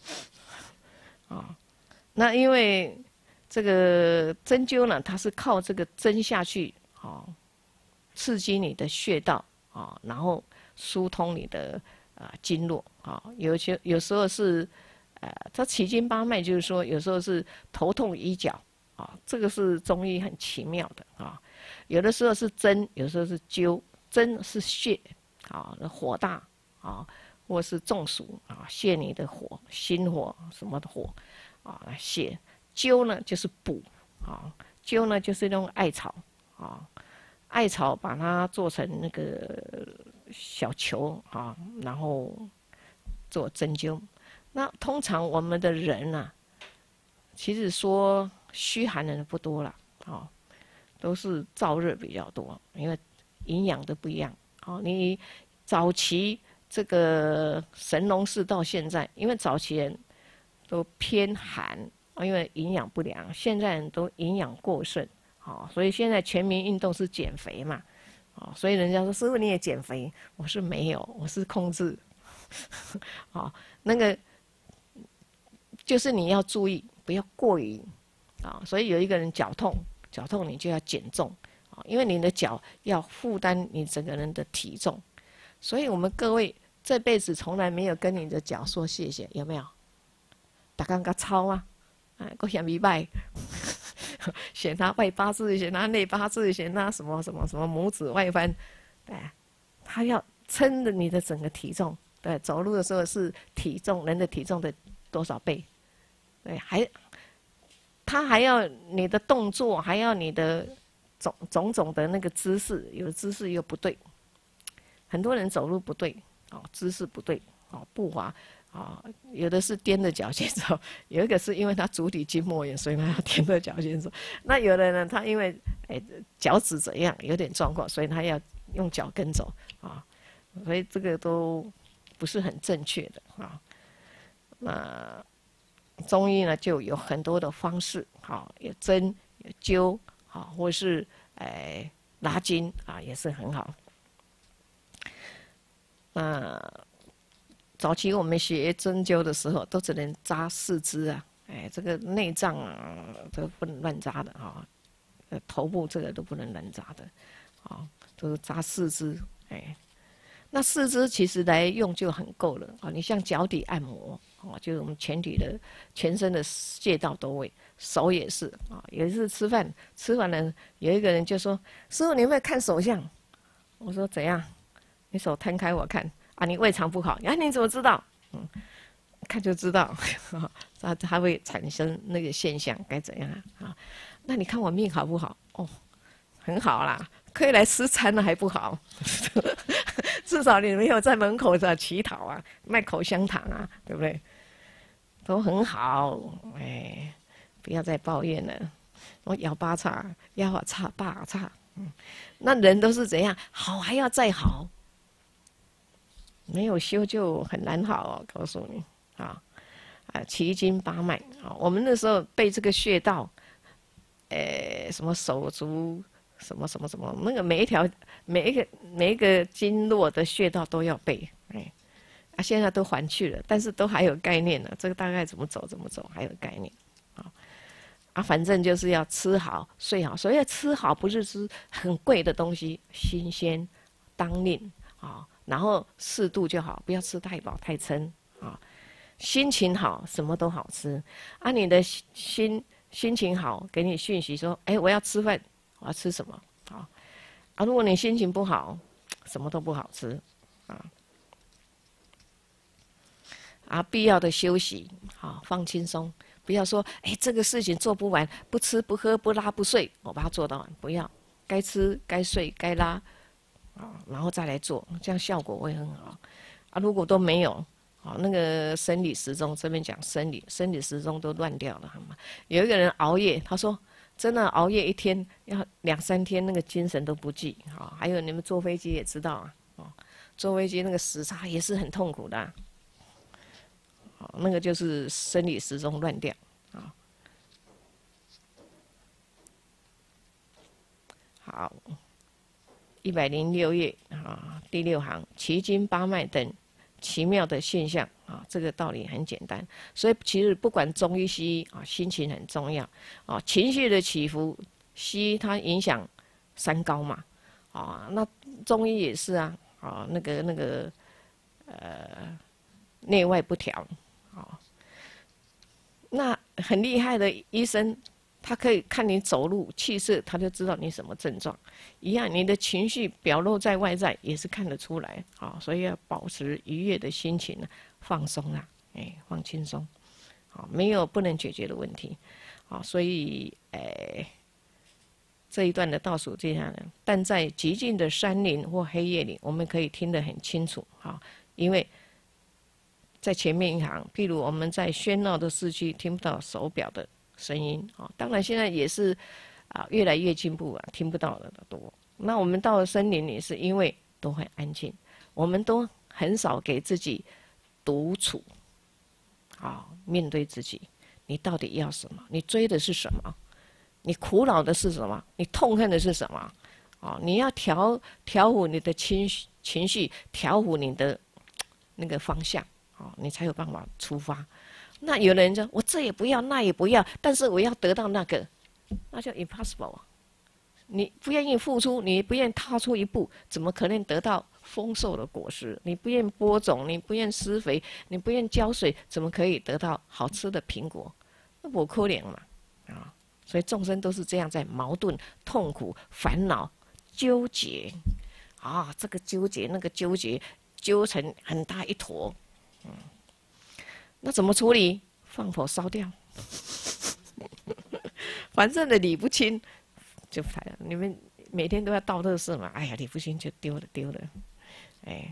那因为这个针灸呢，它是靠这个针下去，刺激你的穴道，然后疏通你的经络，有时候是它奇经八脉，就是说有时候是头痛医脚，这个是中医很奇妙的有的时候是针，有时候是灸，针是泻，火大或是中暑泻你的火，心火什么的火泻。灸呢就是补灸呢就是用艾草艾草把它做成那个小球然后做针灸。那通常我们的人啊，其实说虚寒的人不多了都是燥热比较多，因为营养都不一样你早期这个神农氏到现在，因为早期人都偏寒，因为营养不良，现在人都营养过剩所以现在全民运动是减肥嘛所以人家说师父你也减肥，我是没有，我是控制那个就是你要注意不要过于所以有一个人脚痛你就要减重因为你的脚要负担你整个人的体重，所以我们各位这辈子从来没有跟你的脚说谢谢，有没有？大家个操啊，我嫌你歹，嫌他外八字，嫌他内八字，嫌他什么什么什么拇指外翻，对，他要撑着你的整个体重，对，走路的时候是人的体重的多少倍，对，他还要你的动作，还要你的种种的那个姿势，有的姿势又不对，很多人走路不对姿势不对步伐有的是踮着脚先走，有一个是因为他足底筋膜炎，所以他要踮着脚先走。那有的人他因为脚趾怎样有点状况，所以他要用脚跟走所以这个都不是很正确的那中医呢就有很多的方式有针有灸或是拉筋也是很好。那早期我们学针灸的时候，都只能扎四肢这个内脏都不能乱扎的头部这个都不能乱扎的都是扎四肢那四肢其实来用就很够了你像脚底按摩就是我们全身的穴道都会，手也是有一次吃完了，有一个人就说：“师父，你有没有看手相？”我说：“怎样？你手摊开我看。”你胃肠不好，你怎么知道？看就知道，它会产生那个现象，该怎样那你看我命好不好？很好啦，可以来吃餐了还不好？至少你没有在门口乞讨卖口香糖对不对？都很好，不要再抱怨了。我摇八叉，摇叉八叉，那人都是怎样？好还要再好。没有修就很难好告诉你奇经八脉我们那时候背这个穴道，什么手足什么什么什么，那个每一个经络的穴道都要背， 啊，现在都还去了，但是都还有概念了，这个大概怎么走怎么走还有概念，啊，反正就是要吃好睡好。所以吃好不是吃很贵的东西，新鲜当令啊，然后适度就好，不要吃太饱太撑啊。心情好，什么都好吃。啊，你的心情好，给你讯息说，哎，我要吃饭，我要吃什么？啊，如果你心情不好，什么都不好吃啊。啊，必要的休息，好，放轻松，不要说，哎，这个事情做不完，不吃不喝不拉不睡，我把它做到完，不要，该吃该睡该拉，啊，然后再来做，这样效果会很好。啊，如果都没有，啊，那个生理时钟这边讲生理时钟都乱掉了，好吗？有一个人熬夜，他说，真的熬夜一天要2、3天，那个精神都不济，啊，还有你们坐飞机也知道啊，坐飞机那个时差也是很痛苦的啊。那个就是生理时钟乱掉啊。好，106页啊，第6行，奇经八脉等奇妙的现象啊，这个道理很简单。所以其实不管中医西医啊，心情很重要啊，情绪的起伏，西医它影响三高嘛，啊，那中医也是啊，啊，内外不调，啊。那很厉害的医生，他可以看你走路气色，他就知道你什么症状。一样，你的情绪表露在外在也是看得出来。好，所以要保持愉悦的心情，放松啊，放轻松。好，没有不能解决的问题。好，所以这一段的倒数这样的，但在寂静的山林或黑夜里，我们可以听得很清楚。好，因为在前面一行，譬如我们在喧闹的市区听不到手表的声音啊，当然现在也是啊越来越进步啊，听不到的多。那我们到了森林里，是因为都很安静，我们都很少给自己独处，啊，面对自己，你到底要什么？你追的是什么？你苦恼的是什么？你痛恨的是什么？啊，你要调服你的情绪，调服你的那个方向。你才有办法出发。那有的人说，我这也不要，那也不要，但是我要得到那个，那就 impossible。你不愿意付出，你不愿意踏出一步，怎么可能得到丰硕的果实？你不愿播种，你不愿施肥，你不愿浇水，怎么可以得到好吃的苹果？那不可怜嘛，啊！所以众生都是这样在矛盾、痛苦、烦恼、纠结，啊，这个纠结那个纠结，揪成很大一坨。那怎么处理？放火烧掉，反正的理不清，就反正你们每天都要倒垃圾嘛。哎呀，理不清就丢了，哎，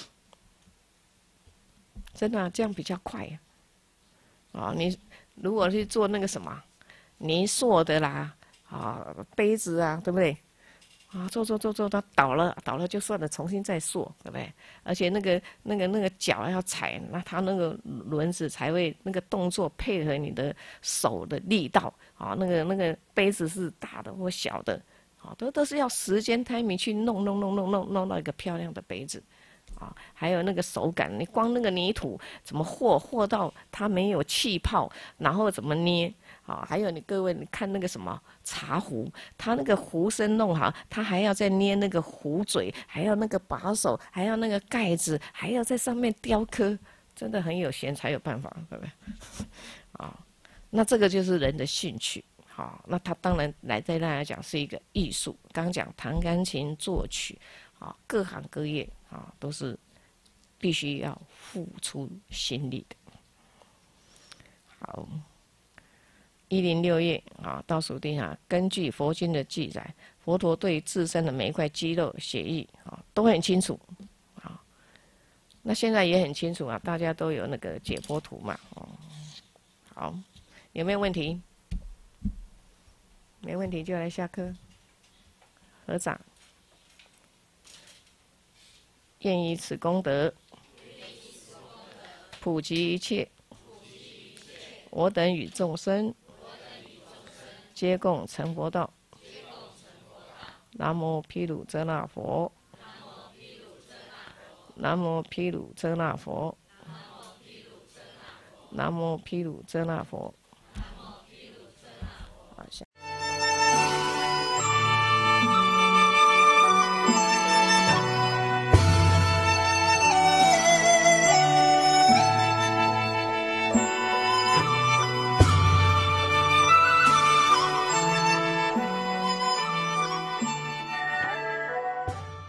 真的、啊、这样比较快啊。你如果去做那个什么泥塑的啦，啊，杯子啊，对不对？啊，做，它倒了就算了，重新再塑，对不对？而且那个脚要踩，那它那个轮子才会那个动作配合你的手的力道啊。那个杯子是大的或小的，啊，都是要时间 timing 去弄到一个漂亮的杯子。啊，还有那个手感，你光那个泥土怎么和到它没有气泡，然后怎么捏啊？还有各位，你看那个什么茶壶，它那个壶身弄好，它还要再捏那个壶嘴，还要那个把手，还要那个盖子，还要在上面雕刻，真的很有闲才有办法，对不对？啊，那这个就是人的兴趣。好，那他当然对大家讲是一个艺术。刚讲弹钢琴、作曲，啊，各行各业啊都是必须要付出心力的。好，106页啊，倒数第二，根据佛经的记载，佛陀对自身的每一块肌肉、血液啊都很清楚啊。那现在也很清楚啊，大家都有那个解剖图嘛。哦，好，有没有问题？没问题就来下课。合掌，愿以此功德，普及一切，我等与众生，皆共成佛道。南无毗卢遮那佛， 南无毗卢遮那佛。南无毗卢遮那佛。